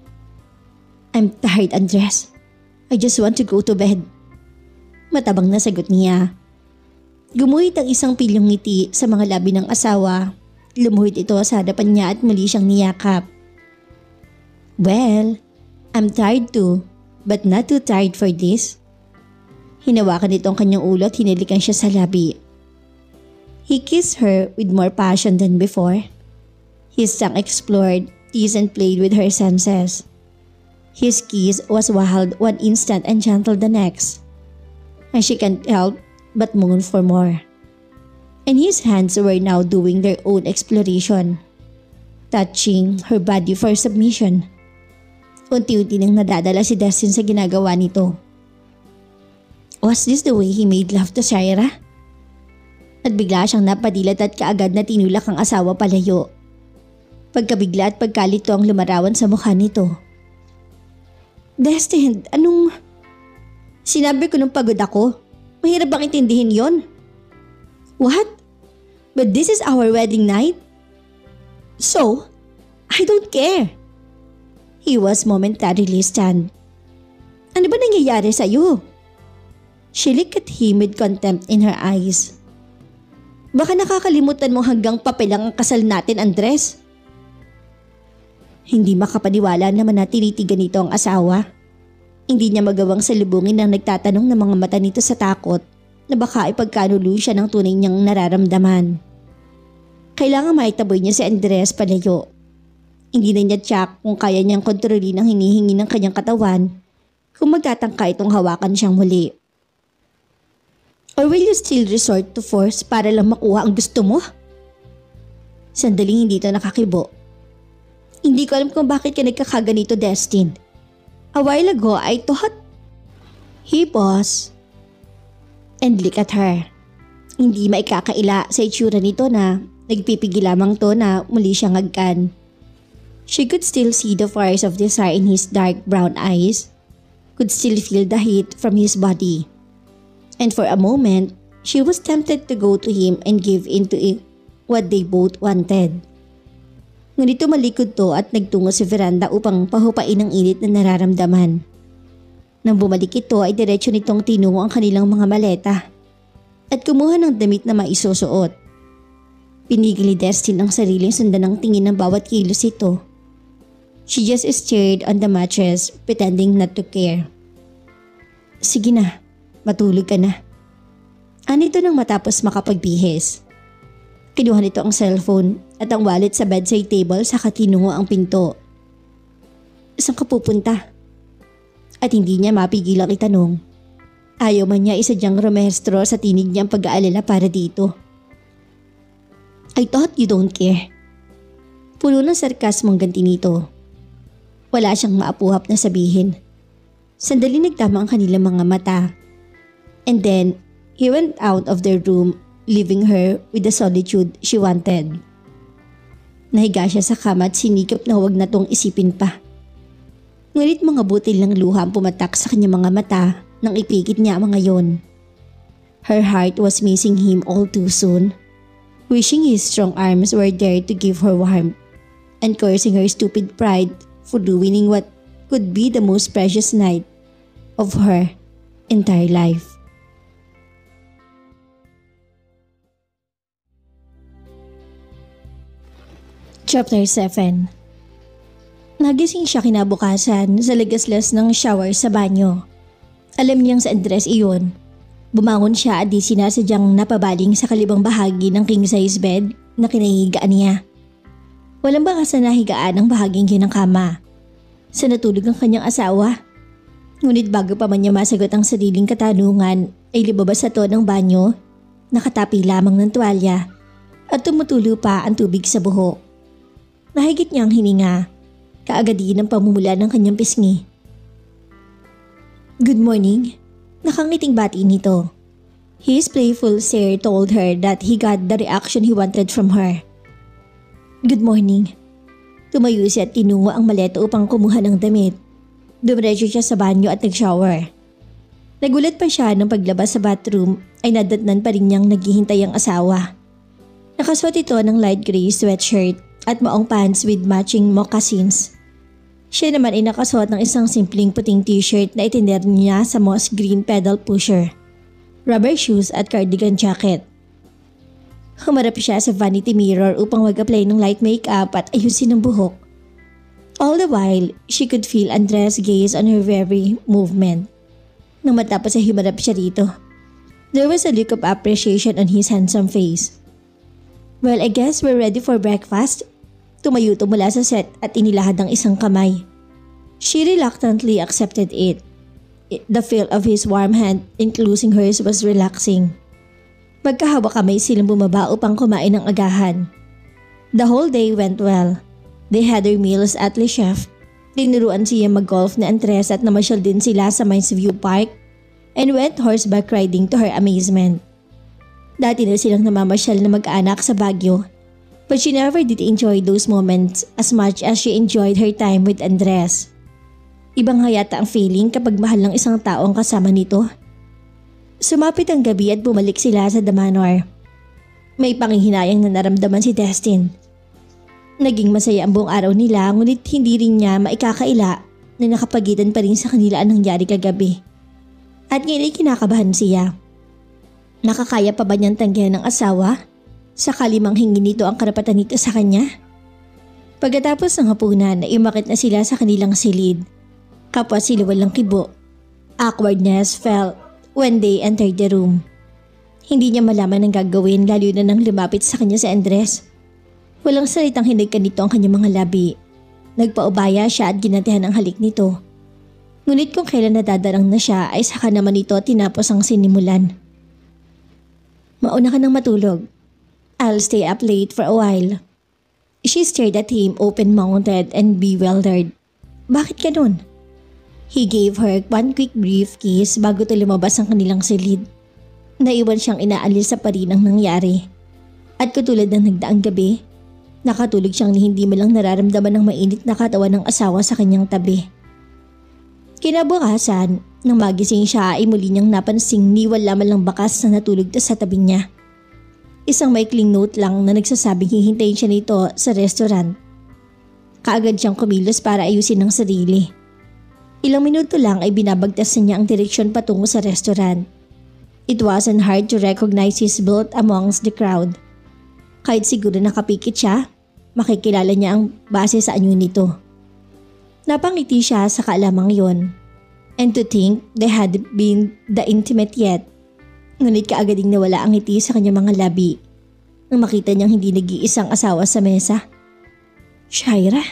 "I'm tired, Andres. I just want to go to bed." Matabang na sagot niya. Gumuhit ang isang pilyong ngiti sa mga labi ng asawa. Lumuhit ito sa harapan niya at muli siyang niyakap. "Well, I'm tired too, but not too tired for this." Hinawakan nito ang kanyang ulo at hinilikan siya sa labi. He kissed her with more passion than before. His tongue explored, teased and played with her senses. His kiss was wild one instant and gentle the next. And she can't help but moan for more. And his hands were now doing their own exploration, touching her body for submission. Unti-unti nang nadadala si Destin sa ginagawa nito. Was this the way he made love to Shaira? At bigla siyang napadilat at kaagad na tinulak ang asawa palayo. Pagkabigla at pagkalito ang lumarawan sa mukha nito. "Destin, anong..." "Sinabi ko nung pagod ako. Mahirap bang intindihin yon?" "What? But this is our wedding night. So, I don't care." He was momentarily stunned. "Ano ba nangyayari sa'yo?" She looked at him with contempt in her eyes. "Baka nakakalimutan mo hanggang papel lang ang kasal natin, Andres." Hindi makapaniwala naman na tinitigan nito ang asawa. Hindi niya magawang salubungin ang nagtatanong ng mga mata nito sa takot na baka ipagkanulo siya ng tunay niyang nararamdaman. Kailangan maitaboy niya si Andres palayo. Hindi na niya tiyak kung kaya niyang kontrolin ang hinihingi ng kanyang katawan kung magtatangka itong hawakan siyang muli. "Or will you still resort to force para lang makuha ang gusto mo?" Sandaling hindi ito nakakibo. "Hindi ko alam kung bakit ka nagkakaganito, Destin. A while ago, I thought..." He paused and looked at her. Hindi maikakaila sa itsura nito na nagpipigil lamang to na muli siyang agkan. She could still see the fires of desire in his dark brown eyes, could still feel the heat from his body. And for a moment, she was tempted to go to him and give in to what they both wanted. Ngunit tumalikod to at nagtungo sa veranda upang pahupain ang init na nararamdaman. Nang bumalik ito ay diretsyo nitong tinungo ang kanilang mga maleta at kumuha ng damit na maisusuot. Pinigil ni Destin ang sariling sundan ng tingin ng bawat kilos ito. She just stared on the mattress, pretending not to care. "Sige na, matulog ka na." Anito nang matapos makapagbihis. Kinuha nito ang cellphone at ang wallet sa bedside table saka tinungo ang pinto. "Saan ka pupunta?" At hindi niya mapigilang itanong. Ayaw man niya isadyang rumehestro sa tinig niyang pag-aalala para dito. "I thought you don't care." Puno ng sarkasmong ganti nito. Wala siyang maapuhap na sabihin. Sandali nagtama ang kanilang mga mata. And then, he went out of their room, leaving her with the solitude she wanted. Nahiga siya sa kama at sinikap na huwag na tong isipin pa. Ngunit mga butil ng luha ang pumatak sa kanyang mga mata nang ipikit niya ang mga yon. Her heart was missing him all too soon, wishing his strong arms were there to give her warmth, and cursing her stupid pride for ruining what could be the most precious night of her entire life. Chapter 7. Nagising siya kinabukasan sa lagaslas ng shower sa banyo. Alam niyang sa Andres iyon. Bumangon siya at di sinasadyang napabaling sa kalibang bahagi ng king-size bed na kinahigaan niya. Walang baka sa nahigaan ang bahaging yun ng kama. Sa natulog ang kanyang asawa. Ngunit bago pa man niya masagot ang sariling katanungan ay libabas sa to ng banyo, nakatapi lamang ng tuwalya at tumutulo pa ang tubig sa buhok. Nahigit niya ang hininga, kaagad din ang pamumula ng kanyang pisngi. "Good morning. Nakangiting bati nito. His playful stare told her that he got the reaction he wanted from her. Good morning. Tumayo siya at tinungo ang maleta upang kumuha ng damit. Dumiretso siya sa banyo at nag-shower. Nagulat pa siya nang paglabas sa bathroom ay nadatnan pa rin niyang naghihintay ang asawa. Nakasuot ito ng light gray sweatshirt at maong pants with matching moccasins. Siya naman ay nakasuot ng isang simpleng puting t-shirt na itiner niya sa moss green pedal pusher, rubber shoes at cardigan jacket. Humarap siya sa vanity mirror upang mag-apply ng light makeup at ayusin ang buhok. All the while, she could feel Andres' gaze on her very movement. Nang matapos ay humarap siya rito, there was a look of appreciation on his handsome face. Well, I guess we're ready for breakfast. Tumayo ito mula sa set at inilahad ang isang kamay. She reluctantly accepted it. The feel of his warm hand enclosing hers was relaxing. Magkahawak kamay silang bumaba upang kumain ng agahan. The whole day went well. They had their meals at Le Chef. Tinuruan siya mag-golf na Andres at namasyal din sila sa Mines View Park and went horseback riding to her amazement. Dati na silang namamasyal na mag-anak sa Baguio, but she never did enjoy those moments as much as she enjoyed her time with Andres. Ibang hayata ang feeling kapag mahal ng isang tao ang kasama nito. Sumapit ang gabi at bumalik sila sa The Manor. May panghihinayang na naramdaman si Destin. Naging masaya ang buong araw nila ngunit hindi rin niya maikakaila na nakapagitan pa rin sa kanila ang nangyari kagabi. At ngayon ay kinakabahan siya. Nakakaya pa ba niyang tanggihan ng asawa? Sakali mang hingin nito ang karapatan nito sa kanya? Pagkatapos ng hapunan ay umakit na sila sa kanilang silid. Kapwa sila walang kibo. Awkwardness fell when they entered the room. Hindi niya malaman ang gagawin lalo na nang lumapit sa kanya si Andres. Walang salitang hinagkan nito ang kanyang mga labi. Nagpaubaya siya at ginatihan ang halik nito. Ngunit kung kailan nadadarang na siya ay saka naman ito tinapos ang sinimulan. Mauna ka nang matulog. I'll stay up late for a while. She stared at him open-mouthed and bewildered. Bakit ganun? He gave her one quick brief kiss bago ito lumabas ang kanilang silid. Naiwan siyang inaalis sa parin ang nangyari. At katulad ng nagdaang gabi, nakatulog siyang hindi man lang nararamdaman ng mainit na katawan ng asawa sa kanyang tabi. Kinabukasan, nang magising siya ay muli niyang napansing ni wala man lang bakas na natulog sa tabi niya. Isang maikling note lang na nagsasabing hihintayin siya nito sa restaurant. Kaagad siyang kumilos para ayusin ang sarili. Ilang minuto lang ay binabagtas niya ang direksyon patungo sa restaurant. It wasn't hard to recognize his build amongst the crowd. Kahit siguro nakapikit siya, makikilala niya ang base sa anyo nito. Napangiti siya sa kaalamang yon. And to think they hadn't been the intimate yet. Ngunit kaagad ding nawala ang ngiti sa kanyang mga labi nang makita niyang hindi nag-iisang asawa sa mesa. Shaira?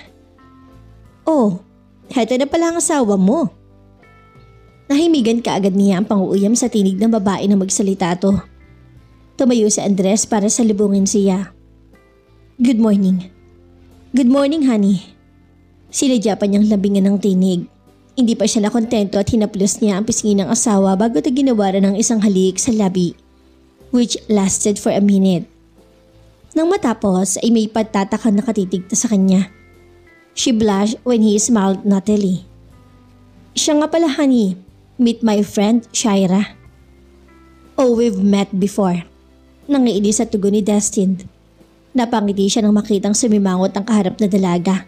Oh, heto na pala ang asawa mo. Nahimigan kaagad niya ang panguuyam sa tinig ng babae na magsalita to. Tumayo si Andres para salubungin siya. Good morning. Good morning, honey. Sinadya pa niyang labingan ng tinig. Hindi pa siya nakontento at hinaplos niya ang pisngi ng asawa bago ito ginawaran ng isang halik sa labi, which lasted for a minute. Nang matapos ay may pagtatakang nakatitigta sa kanya. She blushed when he smiled naughtily. Siya nga pala, honey. Meet my friend, Shaira. Oh, we've met before. Nangiinis sa tugon ni Destin. Napangiti siya nang makitang sumimangot ang kaharap na dalaga.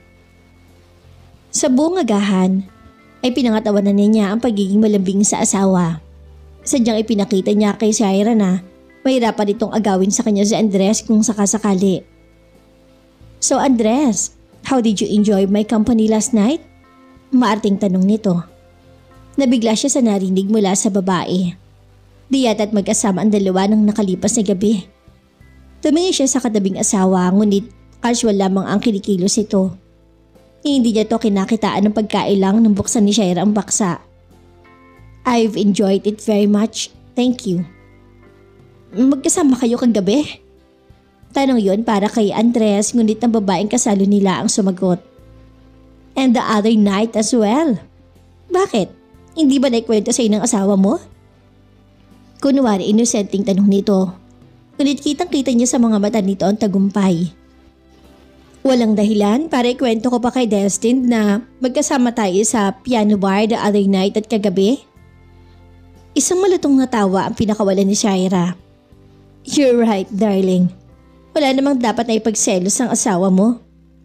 Sa buong agahan, ay pinangatawanan niya ang pagiging malambing sa asawa. Sadyang ipinakita niya kay Shaira na mahirapan itong agawin sa kanya si Andres kung sakasakali. So Andres, how did you enjoy my company last night? Maarting tanong nito. Nabigla siya sa narinig mula sa babae. Di yata't mag-asama ang dalawa ng nakalipas na gabi. Tumingin siya sa katabing asawa ngunit casual lamang ang kinikilos ito. Hindi niya to kinakitaan ng pagkailang nang buksan ni Shaira ang baksa. I've enjoyed it very much. Thank you. Magkasama kayo kagabi? Tanong yon para kay Andres ngunit ang babaeng kasalo nila ang sumagot. And the other night as well. Bakit? Hindi ba naikwento sa'yo ng asawa mo? Kunwari inosenteng tanong nito. Ngunit kitang-kita niya sa mga mata nito ang tagumpay. Walang dahilan para ikwento ko pa kay Destin na magkasama tayo sa piano bar the other night at kagabi. Isang malutong na tawa ang pinakawalan ni Shaira. You're right, darling. Wala namang dapat na ipagselos ang asawa mo.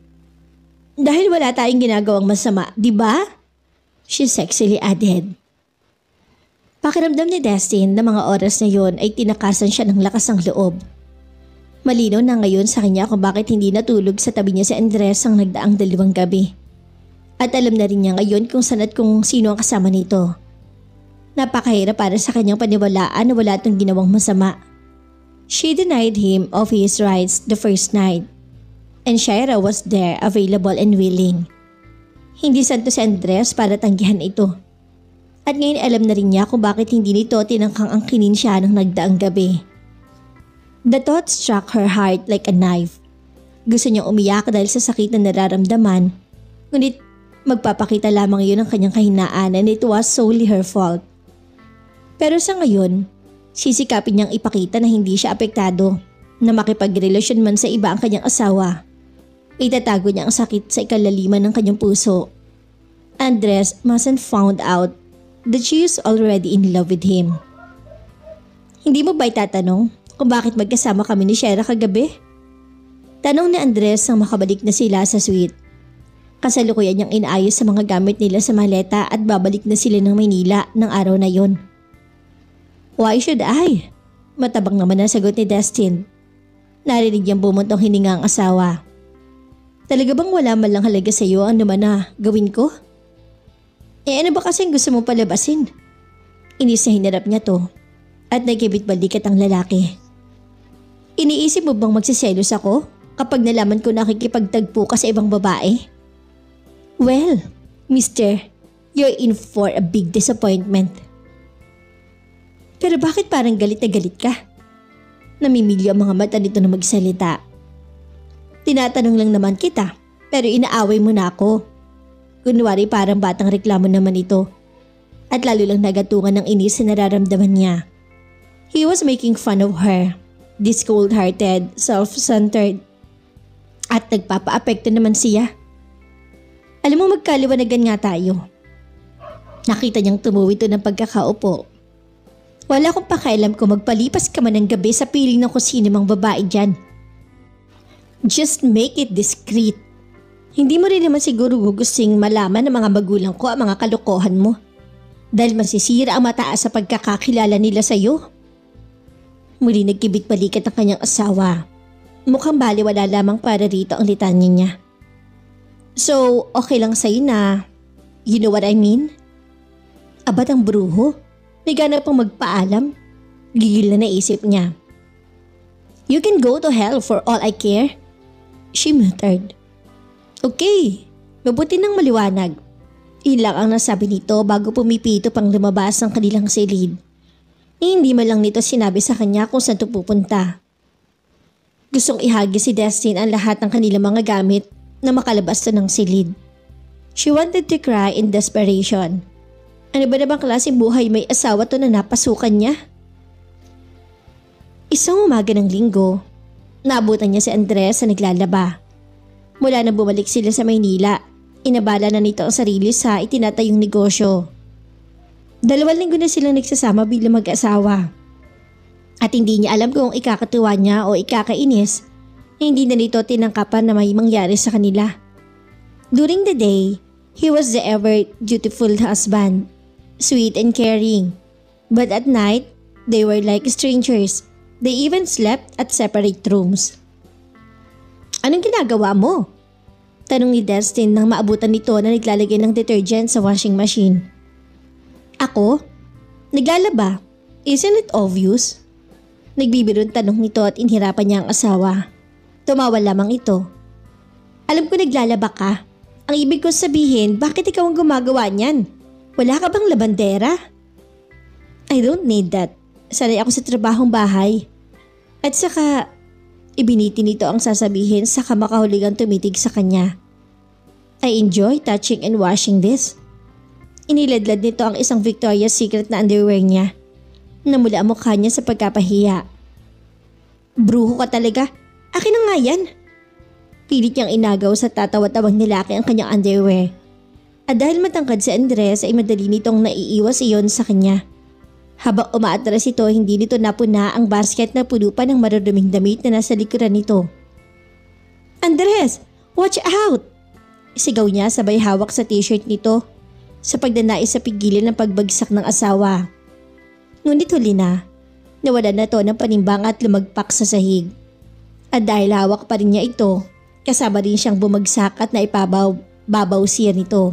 Dahil wala tayong ginagawang masama, di ba? She sexily added. Pakiramdam ni Destin na mga oras na yon ay tinakasan siya ng lakas ng loob. Malinaw na ngayon sa kanya kung bakit hindi natulog sa tabi niya si Andres ang nagdaang 2 gabi. At alam na rin niya ngayon kung saan at kung sino ang kasama nito. Napakahirap para sa kanyang paniwalaan na wala itong ginawang masama. She denied him of his rights the first night. And Shaira was there, available and willing. Hindi santo si Andres para tanggihan ito. At ngayon alam na rin niya kung bakit hindi nito tinangkang angkinin siya ng nagdaang gabi. The thought struck her heart like a knife. Gusto niyang umiyak dahil sa sakit na nararamdaman, ngunit magpapakita lamang yun ng kanyang kahinaan and it was solely her fault. Pero sa ngayon, sisikapin niyang ipakita na hindi siya apektado, na makipagrelasyon man sa iba ang kanyang asawa. Itatago niya ang sakit sa ikalaliman ng kanyang puso. Andres mustn't found out that she is already in love with him. Hindi mo ba itatanong kung bakit magkasama kami ni Shaira kagabi? Tanong ni Andres nang makabalik na sila sa suite. Kasalukuyan niyang inaayos sa mga gamit nila sa maleta at babalik na sila ng Maynila ng araw na yon. Why should I? Matabang naman ang sagot ni Destin. Narinig niyang bumuntong hininga ang asawa. Talaga bang wala man lang halaga sa iyo ang naman na gawin ko? Ano ba kasing gusto mong palabasin? Inis na hinarap niya to at nagkibit-balikat ang lalaki. Iniisip mo bang magsiselos ako kapag nalaman ko nakikipagtagpo ka sa ibang babae? Well, mister, you're in for a big disappointment. Pero bakit parang galit na galit ka? Namimilyo ang mga mata nito na magsalita. Tinatanong lang naman kita, pero inaaway mo na ako. Kunwari parang batang reklamo naman ito. At lalo lang nagatungan ng inis na nararamdaman niya. He was making fun of her, this cold-hearted, self-centered. At nagpapa-apekto naman siya. Alam mo magkaliwanagan nga tayo. Nakita niyang tumuwi ito ng pagkakaupo. Wala akong pakialam kung magpalipas ka man ng gabi sa piling ng kusina mang babae dyan. Just make it discreet. Hindi mo rin naman siguro gugusting malaman ng mga magulang ko ang mga kalokohan mo. Dahil masisira ang mataas sa pagkakakilala nila sa iyo. Muli nagkibit-balikat ang kanyang asawa. Mukhang baliwala lamang para rito ang litanya niya. So, okay lang sa'yo na, you know what I mean? Abat ang bruho. May gana pang magpaalam. Gigil na naisip niya. You can go to hell for all I care. She muttered. Okay, mabuti nang maliwanag. Ilang ang nasabi nito bago pumipito pang lumabas ang kanilang silid. Hindi man lang nito sinabi sa kanya kung saan ito pupunta. Gustong ihagi si Destin ang lahat ng kanilang mga gamit na makalabas to ng silid. She wanted to cry in desperation. Ano ba na bang klaseng buhay may asawa to na napasukan niya? Isang umaga ng linggo, naabutan niya si Andres na naglalaba. Mula na bumalik sila sa Maynila, inabala na nito ang sarili sa itinatayong negosyo. 2 linggo na silang nagsasama bilang mag-asawa. At hindi niya alam kung ikakatuwa niya o ikakainis na hindi na nito tinangkapan na may mangyari sa kanila. During the day, he was the ever dutiful husband, sweet and caring. But at night, they were like strangers. They even slept at separate rooms. Anong ginagawa mo? Tanong ni Destin nang maabutan nito na naglalagay ng detergent sa washing machine. Ako? Naglalaba? Isn't it obvious? Nagbibirong tanong nito at inhirapan niya ang asawa. Tumawa lamang ito. Alam ko naglalaba ka. Ang ibig ko sabihin, bakit ikaw ang gumagawa niyan? Wala ka bang labandera? I don't need that. Sanay ako sa trabahong bahay. At saka, ibiniti nito ang sasabihin saka makahuligang tumitig sa kanya. I enjoy touching and washing this. Iniladlad nito ang isang Victoria's Secret na underwear niya. Namula ang mukha niya sa pagkapahiya. Bruho ka talaga. Akin na nga yan. Pilit niyang inagaw sa tatawa-tawang nilaki ang kanyang underwear. At dahil matangkad si Andres ay madali nitong naiiwas iyon sa kanya. Habang umaatras ito, hindi nito napuna ang basket na puno pa ng maruruming damit na nasa likuran nito. Andres! Watch out! Sigaw niya sabay hawak sa t-shirt nito sa pagdanais sa pigilan ng pagbagsak ng asawa. Ngunit huli na, nawala na to ng panimbang at lumagpak sa sahig. At dahil hawak pa rin niya ito, kasama rin siyang bumagsak at naipabaw siya nito.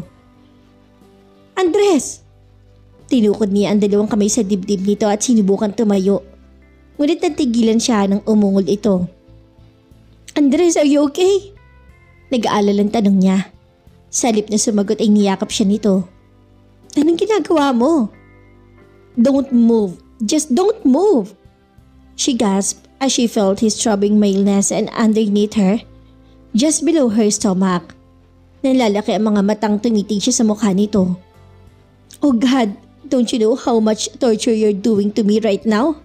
Andres! Tinukod niya ang dalawang kamay sa dibdib nito at sinubukan tumayo. Ngunit natigilan siya nang umungol ito. Andres, are you okay? Nag-aalalang tanong niya. Sa halip na sumagot ay niyakap siya nito. Anong ginagawa mo? Don't move. Just don't move. She gasped as she felt his throbbing maleness and underneath her, just below her stomach, nalalaki ang mga matang tumitig siya sa mukha nito. Oh God, don't you know how much torture you're doing to me right now?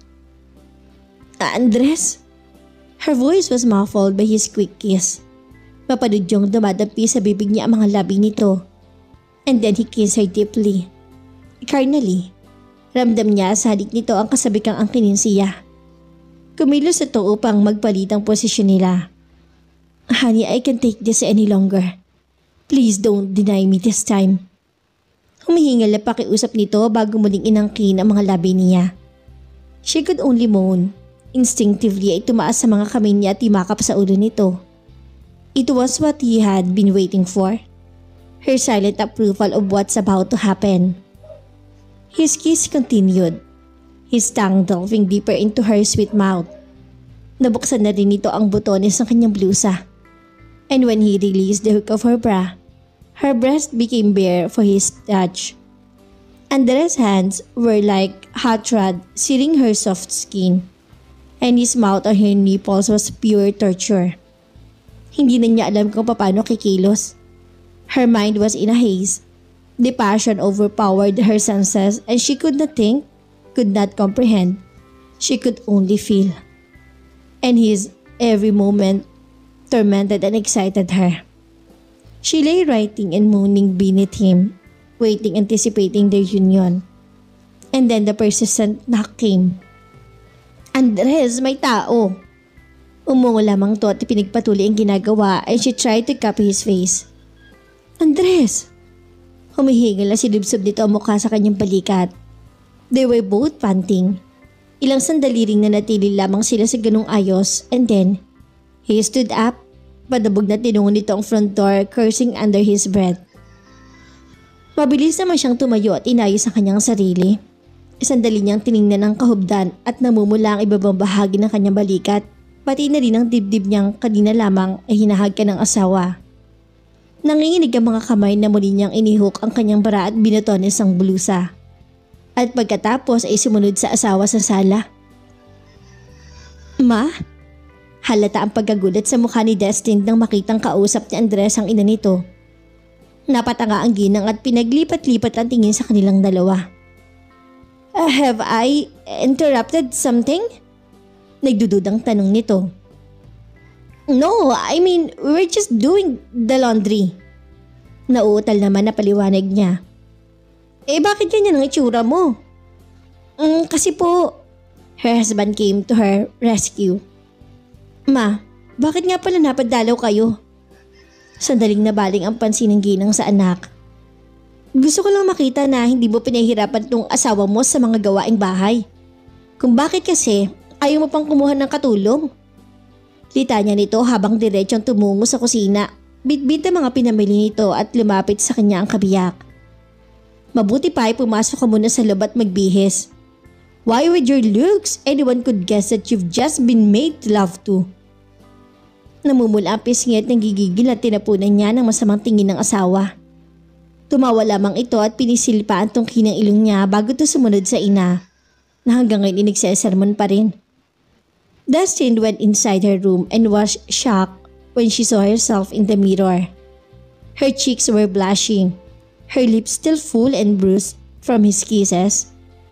Andres? Her voice was muffled by his quick kiss. Mapanudyong dumadampi sa bibig niya ang mga labi nito. And then he kissed her deeply. Carnally, ramdam niya sa halik nito ang kasabikang angkinin siya. Kumilos ito upang magpalit ang posisyon nila. Honey, I can't take this any longer. Please don't deny me this time. Humihingal na pakiusap nito bago muling inangkin ang mga labi niya. She could only moan. Instinctively ay tumaas sa mga kamay niya at timakap sa ulo nito. It was what he had been waiting for. Her silent approval of what's about to happen. His kiss continued, his tongue delving deeper into her sweet mouth. Nabuksan na rin nito ang butones ng kanyang blusa. And when he released the hook of her bra, her breast became bare for his touch. Andres' hands were like hot rod searing her soft skin, and his mouth on her nipples was pure torture. Hindi na niya alam kung paano kikilos. Her mind was in a haze. The passion overpowered her senses and she could not think, could not comprehend. She could only feel. And his every moment tormented and excited her. She lay writing and moaning beneath him, waiting, anticipating their union. And then the persistent knock came. Andres, may tao! Umungo lamang to at pinagpatuloy ang ginagawa and she tried to copy his face. Andres! Humihingal na silubsob nito ang mukha sa kanyang balikat. They were both panting. Ilang sandali ring nanatili lamang sila sa ganung ayos and then, he stood up, padabog na tinungo nito ang front door, cursing under his breath. Mabilis naman siyang tumayo at inayos ang kanyang sarili. Sandali niyang tiningnan ang kahubdan at namumula ang ibabang bahagi ng kanyang balikat, pati na rin ang dibdib niyang kanina lamang ay hinahagka ng asawa. Nanginginig ang mga kamay na muli niyang inihok ang kanyang bara at binatones ang blusa. At pagkatapos ay sumunod sa asawa sa sala. Ma? Halata ang pagkagulat sa mukha ni Destin nang makitang kausap ni Andres ang ina nito. Napatanga ang ginang at pinaglipat-lipat ang tingin sa kanilang dalawa. Have I interrupted something? Nagdududang tanong nito. No, I mean, we're just doing the laundry. Nauutal naman na paliwanag niya. Bakit ganyan ang itsura mo? Kasi po, her husband came to her rescue. Ma, bakit nga pala napadalaw kayo? Sandaling nabaling ang pansin ng ginang sa anak. Gusto ko lang makita na hindi mo pinahirapan tong asawa mo sa mga gawaing bahay. Kung bakit kasi ayaw mo pang kumuha ng katulong? Litanya nito habang diretsong tumungo sa kusina. Bitbit ang mga pinamili nito at lumapit sa kanya ang kabiyak. Mabuti pa ay pumasok ka muna sa loob at magbihis. Why with your looks, anyone could guess that you've just been made love to. Namumula ang pisngi at nagigigil at tinapunan niya ng masamang tingin ng asawa. Tumawa lamang ito at pinisilpa ang tungki ng ilong niya bago ito sumunod sa ina, na hanggang ngayon inagsesermon pa rin. Destin went inside her room and was shocked when she saw herself in the mirror. Her cheeks were blushing, her lips still full and bruised from his kisses.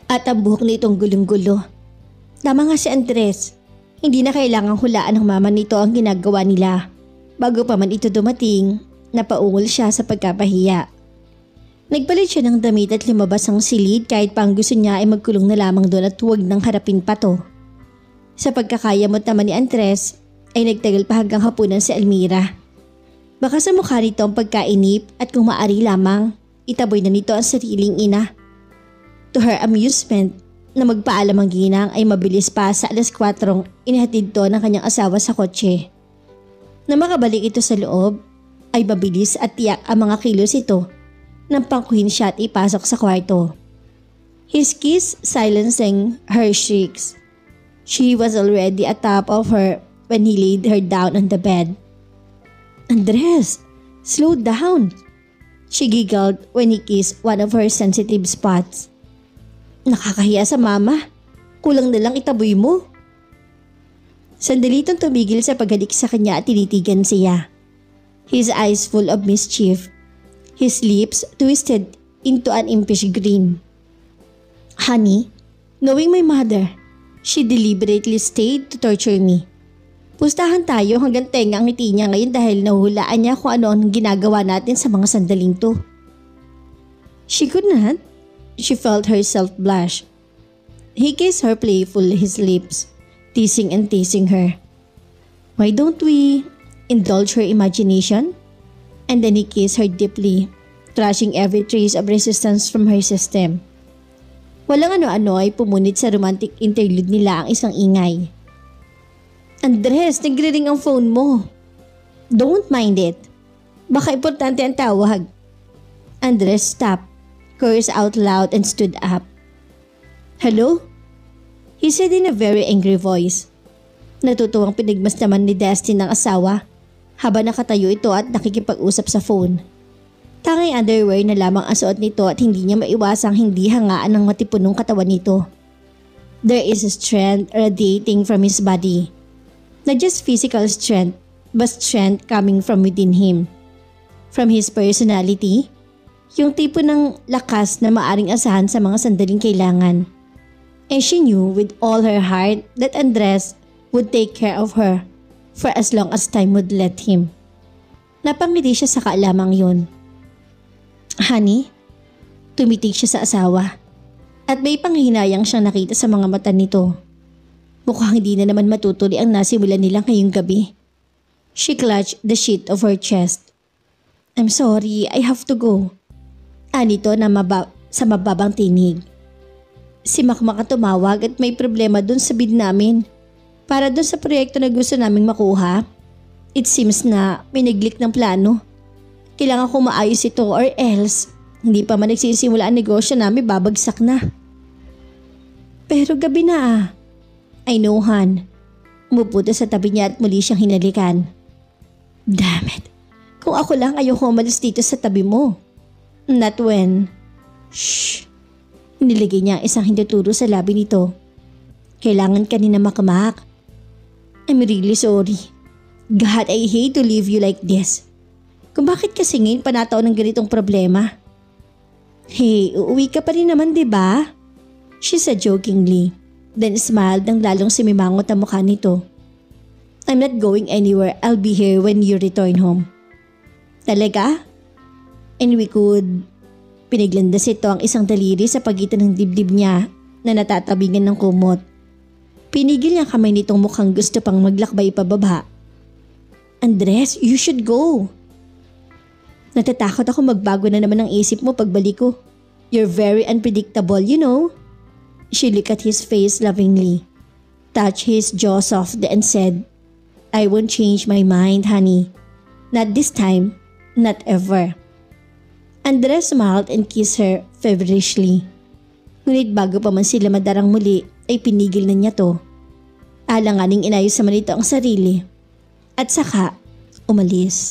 At ang buhok nitong gulong-gulo. Tama nga si Andres. Hindi na kailangang hulaan ng mama nito ang ginagawa nila. Bago pa man ito dumating, napaungol siya sa pagkapahiya. Nagpalit siya ng damit at lumabas ang silid kahit pa ang gusto niya ay magkulong na lamang doon at huwag nang harapin pa to. Sa pagkakayamot naman ni Andres ay nagtagal pa hanggang hapunan si Almira. Baka sa mukha nito ang pagkainip at kung maaari lamang, itaboy na nito ang sariling ina. To her amusement, na magpaalam ang ginang ay mabilis pa sa 4:00 inihatid to ng kanyang asawa sa kotse. Na makabalik ito sa loob, ay mabilis at tiyak ang mga kilos ito nang pangkuhin siya at ipasok sa kwarto. His kiss silencing her shrieks. She was already atop of her when he laid her down on the bed. "Andres, slow down," she giggled when he kissed one of her sensitive spots. "Nakakahiya sa mama. Kulang na lang itaboy mo." Sandali itong tumigil sa paghalik sa kanya at tinitigan siya. His eyes full of mischief. His lips twisted into an impish grin. "Honey, knowing my mother, she deliberately stayed to torture me. Pustahan tayo hanggang tenga ang ngiti niya ngayon dahil nahuhulaan niya kung ano ang ginagawa natin sa mga sandaling to." She could not. She felt herself blush. He kissed her playfully his lips, teasing and teasing her. "Why don't we indulge her imagination?" And then he kissed her deeply, trashing every trace of resistance from her system. Walang ano-ano ay pumunit sa romantic interlude nila ang isang ingay. "Andres, nagre-ring ang phone mo." "Don't mind it. Baka importante ang tawag." Andres stopped, cursed out loud and stood up. "Hello?" he said in a very angry voice. Natutuwang pinagmasdaman ni Destin ng asawa habang nakatayo ito at nakikipag-usap sa phone. Tanging underwear na lamang ang suot nito at hindi niya maiwasang hindi hangaan ng matipunong katawan nito. There is a strength radiating from his body. Not just physical strength, but strength coming from within him. From his personality, yung tipo ng lakas na maaring asahan sa mga sandaling kailangan. And she knew with all her heart that Andres would take care of her for as long as time would let him. Napangiti siya sa kaalamang yun. "Honey?" Tumitig siya sa asawa. At may panghinayang siyang nakita sa mga mata nito. Mukhang hindi na naman matutuloy ang nasimulan nila ngayong gabi. She clutched the sheet of her chest. "I'm sorry, I have to go." Anito na sa mababang tinig. Si Makmak ang tumawag at may problema dun sa bid namin. Para dun sa proyekto na gusto naming makuha. It seems na may naglik ng plano. Kailangan kong maayos ito or else hindi pa man nagsisimula ang negosyo namin babagsak na. "Pero gabi na." "I know, Han." Umuputo sa tabi niya at muli siyang hinalikan. "Damn it. Kung ako lang ayoko umalis dito sa tabi mo." "Not when." "Shh." Niligay niya ang isang hinduturo sa labi nito. "Kailangan ka ni na Makmak. I'm really sorry. God, I hate to leave you like this. Kung bakit kasi ngayon panataw ng ganitong problema?" "Hey, uuwi ka pa rin naman, diba?" she said jokingly. Then smiled nang lalong simimangot ang mukha nito. "I'm not going anywhere. I'll be here when you return home." "Talaga? And we could..." Piniglandas ito ang isang daliri sa pagitan ng dibdib niya na natatabingan ng kumot. Pinigil niya kamay nitong mukhang gusto pang maglakbay pababa. "Andres, you should go." "Natatakot ako magbago na naman ang isip mo pagbalik ko. You're very unpredictable, you know." She looked at his face lovingly, touched his jaw softly and said, "I won't change my mind, honey. Not this time, not ever." Andres smiled and kissed her feverishly. Ngunit bago pa man sila madarang muli ay pinigil na niya to. Alanganing inayos naman ito ang sarili. At saka, umalis.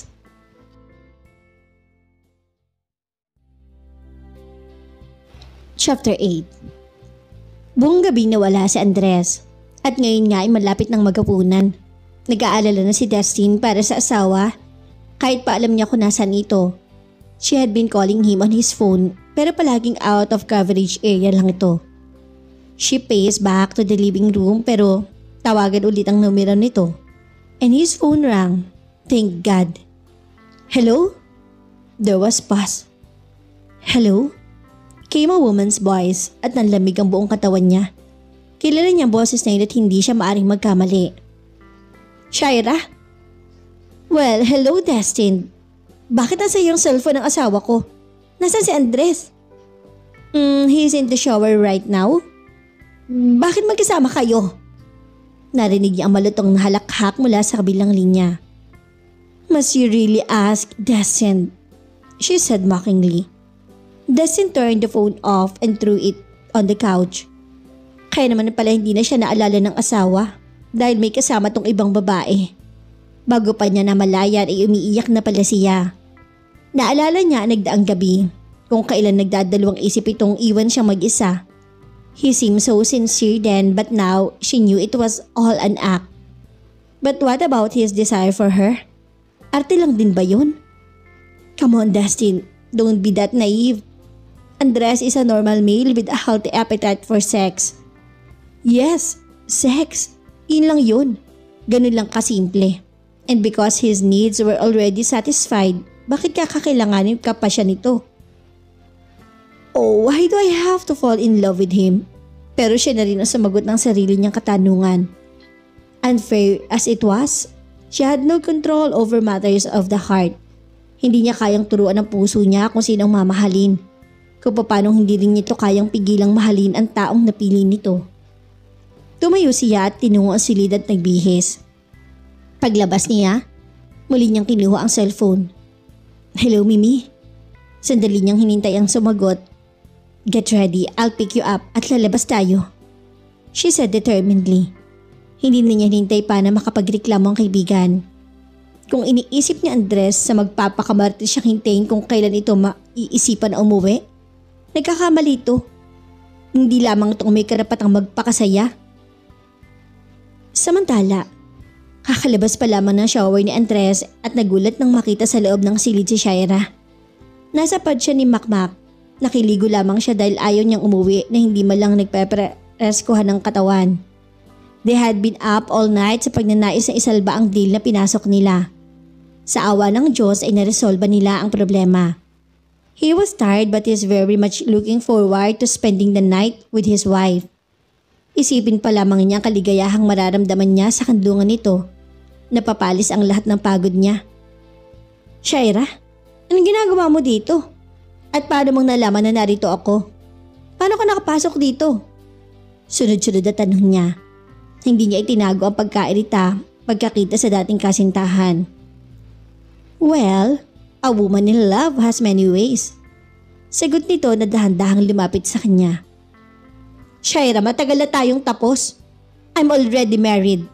Chapter 8. Buong gabi nawala si Andres at ngayon nga ay malapit ng maghapunan. Nag-aalala na si Destin para sa asawa kahit pa alam niya kung nasaan ito. She had been calling him on his phone pero palaging out of coverage area lang ito. She paced back to the living room pero tawagan ulit ang numero nito. And his phone rang. Thank God. Hello? There was pause. Hello? Came a woman's voice at nanlamig ang buong katawan niya. Kilala niya ang boses na yun at hindi siya maaring magkamali. Shaira? Well, hello Destin. Bakit nasa iyong cellphone ang asawa ko? Nasaan si Andres? He's in the shower right now. Bakit magkasama kayo? Narinig niya ang malutong na halakhak mula sa kabilang linya. Must you really ask, Destin? She said mockingly. Destin turned the phone off and threw it on the couch. Kaya naman pala hindi na siya naalala ng asawa dahil may kasama tong ibang babae. Bago pa niya namalayan ay umiiyak na pala siya. Naalala niya ang nagdaang gabi kung kailan nagdadalawang isip itong iwan siyang mag-isa. He seemed so sincere then but now she knew it was all an act. But what about his desire for her? Arte lang din ba yun? Come on Destin, don't be that naive. Andres is a normal male with a healthy appetite for sex. Yes, sex. Yun lang yun. Ganun lang kasimple. And because his needs were already satisfied, bakit kakailanganin ka pa siya nito? Oh, why do I have to fall in love with him? Pero siya na rin ang sumagot ng sarili niyang katanungan. Unfair as it was, she had no control over matters of the heart. Hindi niya kayang turuan ang puso niya kung sinong mamahalin. Kung paano hindi rin nito kayang pigilang mahalin ang taong napili nito. Tumayo siya at tinungo ang silid at nagbihis. Paglabas niya, muli niyang kinuha ang cellphone. Hello Mimi. Sandali niyang hinintay ang sumagot. Get ready, I'll pick you up at lalabas tayo. She said determinedly. Hindi na niya hinintay pa na makapagreklamo ang kaibigan. Kung iniisip ni Andres sa magpapakamarte siyang hintayin kung kailan ito maiisipan na umuwi, nagkakamali ito. Hindi lamang itong may karapatang magpakasaya. Samantala, kakalabas pa lamang ng shower ni Andres at nagulat nang makita sa loob ng silid si Shaira. Nasa pad siya ni Makmak. Nakiligo lamang siya dahil ayaw niyang umuwi na hindi malang nagpepreskuhan ng katawan. They had been up all night sa pagnanais na isalba ang deal na pinasok nila. Sa awa ng Diyos ay naresolba nila ang problema. He was tired but is very much looking forward to spending the night with his wife. Isipin pa lamang niya ang kaligayahang mararamdaman niya sa kandungan nito. Napapalis ang lahat ng pagod niya. Shaira, anong ginagawa mo dito? At paano mong nalaman na narito ako? Paano ka nakapasok dito? Sunod-sunod na tanong niya. Hindi niya itinago ang pagkairita pagkakita sa dating kasintahan. Well, a woman in love has many ways. Sagot nito na dahan-dahang lumapit sa kanya. Shaira, matagal na tayong tapos. I'm already married.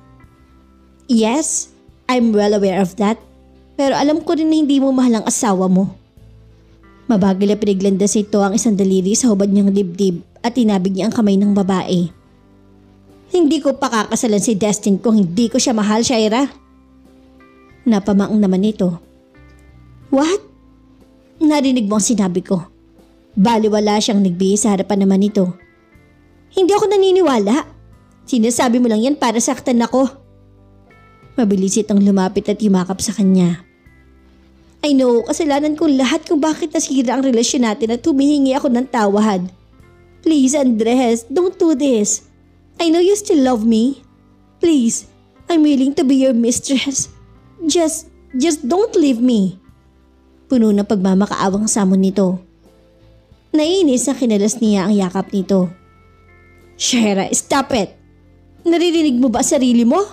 Yes, I'm well aware of that. Pero alam ko rin na hindi mo mahal ang asawa mo. Mabagal na pinaglandas ito ang isang daliri sa hubad niyang dibdib at tinabig niya ang kamay ng babae. Hindi ko pakakasalan si Destin kung hindi ko siya mahal, Shaira. Napamaang naman ito. What? Narinig mo ang sinabi ko. Baliwala siyang nagbihis sa harapan naman nito. Hindi ako naniniwala. Sinasabi mo lang yan para saktan ako. Mabilis itong lumapit at yumakap sa kanya. I know, kasalanan ko lahat kung bakit nasira ang relasyon natin at humihingi ako ng tawad. Please, Andres, don't do this. I know you still love me. Please, I'm willing to be your mistress. Just don't leave me. Puno ng pagmamakaawang samon nito. Naiinis na kinalas niya ang yakap nito. Shaira, stop it. Naririnig mo ba sarili mo?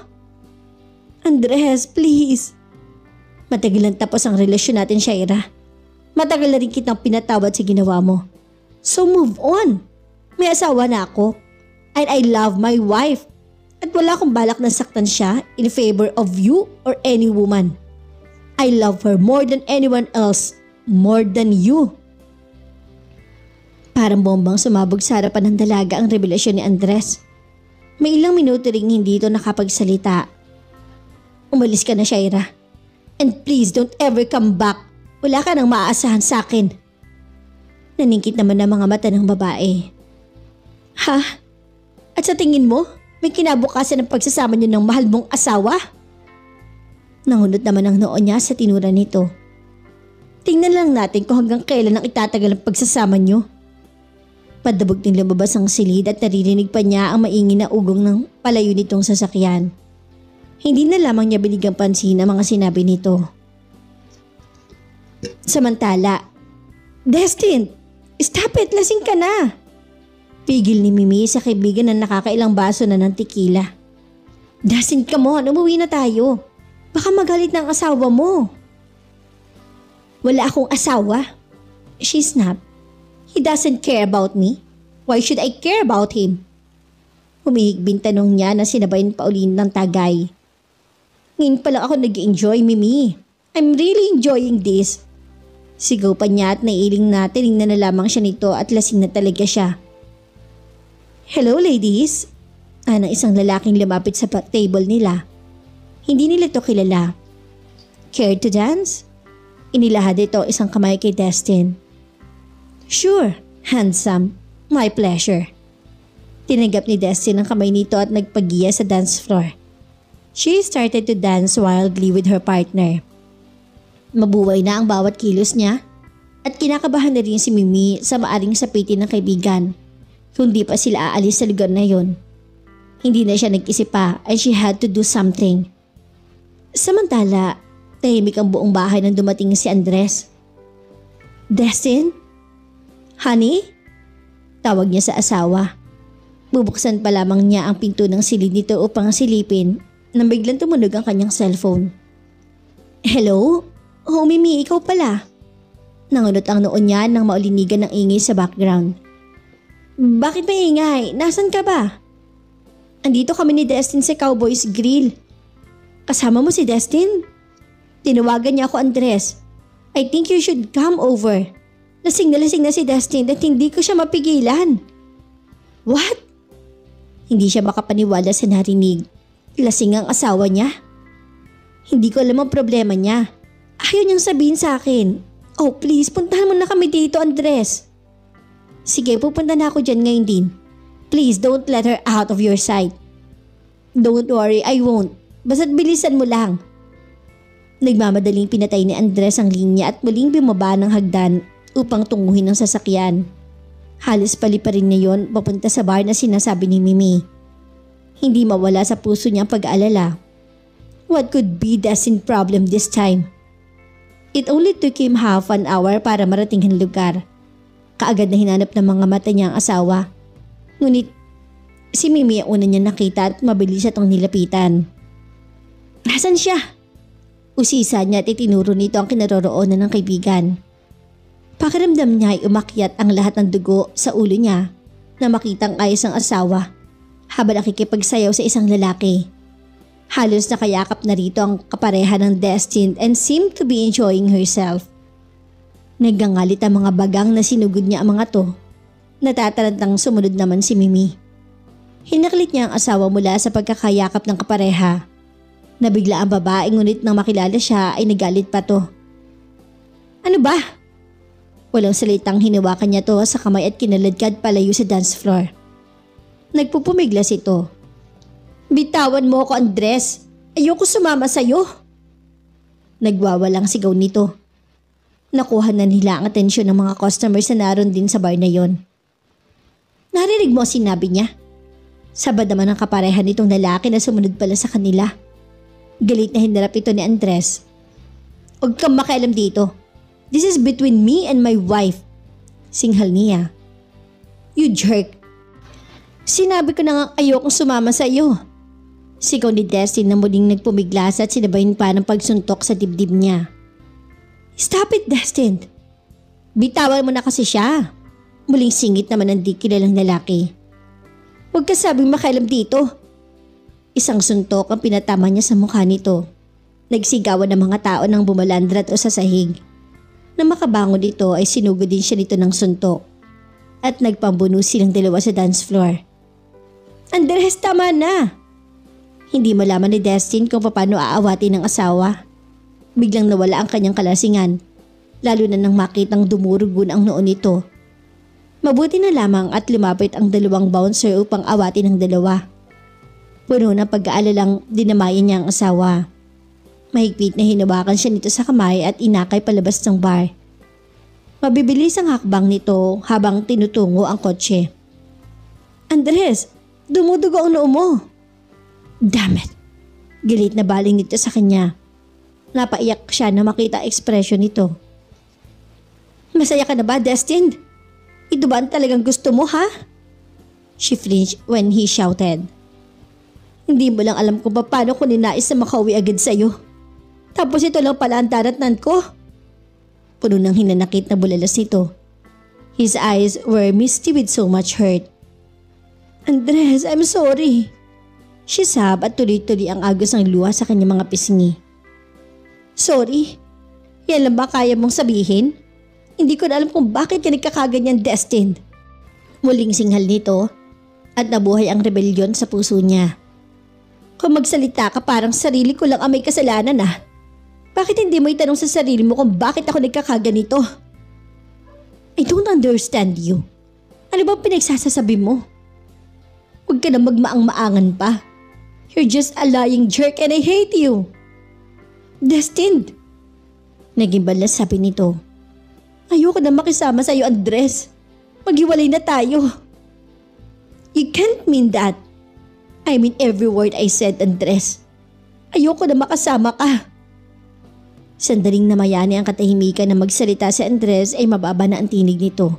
Andres, please. Matagal lang tapos ang relasyon natin, Shaira. Matagal na rin kitang pinatawad sa ginawa mo. So move on. May asawa na ako. And I love my wife. At wala akong balak na saktan siya in favor of you or any woman. I love her more than anyone else. More than you. Parang bombang sumabog sa harapan ng dalaga ang revelasyon ni Andres. May ilang minuto ring hindi ito nakapagsalita. Umalis ka na, Shaira. And please don't ever come back. Wala ka nang maaasahan sa akin. Naningkit naman ang mga mata ng babae. Ha? At sa tingin mo, may kinabukasan ng pagsasama niyo ng mahal mong asawa? Nangunot naman ang noo niya sa tinura nito. Tingnan lang natin kung hanggang kailan ang itatagal ang pagsasama niyo. Padabog ng lumabas ang silid at naririnig pa niya ang maingay na ugong ng palayo nitong sasakyan. Hindi na lamang niya binigyang pansin ang mga sinabi nito. Samantala, Destin, stop it, lasing ka na. Pigil ni Mimi sa kaibigan na nakakailang baso na ng tequila. Destin, come on, umuwi na tayo. Baka magalit ng asawa mo. Wala akong asawa. She snapped. He doesn't care about me. Why should I care about him? Humihigbing tanong niya na sinabayan pa uli ng tagay. Ngayon pa lang ako nag-enjoy, Mimi. I'm really enjoying this. Sigaw pa niya at naiiling na tinignan na lamang siya nito at lasing na talaga siya. Hello ladies. Ng isang lalaking lumapit sa table nila. Hindi nila to kilala. Care to dance? Inilahad ito isang kamay kay Destin. Sure, handsome. My pleasure. Tinanggap ni Destin ang kamay nito at nagpagiya sa dance floor. She started to dance wildly with her partner. Mabuhay na ang bawat kilos niya at kinakabahan na rin si Mimi sa maaring sapitin ng kaibigan kung di pa sila aalis sa lugar na yon. Hindi na siya nag-isip pa and she had to do something. Samantala, tahimik ang buong bahay nang dumating si Andres. Destin? Honey? Tawag niya sa asawa. Bubuksan pa lamang niya ang pinto ng silid nito upang silipin nang biglang tumunog ang kanyang cellphone. Hello? Oh, Mimi, ikaw pala. Nangunot ang noon niya nang maulinigan ng ingay sa background. Bakit may ingay? Nasaan ka ba? Andito kami ni Destin sa Cowboys Grill. Kasama mo si Destin? Tinawagan niya ako, Andres. I think you should come over. Lasing na si Destin at hindi ko siya mapigilan. What? Hindi siya makapaniwala sa narinig. Lasing ang asawa niya? Hindi ko alam ang problema niya. Ayaw niyang sabihin sa akin. Oh please, puntahan mo na kami dito, Andres. Sige, pupunta na ako dyan ngayon din. Please don't let her out of your sight. Don't worry, I won't. Basta't bilisan mo lang. Nagmamadaling pinatay ni Andres ang linya at muling bumaba ng hagdan upang tunguhin ang sasakyan. Halos paliparin niya yon papunta sa bar na sinasabi ni Mimi. Hindi mawala sa puso niya ang pag-aalala. What could be Destin's problem this time? It only took him half an hour para marating ang lugar. Kaagad na hinanap ng mga mata niya ang asawa. Ngunit si Mimi ang una niya nakita at mabilis itong nilapitan. Nasaan siya? Usisa niya at itinuro nito ang kinaroroonan ng kaibigan. Pakiramdam niya ay umakyat ang lahat ng dugo sa ulo niya na makitang ayos ang asawa habang nakikipagsayaw sa isang lalaki. Halos nakayakap na rito ang kapareha ng Destin and seemed to be enjoying herself. Naggangalit ang mga bagang na sinugod niya ang mga to. Natatarantang sumunod naman si Mimi. Hinaklit niya ang asawa mula sa pagkakayakap ng kapareha. Nabigla ang babae ngunit nang makilala siya ay nagalit pa to. Ano ba? Walang salitang hinawakan niya to sa kamay at kinaladkad palayo sa dance floor. Nagpupumiglas ito. Bitawan mo ako, Andres. Ayoko sumama sa'yo. Nagwawalang sigaw nito. Nakuha na nila ang atensyon ng mga customers na naroon din sa bar na yon. Narinig mo sinabi niya? Sabad naman ang kapareha nitong lalaki na sumunod pala sa kanila. Galit na hinarap ito ni Andres. Huwag kang makialam dito. This is between me and my wife. Singhal niya. You jerk. Sinabi ko na nga ayokong sumama sa iyo. Sigaw ni Destin na muling nagpumiglas at sinabayin pa ng pagsuntok sa dibdib niya. Stop it, Destin. Bitawan mo na kasi siya. Muling singit naman ang di kilalang lalaki. Huwag ka sabing makialam dito. Isang suntok ang pinatama niya sa mukha nito. Nagsigawan ng mga tao nang bumalandrat o sa sahig. Nang makabangon dito ay sinugod din siya nito ng suntok. At nagpambuno silang dalawa sa dance floor. Andres, tama na! Hindi malaman ni Destin kung paano aawatin ng asawa. Biglang nawala ang kanyang kalasingan, lalo na nang makitang dumurugon ang noon nito. Mabuti na lamang at lumapit ang dalawang bouncer upang awatin ang dalawa. Puno ng pag-aalalang dinamayan niya ang asawa. Mahigpit na hinawakan siya nito sa kamay at inakay palabas ng bar. Mabibilis ang hakbang nito habang tinutungo ang kotse. Andres, dumudugo ang noo mo. Damn it! Gilit na baling nito sa kanya. Napaiyak siya na makita ekspresyon nito. Masaya ka na ba, Destin? Ito ba ang talagang gusto mo, ha? She flinched when he shouted. Hindi mo lang alam kung paano ko ninais na makauwi agad sa'yo. Tapos ito lang pala ang daratnan ko. Puno ng hinanakit na bulalas nito. His eyes were misty with so much hurt. Andres, I'm sorry. She sobbed at tuloy-tuloy ang agos ng luha sa kanyang mga pisngi. Sorry? Yan lang ba kaya mong sabihin? Hindi ko na alam kung bakit ka nagkakaganyan, Destin. Muling singhal nito at nabuhay ang rebelyon sa puso niya. Kung magsalita ka parang sarili ko lang ang may kasalanan ah. Bakit hindi mo itanong sa sarili mo kung bakit ako nagkakaganito? I don't understand you. Ano bang pinagsasasabi mo? Huwag ka na magmaang-maangan pa. You're just a lying jerk and I hate you. Destined. Nagimbal na sabi nito. Ayoko na makisama sa iyo, Andres. Maghiwalay na tayo. You can't mean that. I mean every word I said, Andres. Ayoko na makasama ka. Sandaling namayani ang katahimikan na magsalita si Andres ay mababa na ang tinig nito.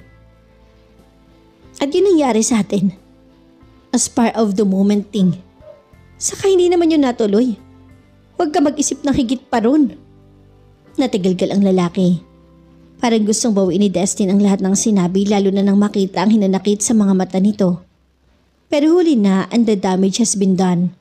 At yun nangyari sa atin. As part of the moment thing. Saka hindi naman yun natuloy. Huwag ka mag-isip ng higit pa ron. Natigalgal ang lalaki. Parang gustong bawiin ni Destin ang lahat ng sinabi lalo na nang makita ang hinanakit sa mga mata nito. Pero huli na and the damage has been done.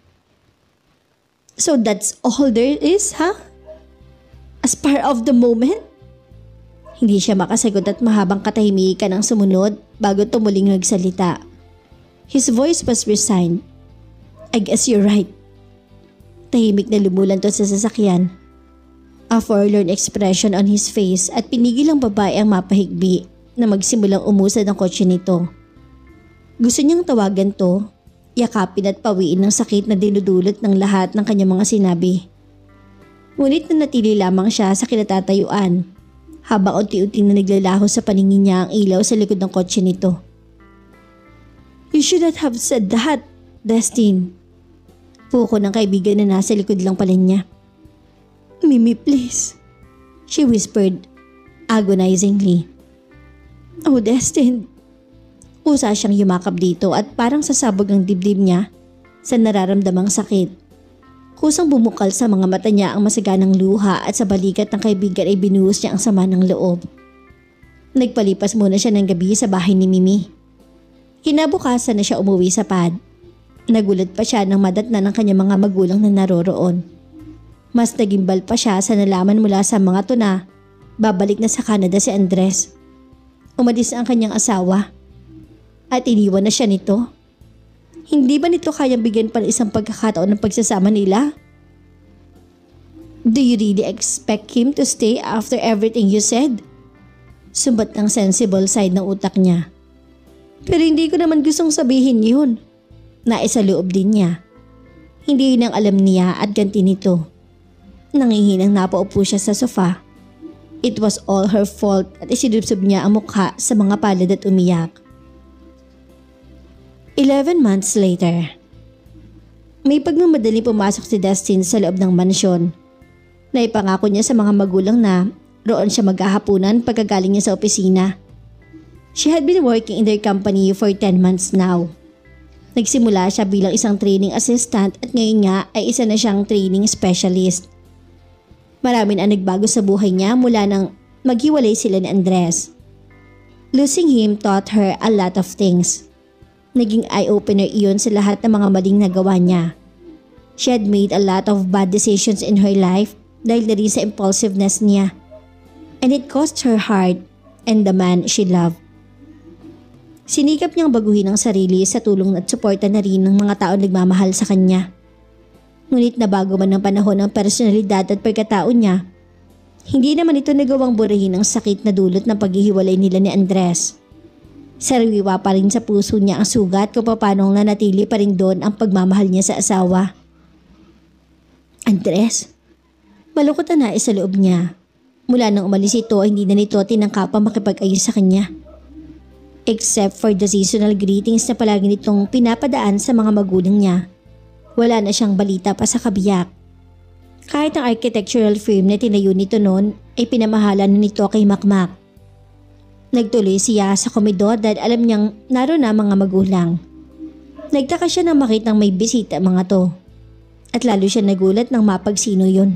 So that's all there is, huh? As part of the moment? Hindi siya makasagot at mahabang katahimikan ang sumunod bago tumuling nagsalita. His voice was resigned. I guess you're right. Tahimik na lumulan to sa sasakyan. A forlorn expression on his face at pinigil ang babae ang mapahigbi na magsimulang umusad ang kotse nito. Gusto niyang tawagan to, yakapin at pawiin ng sakit na dinudulot ng lahat ng kanyang mga sinabi. Ngunit nanatili lamang siya sa kinatatayuan habang unti-unti na naglalaho sa paningin niya ang ilaw sa likod ng kotse nito. You should not have said that, Destin. Puko ng kaibigan na nasa likod lang pala niya. Mimi, please, she whispered agonizingly. Oh, Destin. Usa siyang yumakap dito at parang sasabog ang dibdib niya sa nararamdamang sakit. Kusang bumukal sa mga mata niya ang masaganang luha at sa balikat ng kaibigan ay binuhos niya ang sama ng loob. Nagpalipas muna siya ng gabi sa bahay ni Mimi. Kinabukasan na siya umuwi sa pad. Nagulat pa siya nang madatnan ng kanyang mga magulang na naroroon. Mas nagimbal pa siya sa nalaman mula sa mga tuna, babalik na sa Canada si Andres. Umalis ang kanyang asawa at iniwan na siya nito. Hindi ba nito kayang bigyan pa ng isang pagkakataon ng pagsasama nila? Do you really expect him to stay after everything you said? Sumbat ng sensible side ng utak niya. Pero hindi ko naman gustong sabihin yun. Naisaloob din niya. Hindi yun ang alam niya at ganti nito. Nangihinang napaupo siya sa sofa. It was all her fault at isinubsob niya ang mukha sa mga palad at umiyak. 11 months later. May pagmamadaling pumasok si Destin sa loob ng mansyon. Naipangako niya sa mga magulang na roon siya maghahapunan pagkagaling niya sa opisina. She had been working in their company for 10 months now. Nagsimula siya bilang isang training assistant at ngayon nga ay isa na siyang training specialist. Marami na nagbago sa buhay niya mula nang maghiwalay sila ni Andres. Losing him taught her a lot of things. Naging eye-opener iyon sa lahat ng mga maling nagawa niya. She had made a lot of bad decisions in her life dahil na rin sa impulsiveness niya. And it cost her heart and the man she loved. Sinikap niyang baguhin ang sarili sa tulong at suporta na rin ng mga taong nagmamahal sa kanya. Ngunit nabago man ng panahon ng personalidad at pagkatao niya, hindi naman ito nagawang burahin ang sakit na dulot ng paghihiwalay nila ni Andres. Sariwa pa rin sa puso niya ang sugat kung paano nanatili pa rin doon ang pagmamahal niya sa asawa. Andres, malungkot na nais sa loob niya. Mula nang umalis ito, hindi na nito tinangka pa makipag-ayos sa kanya. Except for the seasonal greetings na palagi nitong pinapadaan sa mga magulang niya. Wala na siyang balita pa sa kabiyak. Kahit ang architectural firm na tinayo nito noon ay pinamahalan na nito kay Makmak. Nagtuloy siya sa komedor dahil alam niyang naroon na mga magulang. Nagtaka siya nang makitang may bisita mga to. At lalo siya nagulat nang mapagsino yun.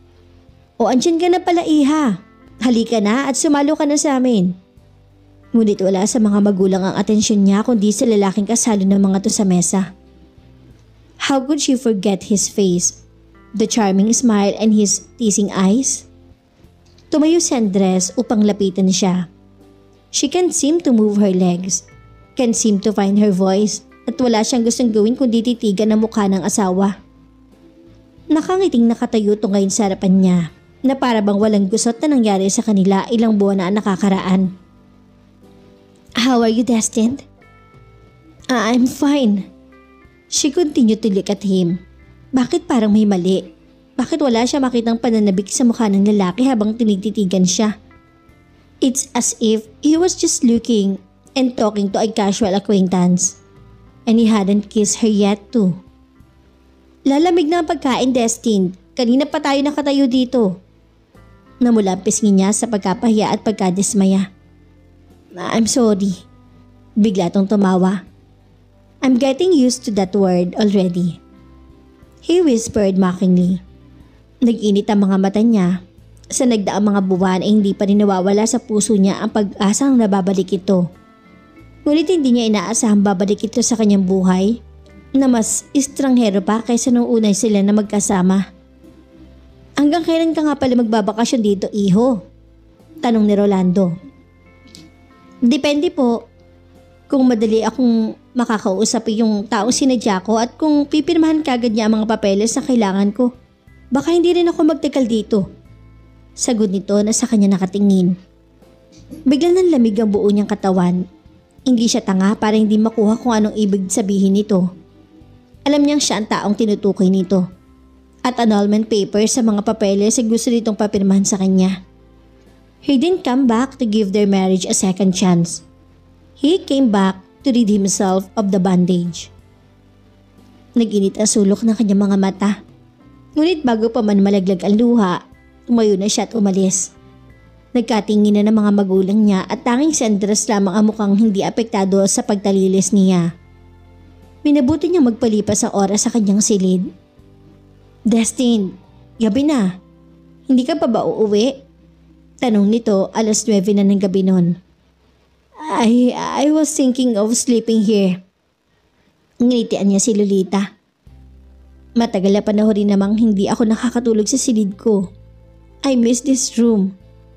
O andyan ka na pala iha. Halika na at sumalo ka na sa amin. Ngunit wala sa mga magulang ang atensyon niya kundi sa lalaking kasalo ng mga to sa mesa. How could she forget his face? The charming smile and his teasing eyes? Tumayo si Andres upang lapitan siya. She can't seem to move her legs, can't seem to find her voice at wala siyang gustong gawin kundi titigan ang mukha ng asawa. Nakangiting nakatayo to ngayon sa harapan niya na para bang walang gusot na nangyari sa kanila ilang buwan na nakakaraan. How are you, Destined? I'm fine. She continued to look at him. Bakit parang may mali? Bakit wala siya makitang pananabik sa mukha ng lalaki habang tinititigan siya? It's as if he was just looking and talking to a casual acquaintance. And he hadn't kissed her yet too. Lalamig na ang pagkain, Destined. Kanina pa tayo nakatayo dito. Namula ang pisngi niya sa pagkapahiya at pagkadismaya. I'm sorry. Bigla tong tumawa. I'm getting used to that word already. He whispered mockingly. Nag-init ang mga mata niya. Sa nagdaang mga buwan ay hindi pa rin nawawala sa puso niya ang pag-asang nababalik ito. Ngunit hindi niya inaasahang babalik ito sa kanyang buhay na mas estranghero pa kaysa nung unay sila na magkasama. Hanggang kailan ka nga pala magbabakasyon dito, iho? Tanong ni Rolando. Depende po. Kung madali akong makakausap yung taong sinadya ko at kung pipirmahan kagad niya ang mga papeles na kailangan ko, baka hindi rin ako magtagal dito. Sagot nito na sa kanya nakatingin. Biglang nanlamig ang buo niyang katawan. Hindi siya tanga para hindi makuha kung anong ibig sabihin nito. Alam niyang siya ang taong tinutukoy nito. At annulment paper sa mga papeles ay gusto nitong papirmahan sa kanya. He didn't come back to give their marriage a second chance. He came back to rid himself of the bandage. Nag-init ang sulok ng kanyang mga mata. Ngunit bago pa man malaglag ang luha, tumayo na siya at umalis. Nagkatingin na ng mga magulang niya at tanging si Andres lamang ang mukhang hindi apektado sa pagtalilis niya. Minabuti niyang magpalipas ang oras sa kanyang silid. Destin, gabi na. Hindi ka pa ba uuwi? Tanong nito 9:00 na ng gabi noon. I was thinking of sleeping here. Ngitian niya si Lolita. Matagal na panahon rin namang hindi ako nakakatulog sa silid ko. I miss this room.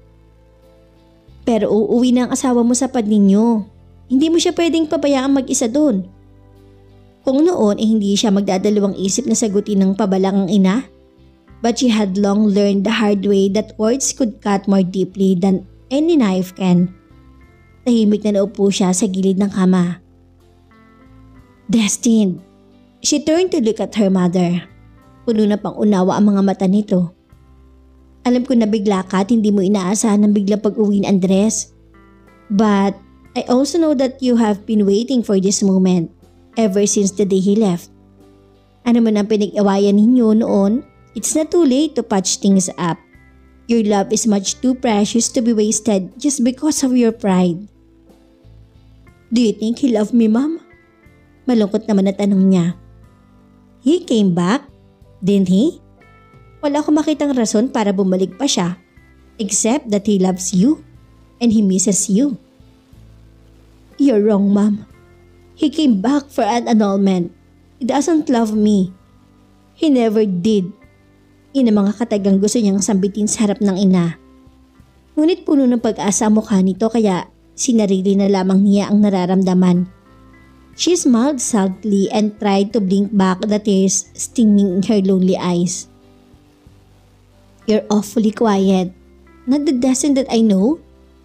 Pero uuwi na ang asawa mo sa pad ninyo. Hindi mo siya pwedeng pabayaan mag-isa doon. Kung noon hindi siya magdadalawang isip na sagutin ng pabalang ang ina. But she had long learned the hard way that words could cut more deeply than any knife can. Tahimik na naupo siya sa gilid ng kama. Destined. She turned to look at her mother. Puno na pang unawa ang mga mata nito. Alam ko na bigla ka at hindi mo inaasahan ng biglang pag-uwi ni Andres. But I also know that you have been waiting for this moment ever since the day he left. Ano man ang pinag-awayan ninyo noon, it's not too late to patch things up. Your love is much too precious to be wasted just because of your pride. Do you think he loved me, Mom? Malungkot naman na tanong niya. He came back, didn't he? Wala akong makitang rason para bumalik pa siya, except that he loves you and he misses you. You're wrong, Mom. He came back for an annulment. He doesn't love me. He never did. Yun ang mga katagang gusto niyang sambitin sa harap ng ina. Ngunit puno ng pag-asa ang mukha nito kaya sinarili na lamang niya ang nararamdaman. She smiled sadly and tried to blink back the tears stinging in her lonely eyes. You're awfully quiet. Not the Destin that I know?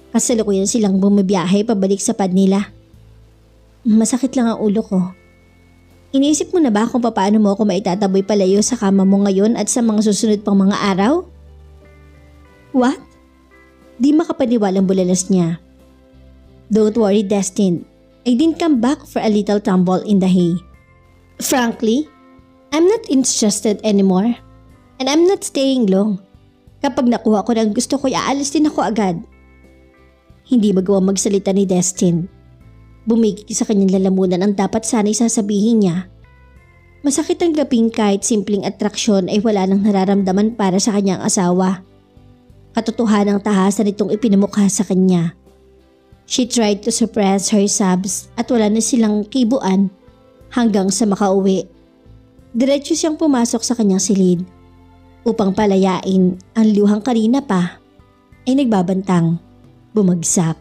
Kasalukuyan silang bumibiyahe pabalik sa pad nila. Masakit lang ang ulo ko. Iniisip mo na ba kung paano mo ako maitataboy palayo sa kama mo ngayon at sa mga susunod pang mga araw? What? Di makapaniwalang bulalas niya. Don't worry, Destin. I didn't come back for a little tumble in the hay. Frankly, I'm not interested anymore. And I'm not staying long. Kapag nakuha ko ng gusto ko, aalis din ako agad. Hindi magawang magsalita ni Destin. Bumigil sa kanyang lalamunan ang dapat sana'y sasabihin niya. Masakit ang gaping kahit simpleng atraksyon ay wala nang nararamdaman para sa kanyang asawa. Katotohanang tahasan itong ipinamukha sa kanya. She tried to suppress her sobs at wala na silang kibuan hanggang sa makauwi. Diretso siyang pumasok sa kanyang silid upang palayain ang luhang kanina pa ay nagbabantang bumagsak.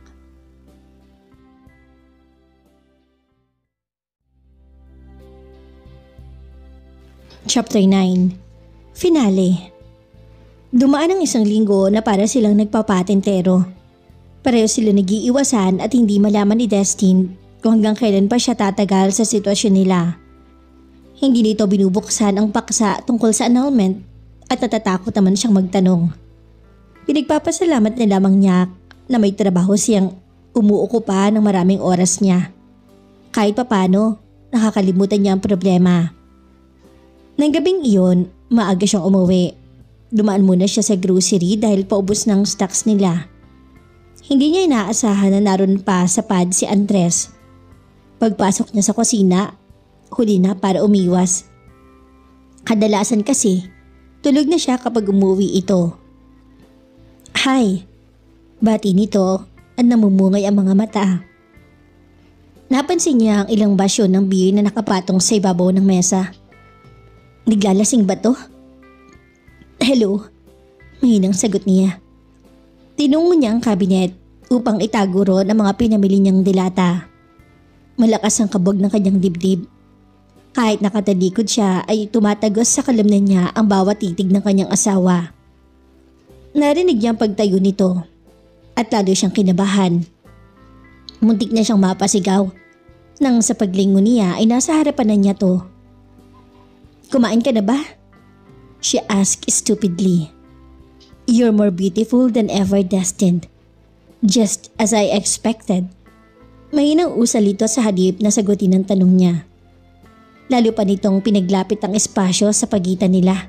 Chapter 9. Finale. Dumaan ang isang linggo na para silang nagpapatentero. Pareho sila nag-iiwasan at hindi malaman ni Destin kung hanggang kailan pa siya tatagal sa sitwasyon nila. Hindi nito binubuksan ang paksa tungkol sa annulment at natatakot naman siyang magtanong. Pinagpapasalamat na lamang niya na may trabaho siyang umuukupa ng maraming oras niya. Kahit papano, nakakalimutan niya ang problema. Nang gabing iyon, maaga siyang umuwi. Dumaan muna siya sa grocery dahil paubos ng stocks nila. Hindi niya inaasahan na naroon pa sa pad si Andres. Pagpasok niya sa kusina, huli na para umiwas. Kadalasan kasi, tulog na siya kapag umuwi ito. Hi, bati nito at namumungay ang mga mata. Napansin niya ang ilang basyo ng beer na nakapatong sa ibabaw ng mesa. Naglalasing ba to? Hello, mahinang sagot niya. Tinungo niya ang kabinet upang itago ron ang mga pinamili niyang dilata. Malakas ang kabog ng kanyang dibdib. Kahit nakatalikod siya ay tumatagos sa kalamnan niya ang bawat titig ng kanyang asawa. Narinig niya ang pagtayo nito at lalo siyang kinabahan. Muntik na siyang mapasigaw nang sa paglingon niya ay nasa harapan na niya to. Kumain ka na ba? She asked stupidly. You're more beautiful than ever destined. Just as I expected. Mahinang usal ito sa halip na sagutin ang tanong niya. Lalo pa nitong pinaglapit ang espasyo sa pagitan nila.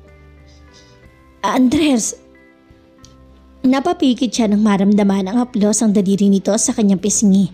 Andres! Napapikit siya nang maramdaman ang haplos ang daliri nito sa kanyang pisngi.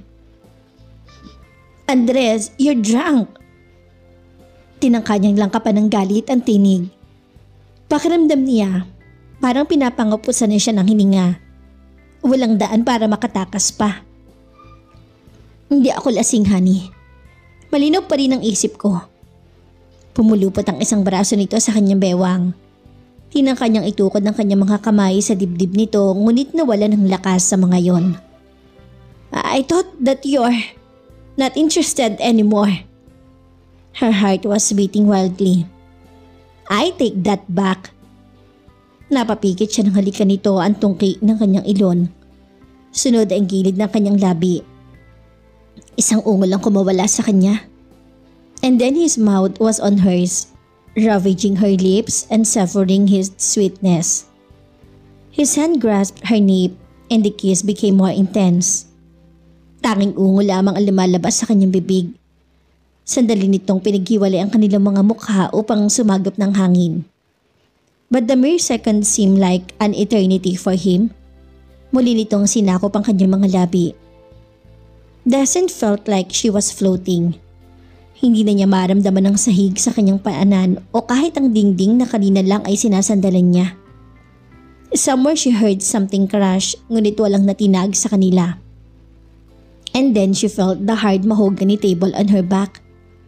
Andres, you're drunk! Tinangka niyang langkapan ng galit ang tinig. Pakiramdam niya, parang pinapangapusan na siya ng hininga. Walang daan para makatakas pa. Hindi ako lasing, honey. Malinaw pa rin ang isip ko. Pumulupot ang isang braso nito sa kanyang bewang. Tinangka niyang itukod ng kanyang mga kamay sa dibdib nito ngunit nawala ng lakas sa mga yon. I thought that you're not interested anymore. Her heart was beating wildly. I take that back. Napapikit siya ng halikan nito ang tungki ng kanyang ilon. Sunod ang gilid ng kanyang labi. Isang ungol ang kumawala sa kanya. And then his mouth was on hers, ravaging her lips and savoring his sweetness. His hand grasped her nape and the kiss became more intense. Tanging ungol lamang ang lumalabas sa kanyang bibig. Sandali nitong pinaghiwalay ang kanilang mga mukha upang sumagap ng hangin. But the mere seconds seemed like an eternity for him. Muli nitong sinakop ang kanyang mga labi. Destin felt like she was floating. Hindi na niya maramdaman ang sahig sa kanyang paanan o kahit ang dingding na kanina lang ay sinasandalan niya. Somewhere she heard something crash ngunit walang natinag sa kanila. And then she felt the hard mahogany table on her back.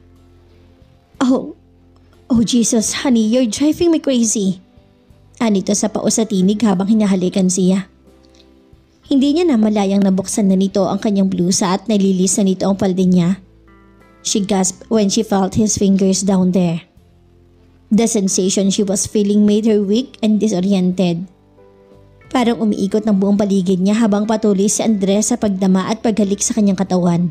Oh Jesus, honey, you're driving me crazy. Anito sa pao sa tinig habang hinahalikan siya. Hindi niya namalayang nabuksan na nito ang kanyang blusa at nalilis na nito ang palde niya. She gasped when she felt his fingers down there. The sensation she was feeling made her weak and disoriented. Parang umiikot ng buong paligid niya habang patuloy si Andres sa pagdama at paghalik sa kanyang katawan.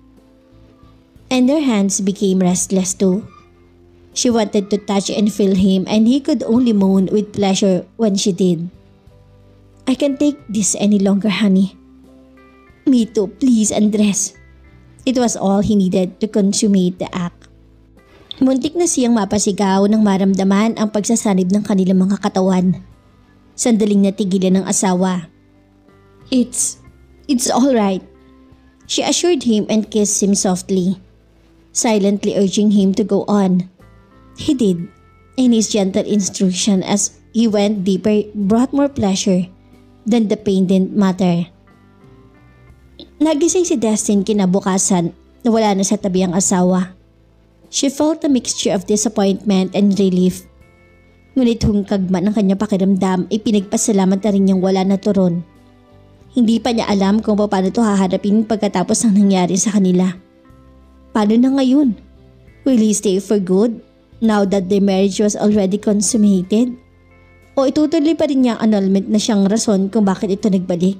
And her hands became restless too. She wanted to touch and feel him and he could only moan with pleasure when she did. I can't take this any longer, honey. Me too, please, Andres. It was all he needed to consummate the act. Muntik na siyang mapasigaw nang maramdaman ang pagsasanib ng kanilang mga katawan. Sandaling natigilan ng asawa. It's all right. She assured him and kissed him softly, silently urging him to go on. He did, and his gentle instruction as he went deeper brought more pleasure than the pain didn't matter. Nagising si Destin kinabukasan na wala na sa tabi ang asawa. She felt a mixture of disappointment and relief. Ngunit hungkag man ang kanyang pakiramdam, ipinagpasalamat na rin niyang wala na turon. Hindi pa niya alam kung paano ito haharapin pagkatapos ng nangyari sa kanila. Paano na ngayon? Will he stay for good now that their marriage was already consummated? O itutuloy pa rin niya ang annulment na siyang rason kung bakit ito nagbalik?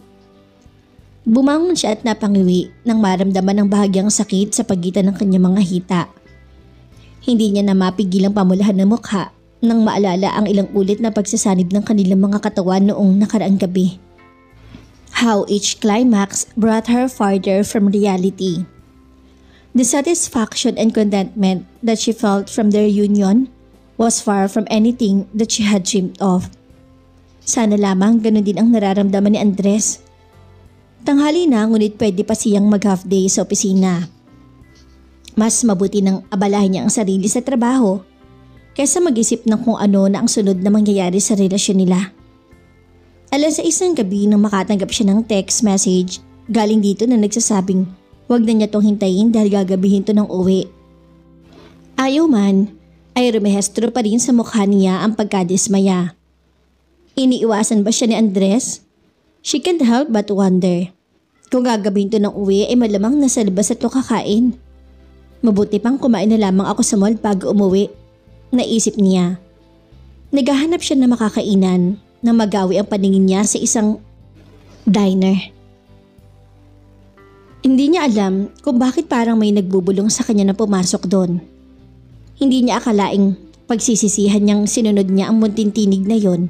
Bumangon siya at napangiwi nang maramdaman ng bahagyang sakit sa pagitan ng kanyang mga hita. Hindi niya na mapigilang pamulahan ng mukha nang maalala ang ilang ulit na pagsasanib ng kanilang mga katawan noong nakaraang gabi. How each climax brought her farther from reality. The satisfaction and contentment that she felt from their union was far from anything that she had dreamed of. Sana lamang ganun din ang nararamdaman ni Andres. Tanghali na ngunit pwede pa siyang mag-half day sa opisina. Mas mabuti nang abalahin niya ang sarili sa trabaho kaysa mag-isip ng kung ano na ang sunod na mangyayari sa relasyon nila. Alas 6 ng gabi nang makatanggap siya ng text message galing dito na nagsasabing wag na niya tong hintayin dahil gagabihin to ng uwi. Ayaw man, ay rumehestro pa rin sa mukha niya ang pagkadismaya. Iniiwasan ba siya ni Andres? She can't help but wonder. Kung gagabihin to ng uwi ay malamang nasa labas at to kakain. Mabuti pang kumain na lamang ako sa mall bago umuwi. Naisip niya. Naghahanap siya na makakainan na magawi ang paningin niya sa isang diner. Hindi niya alam kung bakit parang may nagbubulong sa kanya na pumasok doon. Hindi niya akalaing pagsisisihan niyang sinunod niya ang munting tinig na yon.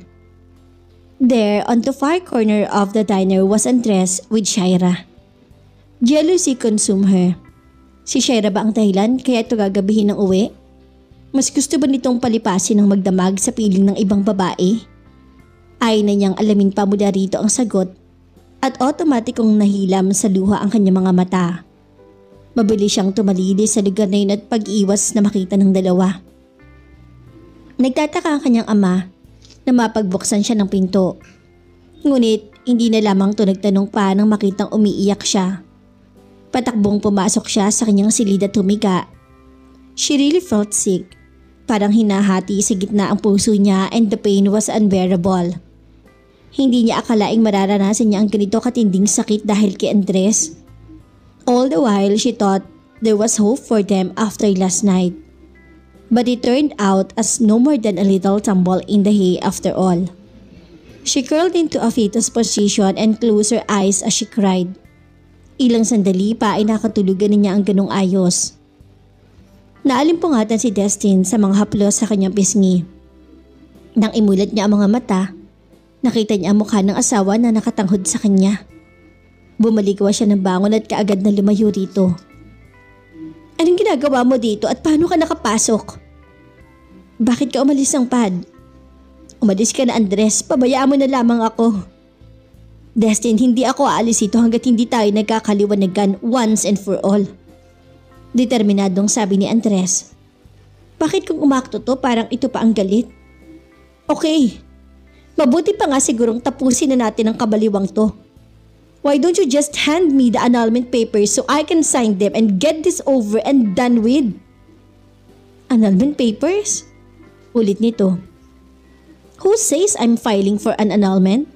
There, on the far corner of the diner was Andres with Shaira. Jealousy consumed her. Si Shaira ba ang dahilan kaya ito gagabihin ng uwi? Mas gusto ba nitong palipasin ng magdamag sa piling ng ibang babae? Ayaw na niyang alamin pa mula rito ang sagot at otomatikong nahilam sa luha ang kanyang mga mata. Mabilis siyang tumalili sa lugar na yun at pag-iwas na makita ng dalawa. Nagtataka ang kanyang ama na mapagbuksan siya ng pinto. Ngunit hindi na lamang ito nagtanong pa nang makitang umiiyak siya. Patakbong pumasok siya sa kanyang silid at humiga. She really felt sick. Parang hinahati sa gitna ang puso niya and the pain was unbearable. Hindi niya akalaing mararanasan niya ang ganito katinding sakit dahil kay Andres. All the while she thought there was hope for them after last night. But it turned out as no more than a little tumble in the hay after all. She curled into a fetus position and closed her eyes as she cried. Ilang sandali pa ay nakatulugan niya ang ganong ayos. Naalimpungatan si Destin sa mga haplos sa kanyang pisngi. Nang imulat niya ang mga mata, nakita niya ang mukha ng asawa na nakatanghod sa kanya. Bumaligwa siya ng bangon at kaagad na lumayo rito. Anong ginagawa mo dito at paano ka nakapasok? Bakit ka umalis ng pad? Umalis ka na, Andres, pabayaan mo na lamang ako. Destin, hindi ako aalis ito hanggat hindi tayo nagkakaliwanagan once and for all. Determinadong sabi ni Andres. Bakit kung umakto to parang ito pa ang galit? Okay, mabuti pa nga sigurong tapusin na natin ang kabaliwang to. Why don't you just hand me the annulment papers so I can sign them and get this over and done with? Annulment papers? Ulit nito. Who says I'm filing for an annulment?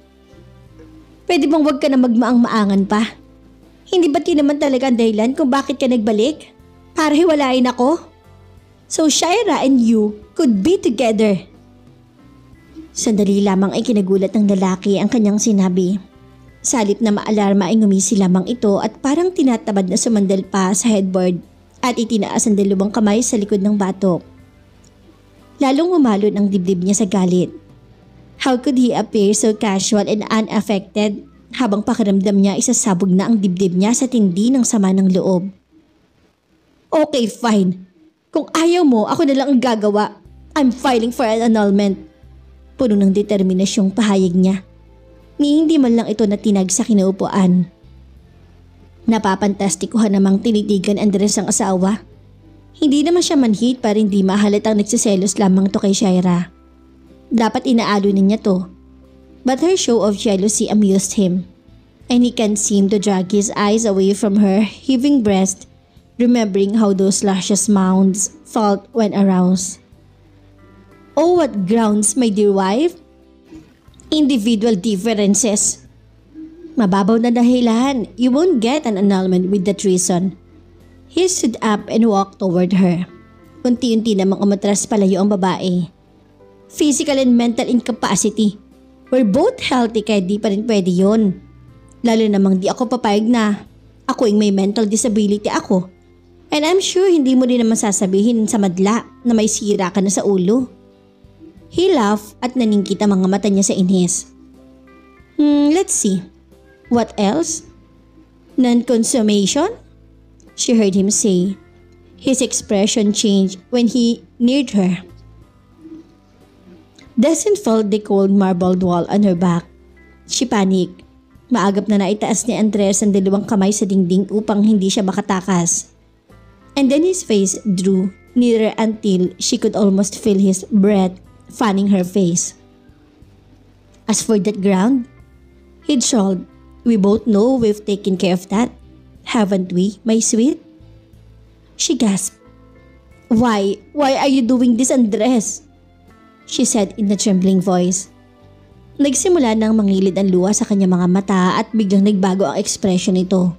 Pwede bang wag ka na magmaang-maangan pa? Hindi ba't yun naman talaga ang dahilan kung bakit ka nagbalik? Para hiwalayin ako? So Shaira and you could be together. Sandali lamang ay kinagulat ng lalaki ang kanyang sinabi. Sa halip na maalarma ay ngumisi lamang ito at parang tinatabad na sumandal pa sa headboard at itinaas ang dalawang kamay sa likod ng batok. Lalong humalon ang dibdib niya sa galit. How could he appear so casual and unaffected habang pakiramdam niya isasabog na ang dibdib niya sa tindi ng sama ng loob? Okay, fine. Kung ayaw mo, ako na lang ang gagawa. I'm filing for an annulment. Puno ng determinasyong pahayag niya. Ni hindi man lang ito natinag sa kinaupuan. Napapantastikuhan namang tinitigan Andres ang asawa. Hindi naman siya manhid para hindi mahalatang nagsiselos lamang to kay Shaira. Dapat inaalo niya to. But her show of jealousy amused him. And he can't seem to drag his eyes away from her heaving breast, remembering how those luscious mounds felt when aroused. Oh, what grounds, my dear wife? Individual differences. Mababaw na dahilan, you won't get an annulment with that reason. He stood up and walked toward her. Unti-unti namang umatras palayo ang babae. Physical and mental incapacity. We're both healthy kaya di pa rin pwede yun. Lalo namang di ako papayag na ako yung may mental disability ako. And I'm sure hindi mo rin naman sasabihin sa madla na may sira ka na sa ulo. He laughed at naningkit ang mga mata niya sa inis. Let's see. What else? Non-consummation? She heard him say. His expression changed when he neared her. Doesn't felt the cold marbled wall on her back. She panicked. Maagap na naitaas ni Andres ang dalawang kamay sa dingding upang hindi siya makatakas. And then his face drew nearer until she could almost feel his breath fanning her face. As for that ground, he drawled, we both know we've taken care of that. Haven't we, my sweet? She gasped. Why are you doing this, Andres? She said in a trembling voice. Nagsimula nang mangilid ang luha sa kanyang mga mata at biglang nagbago ang ekspresyon nito.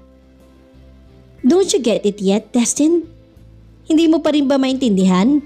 Don't you get it yet, Destin? Hindi mo pa rin ba maintindihan?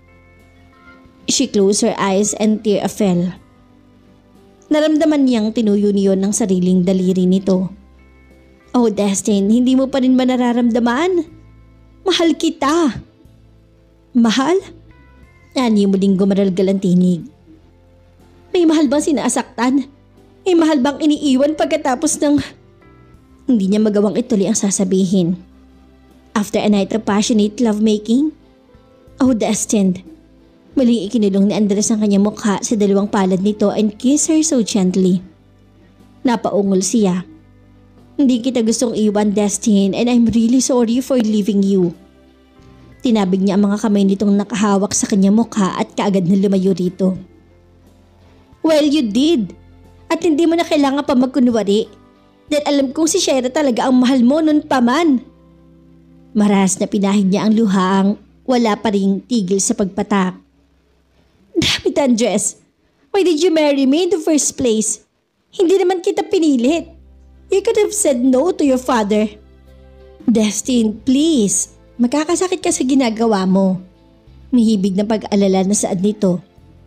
She closed her eyes and tear fell. Naramdaman niyang tinuyo niyon ng sariling daliri nito. Oh Destin, hindi mo pa rin ba nararamdaman? Mahal kita. Mahal? Ani muling gumaralgal ang tinig. May mahal bang sinasaktan? May mahal bang iniiwan pagkatapos ng... Hindi niya magawang ituloy ang sasabihin. After a night of passionate lovemaking? Oh Destin. Muling ikinulong ni Andres ang kanyang mukha sa dalawang palad nito and kissed her so gently. Napaungol siya. Hindi kita gustong iwan, Destin, and I'm really sorry for leaving you. Tinabig niya ang mga kamay nitong nakahawak sa kanyang mukha at kaagad na lumayo rito. Well, you did. At hindi mo na kailangan pa magkunwari. Dahil alam kong si Shaira talaga ang mahal mo nun pa man. Maras na pinahid niya ang luhang wala pa ring tigil sa pagpatak. Damn it, Andres. Why did you marry me in the first place? Hindi naman kita pinilit. You could have said no to your father. Destin, please. Magkakasakit ka sa ginagawa mo. Mahibig na pag-alala na saad nito.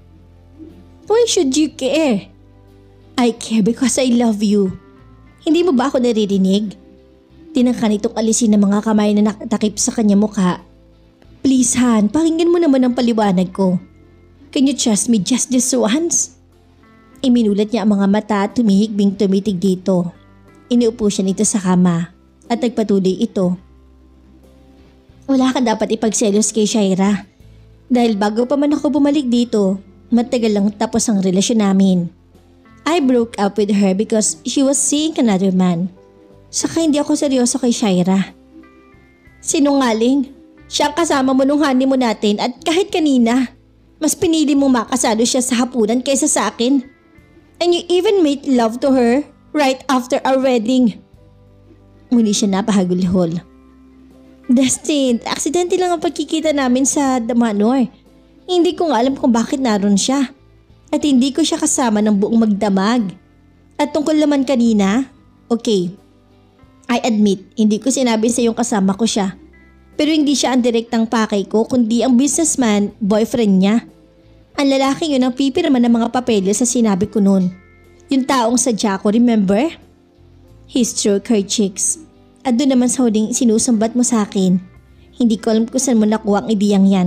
Why should you care? I care because I love you. Hindi mo ba ako naririnig? Tinangka nitong alisin ng mga kamay na nakatakip sa kanya mukha. Please, Han, pakinggan mo naman ang paliwanag ko. Can you trust me just this once? Iminulat niya ang mga mata at tumihigbing tumitig dito. Iniupo siya nito sa kama at nagpatuloy ito. Wala ka dapat ipagselos kay Shaira. Dahil bago pa man ako bumalik dito, matagal lang tapos ang relasyon namin. I broke up with her because she was seeing another man. Saka hindi ako seryoso kay Shaira. Sinungaling, siya ang kasama mo nung honeymoon natin at kahit kanina, mas pinili mong makasalo siya sa hapunan kaysa sa akin. And you even made love to her right after our wedding. Muli siya napahagulhol. Destin, aksidente lang ang pagkikita namin sa Damanor. Hindi ko nga alam kung bakit naroon siya. At hindi ko siya kasama ng buong magdamag. At tungkol naman kanina, okay. I admit, hindi ko sinabi sa iyong kasama ko siya. Pero hindi siya ang direktang pakay ko kundi ang businessman, boyfriend niya. Ang lalaki yun ang pipirma ng mga papeles sa sinabi ko noon. Yung taong sadya ko, remember? He stroked her cheeks. At doon naman sa huling sinusumbat mo sa akin. Hindi ko alam kung saan mo nakuha ang ideyang yan.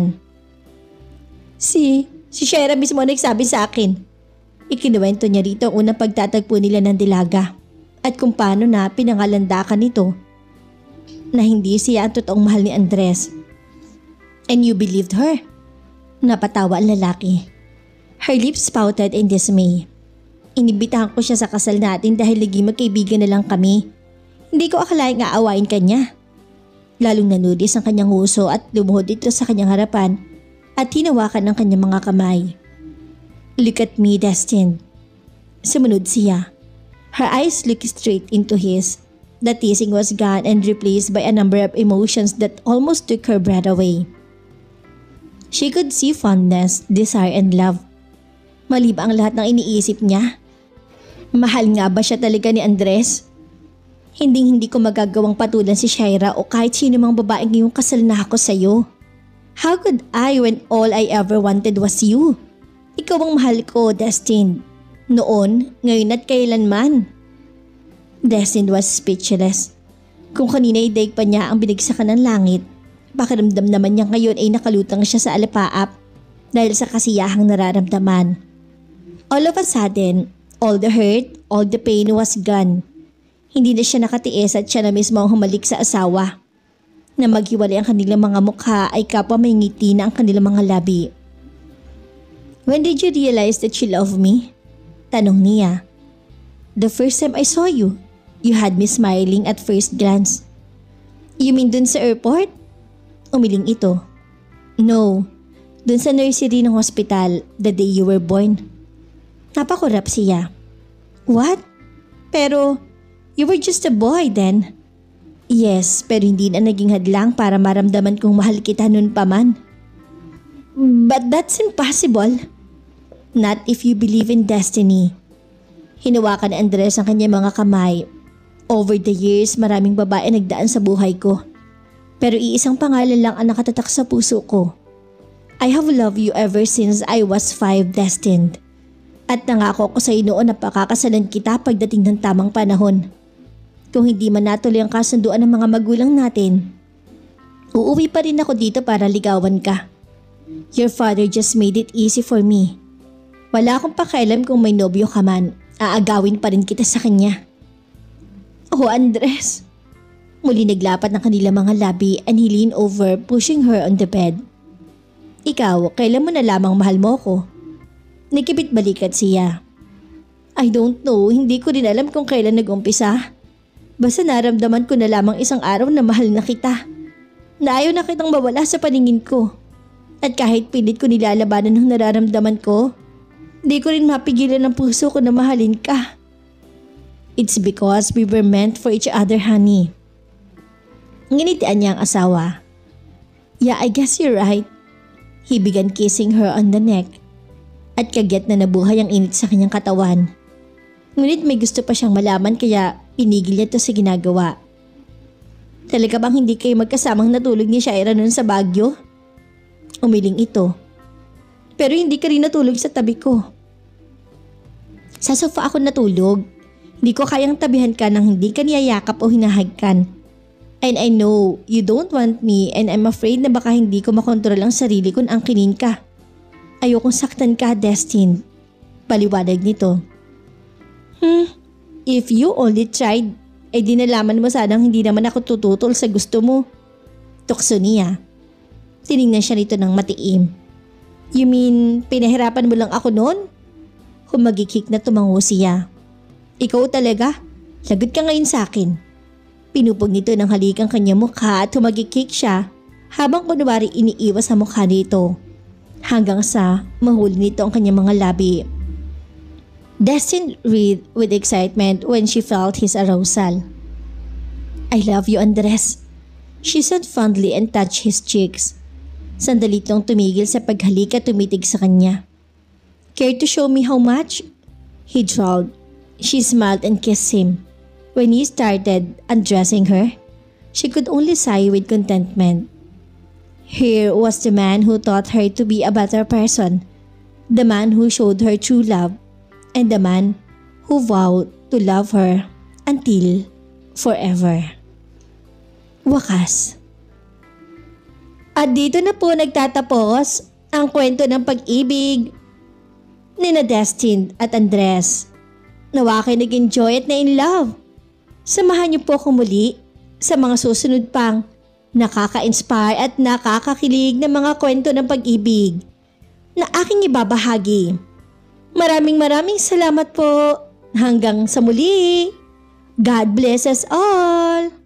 Si Shaira mismo nagsabi sa akin. Ikinuwento niya rito ang unang pagtatagpo nila ng Dilaga. At kung paano na pinangalandakan nito na hindi siya ang totoong mahal ni Andres. And you believed her? Napatawa ang lalaki. Her lips pouted in dismay. Inibitahan ko siya sa kasal natin dahil lagi magkaibigan na lang kami. Hindi ko akalaing aawain kanya. Lalong nanudis ang kanyang uso at lumuhod ito sa kanyang harapan at hinawakan ng kanyang mga kamay. Look at me, Destin. Sumunod siya. Her eyes looked straight into his. The teasing was gone and replaced by a number of emotions that almost took her breath away. She could see fondness, desire, and love. Mali ba ang lahat ng iniisip niya? Mahal nga ba siya talaga ni Andres? Hindi ko magagawang patulan si Shaira o kahit sino mang babaeng ngayong kasal na ako sa'yo. How could I when all I ever wanted was you? Ikaw ang mahal ko, Destin. Noon, ngayon at kailanman. Destin was speechless. Kung kanina daig pa niya ang binigsakan ng langit, pakiramdam naman niya ngayon ay nakalutang siya sa alapaap dahil sa kasiyahang nararamdaman. All of a sudden, all the hurt, all the pain was gone. Hindi na siya nakatiis at siya na mismo ang humalik sa asawa. Na maghiwalay ang kanilang mga mukha ay kapwa may ngiti na ang kanilang mga labi. When did you realize that you love me? Tanong niya. The first time I saw you, you had me smiling at first glance. You mean dun sa airport? Umiling ito. No, dun sa nursery ng hospital the day you were born. Napakurap siya. What? Pero you were just a boy then. Yes, pero hindi na naging hadlang para maramdaman kong mahal kita noon pa man. But that's impossible. Not if you believe in destiny. Hinawakan ni Andres ang kanyang mga kamay. Over the years, maraming babae nagdaan sa buhay ko. Pero iisang pangalan lang ang nakatatak sa puso ko. I have loved you ever since I was 5, Destined. At nangako ko sa iyo noon na pakakasalan kita pagdating ng tamang panahon. Kung hindi man natuloy ang kasunduan ng mga magulang natin, uuwi pa rin ako dito para ligawan ka. Your father just made it easy for me. Wala akong pakialam kung may nobyo ka man, aagawin pa rin kita sa kanya. Oh, Andres. Muli naglapat ng kanilang mga labi and he leaned over, pushing her on the bed. Ikaw, kailan mo na lamang mahal mo ko? Nakipit balikat siya. I don't know, hindi ko rin alam kung kailan nag-umpisa. Basta naramdaman ko na lamang isang araw na mahal na kita. Na ayaw na kitang mawala sa paningin ko. At kahit pilit ko nilalabanan ng nararamdaman ko, di ko rin mapigilan ang puso ko na mahalin ka. It's because we were meant for each other, honey. Nginitian niya ang asawa. Yeah, I guess you're right. He began kissing her on the neck. At kagyat na nabuhay ang init sa kanyang katawan. Ngunit may gusto pa siyang malaman kaya pinigil niya ito sa ginagawa. Talaga bang hindi kayo magkasamang natulog ni Shaira noon sa Baguio? Umiling ito. Pero hindi ka rin natulog sa tabi ko. Sa sofa ako natulog. Hindi ko kayang tabihan ka nang hindi ka niyayakap o hinahagkan. And I know you don't want me and I'm afraid na baka hindi ko makontrol ang sarili kung angkinin ka. Ayokong saktan ka, Destin. Paliwanag nito. If you only tried, ay di nalaman mo sanang hindi naman ako tututol sa gusto mo. Tukso niya. Tinignan siya nito ng matiim. You mean, pinahirapan mo lang ako noon? Humagikik na tumango siya. Ikaw talaga? Lagot ka ngayon sa akin. Pinupog nito ng halik ang kanyang mukha at humagikik siya habang kunwari iniiwas sa mukha nito. Hanggang sa mahuli nito ang kanyang mga labi. Destin breathed with excitement when she felt his arousal. I love you, Andres. She said fondly and touched his cheeks. Sandali itong tumigil sa paghalik at tumitig sa kanya. Care to show me how much? He drawled. She smiled and kissed him. When he started undressing her, she could only sigh with contentment. Here was the man who taught her to be a better person, The man who showed her true love and the man who vowed to love her until forever. Wakas. At dito na po nagtatapos ang kwento ng pag-ibig ni na Destined at Andres. Nawa kayo nag-enjoy at na-in love. Samahan niyo po ako muli sa mga susunod pang nakaka-inspire at nakakakilig na mga kwento ng pag-ibig na aking ibabahagi. Maraming salamat po. Hanggang sa muli. God bless us all.